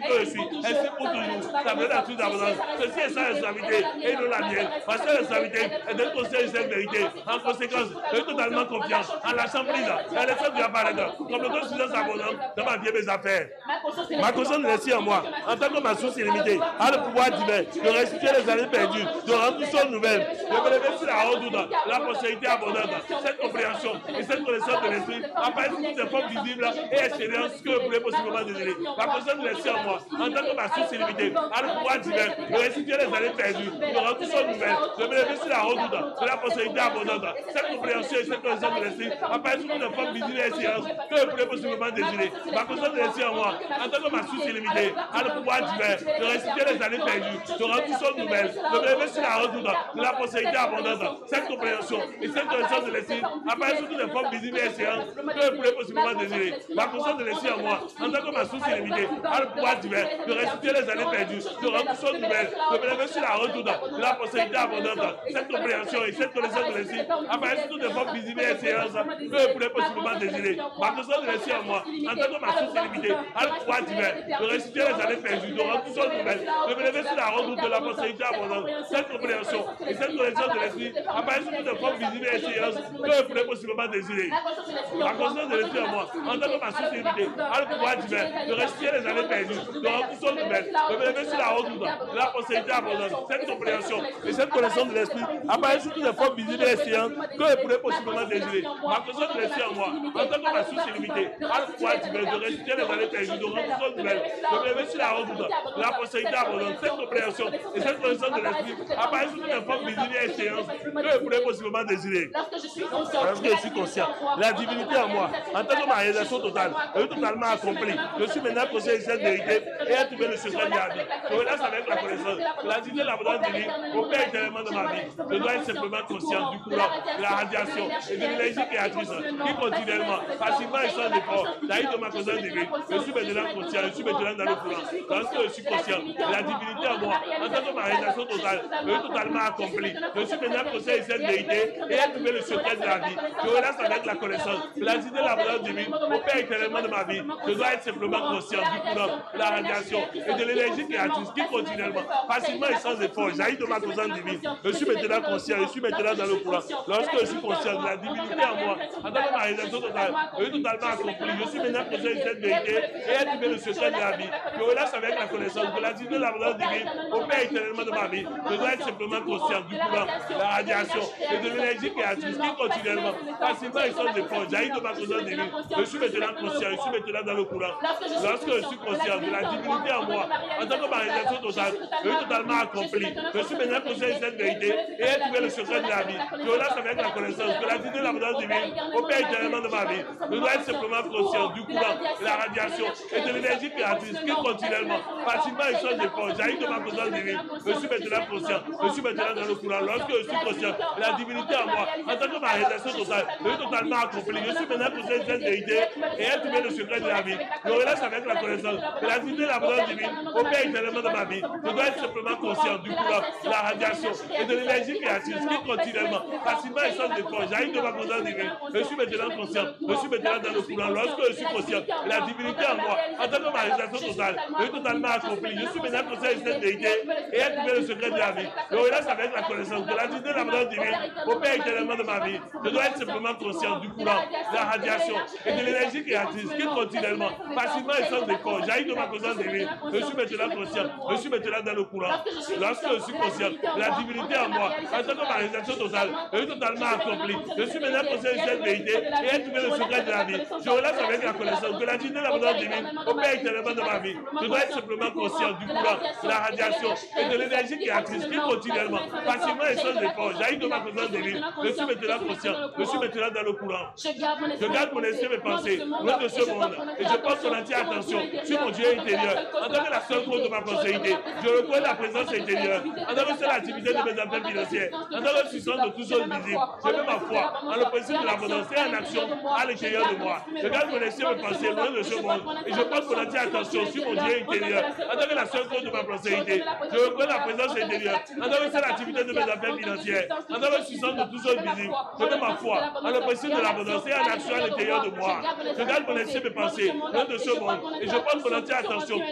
ainsi pour toujours. Ta bonne à toute abondance. Ceci est sa responsabilité et non la mienne. Ma seule responsabilité est d'être conseiller cette vérité. En conséquence, je suis totalement confiant en la prise, en l'essence du apparaître, comme le suffisance abondante dans ma vie et mes affaires. Ma conscience est ici en moi, en tant que ma source illimitée, a le pouvoir divin de restituer les années perdues, de rendre tout chose nouvelle, de me lever sur la haute la prospérité abondante. Cette compréhension et cette connaissance de l'esprit apparaissent sous toutes les formes visibles et extérieures que vous pouvez possiblement désirer. Ma conscience est ici en moi, en tant que ma source illimitée, a le pouvoir divin de restituer les années perdues, de rendre tout chose nouvelle, de me lever sur la haute de la prospérité abondante. Cette compréhension et cette connaissance de l'esprit apparaissent sous toutes les formes visibles et extérieures que vous pouvez possiblement désirer. Ma conscience est ici en moi, en tant que ma source illimitée, a le pouvoir divin de restituer les années perdues, de rendre tout chose nouvelle, de me lever sur la haute de la prospérité abondante. Cette compréhension et cette connaissance de l'esprit apparaissent sous toutes les formes visibles et extérieures que vous pouvez possiblement désirer. Ma conscience est ici en moi, en tant que ma source illimitée, a le pouvoir divin de restituer les années perdues, de rendre tout chose nouvelle, de me lever sur la haute de la prospérité abondante. Cette compréhension et cette connaissance de l'esprit apparaissent sous toutes les formes visibles et extérieures que vous pouvez possiblement désirer. Ma conscience est ici en moi, en tant que ma source illimitée, a le pouvoir divin de restituer les années perdues, de rendre tout chose nouvelle, de me lever sur la route de la prospérité abondante. Cette compréhension et cette connaissance de l'esprit apparaissent sous toutes les formes visibles et extérieures que vous pouvez possiblement désirer. Ma conscience de l'esprit en moi, en tant que ma source illimitée, a le pouvoir divin de restituer les années perdues, de rendre tout chose nouvelle, de me lever sur la route de la prospérité abondante. Cette compréhension et cette connaissance de l'esprit apparaissent sous toutes les formes visibles et extérieures que vous pouvez possiblement désirer. Ma conscience de l'esprit en moi, en tant que ma source illimitée, a le pouvoir divin de restituer les années perdues, de rendre tout chose nouvelle, de me lever sur la route de la prospérité abondante. Cette compréhension et cette connaissance de l'esprit apparaissent sous toutes les formes visibles et extérieures que vous pouvez possiblement désirer. Lorsque je suis conscient, la divinité en moi, en tant que ma réalisation totale, est totalement accomplie. Je suis maintenant conscient de cette vérité et à trouver le secret de la vie. Je relâche avec la connaissance. La divinité de l'abondance divine opère éternellement dans ma vie. Je dois être simplement conscient du courant, de la radiation et de l'énergie créatrice qui continuellement, facilement et sans effort, d'ailleurs de ma conscience divine. Je suis maintenant conscient, je suis maintenant dans le courant. Lorsque je suis conscient de la divinité en moi, en tant que ma réalisation totale est totalement accomplie. Je suis maintenant conscient de cette vérité et à trouver le secret de la vie. Je relâche avec la connaissance. La divinité de l'abondance divine opère éternellement dans ma vie. Je dois être simplement conscient du courant, de la radiation et de l'énergie créatrice qui continuellement, facilement et sans effort, jaillit de ma conscience divine. Je suis maintenant conscient, je suis maintenant dans le courant. Lorsque je suis conscient de la divinité en moi, en tant que ma réalisation totale est totalement accomplie. Je suis maintenant conscient de cette vérité et à trouver le secret de la vie. Je relâche avec la connaissance de la divinité de l'abondance divine opère éternellement dans ma vie. Je dois être simplement conscient du courant, de la radiation et de l'énergie créatrice qui continuellement, facilement et sans effort, jaillit de ma conscience divine. Je suis maintenant conscient, je suis maintenant dans le courant. Lorsque je suis conscient de la divinité en moi, en tant que ma réalisation totale est totalement accomplie. Je suis maintenant conscient de cette vérité et à trouver le secret de la vie. Je relâche avec la connaissance de la divinité de l'abondance divine opère éternellement dans ma vie. Je dois être simplement conscient du courant, de la radiation et de l'énergie créatrice qui continuellement, facilement et sans effort, jaillit de ma conscience divine. Je suis maintenant conscient, je suis maintenant dans le courant. Lorsque je suis conscient de la divinité en moi, en tant que ma réalisation totale est totalement accomplie. Je suis maintenant conscient de cette vérité et à trouver le secret de la vie. Je relâche avec la connaissance de la divinité de l'abondance divine opère éternellement dans ma vie. Je dois être simplement conscient du courant, de la radiation et de l'énergie créatrice qui continuellement, facilement et sans effort, jaillit de ma conscience divine. Je suis maintenant conscient, je suis maintenant dans le courant. Lorsque je suis conscient de la divinité en moi, en tant que ma réalisation totale est totalement accomplie. Je suis maintenant conscient de cette vérité et à trouver le secret de la vie. Je relâche avec la connaissance de la divinité de l'abondance divine opère éternellement dans ma vie. Je dois être simplement conscient du courant, de la radiation et de l'énergie créatrice qui continuellement, facilement et sans effort, jaillit de ma conscience divine. Je suis maintenant conscient, je suis maintenant dans le courant. Lorsque je suis conscient de la divinité en moi, en tant que ma réalisation totale est totalement accomplie. Je suis maintenant conscient de cette vérité et à trouver le secret de la vie. Je relâche avec la connaissance de la divinité de l'abondance divine opère éternellement dans ma vie. Je dois être simplement conscient du courant, de la radiation et de l'énergie créatrice qui continuellement, facilement et sans effort, jaillit de ma conscience divine. Je suis maintenant conscient, je suis maintenant dans le courant. Je garde mon esprit et mes pensées loin de ce monde et je porte mon entière attention sur mon Dieu intérieur. En tant que la seule cause de ma prospérité, je reconnais la présence intérieure. En tant que seule activité de mes affaires financières, en tant que puissance de toutes choses visibles, je mets ma foi en le principe de l'abondance et en action à l'intérieur de moi. Je garde mon esprit et mes pensées loin de ce monde et je porte mon entière attention sur mon Dieu intérieur. En tant que la seule cause de ma prospérité, je reconnais la présence intérieure. En tant que seule activité de mes affaires financières, en tant que puissance de toutes choses visibles, je mets ma foi en le principe de l'abondance et en action à l'intérieur de moi. Je garde mon esprit et mes pensées loin de ce monde et je porte mon entière attention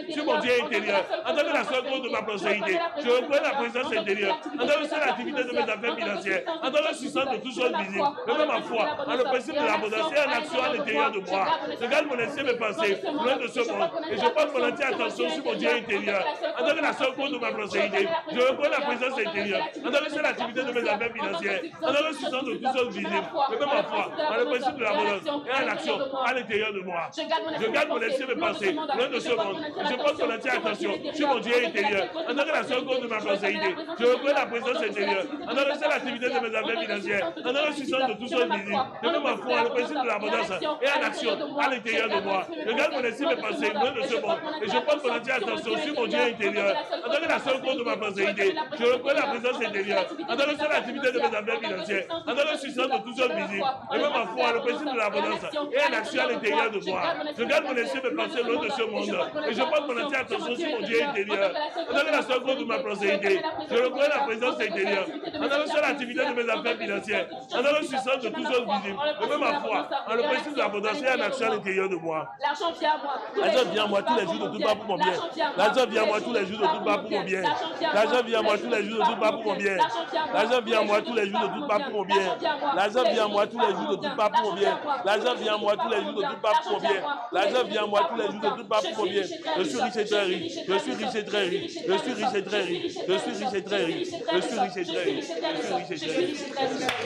sur mon Dieu intérieur. En tant que la seule cause de ma prospérité, je reconnais la présence intérieure. En tant que seule activité de mes affaires financières, en tant que substance de toutes choses visibles, de même ma foi, en le principe de l'abondance et en action à l'intérieur de moi. Je garde mon esprit et mes pensées loin de ce monde et je porte mon entière attention sur mon Dieu intérieur. En tant que la seule cause de ma prospérité, je reconnais la présence intérieure. En tant que seule activité de mes affaires financières, en tant que substance de toutes choses visibles, de même ma foi, en le principe de l'abondance et en action à l'intérieur de moi. Je garde mon esprit et mes pensées loin de ce monde et je porte mon entière attention sur mon Dieu intérieur. En tant que la seule cause de ma prospérité, je reconnais la présence intérieure. En tant que seule activité de mes affaires financières, en tant que substance de toutes choses visibles, de même ma foi, en le principe de l'abondance et en action à l'intérieur de moi. Je garde mon esprit et mes pensées loin de ce monde et je porte mon entière attention sur mon Dieu intérieur. En tant que la seule cause de ma prospérité, je reconnais la présence intérieure. En tant que seule activité de mes affaires financières, en tant que substance de toutes choses visibles, de même ma foi, en le principe de l'abondance et en action à l'intérieur de moi. Je garde mon esprit et mes pensées loin de ce monde et je porte mon entière attention sur mon Dieu intérieur. En tant que la seule cause de ma prospérité, je reconnais la présence intérieure. En tant que seule activité de mes affaires financières, en tant que substance de toutes choses visibles, de même ma foi, en le principe de l'abondance et en action à l'intérieur de moi. L'argent vient à moi. L'argent vient à moi tous les jours de tout part pour mon bien. L'argent vient à moi tous les jours de tout part pour mon bien. L'argent vient à moi tous les jours de tout part pour mon bien. L'argent vient à moi tous les jours de tout part pour mon bien. L'argent vient à moi tous les jours de tout part pour mon bien. L'argent vient à moi tous les jours de tout part pour mon bien. L'argent vient à moi tous les jours de tout part pour mon bien. Je suis riche et très riche. Je suis riche et très riche. Je suis riche et très riche. Je suis riche et très riche. Je suis riche et très riche. Je suis riche et très riche.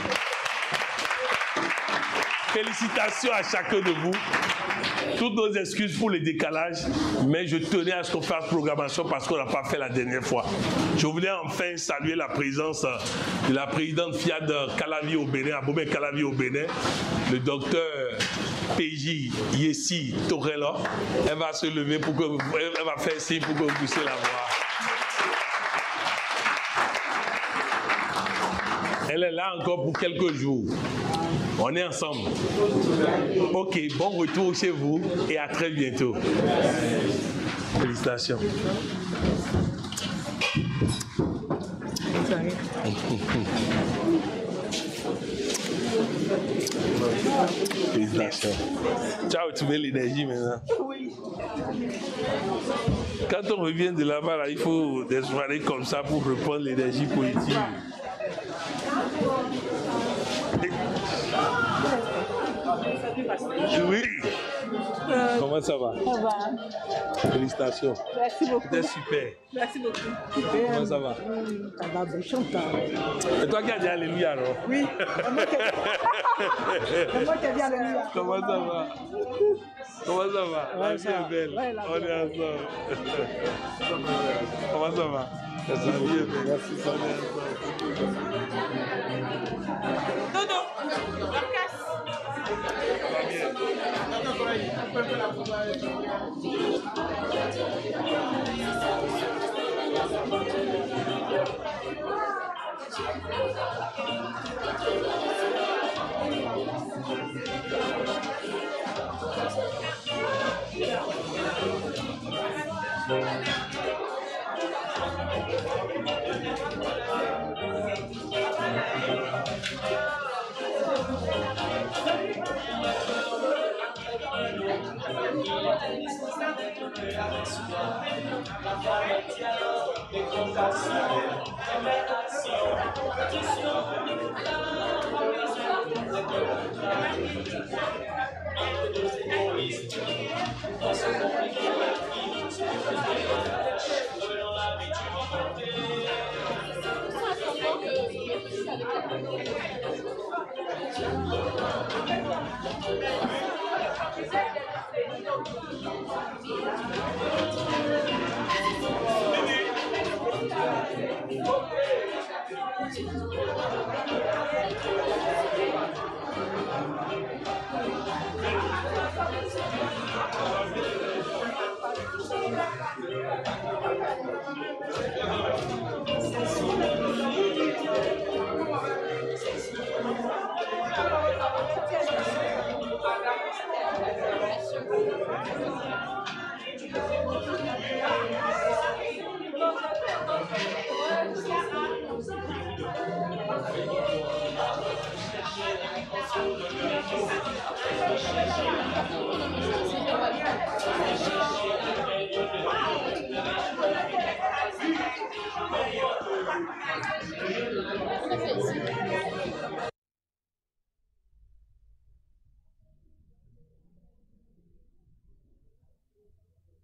Félicitations à chacun de vous. Toutes nos excuses pour le décalage, mais je tenais à ce qu'on fasse programmation parce qu'on n'a pas fait la dernière fois. Je voulais enfin saluer la présence de la présidente Fiat Calavi au Bénin, Abomey Calavi au Bénin, le docteur P J Yessi Torella. Elle va se lever pour que vous, elle va faire signe pour que vous puissiez la voir. Elle est là encore pour quelques jours. On est ensemble. Ok, bon retour chez vous et à très bientôt. Félicitations. Félicitations. Ciao, tu mets l'énergie maintenant. Oui. Quand on revient de là-bas, là, il faut des soirées comme ça pour reprendre l'énergie positive. Oui. Euh, Comment ça va? Ça va. Félicitations. Merci beaucoup. C'était super. Merci beaucoup. Comment ça va? Mmh, ça va, bon chanteur. C'est toi qui as dit Alléluia, alors? Oui. C'est moi qui ai dit Alléluia. Comment ça va? Comment ça va? Ouais, La vie est belle. Ouais, on est ensemble. Comment ça va? La vie est belle. Merci, on est ensemble. Dodo, la casse.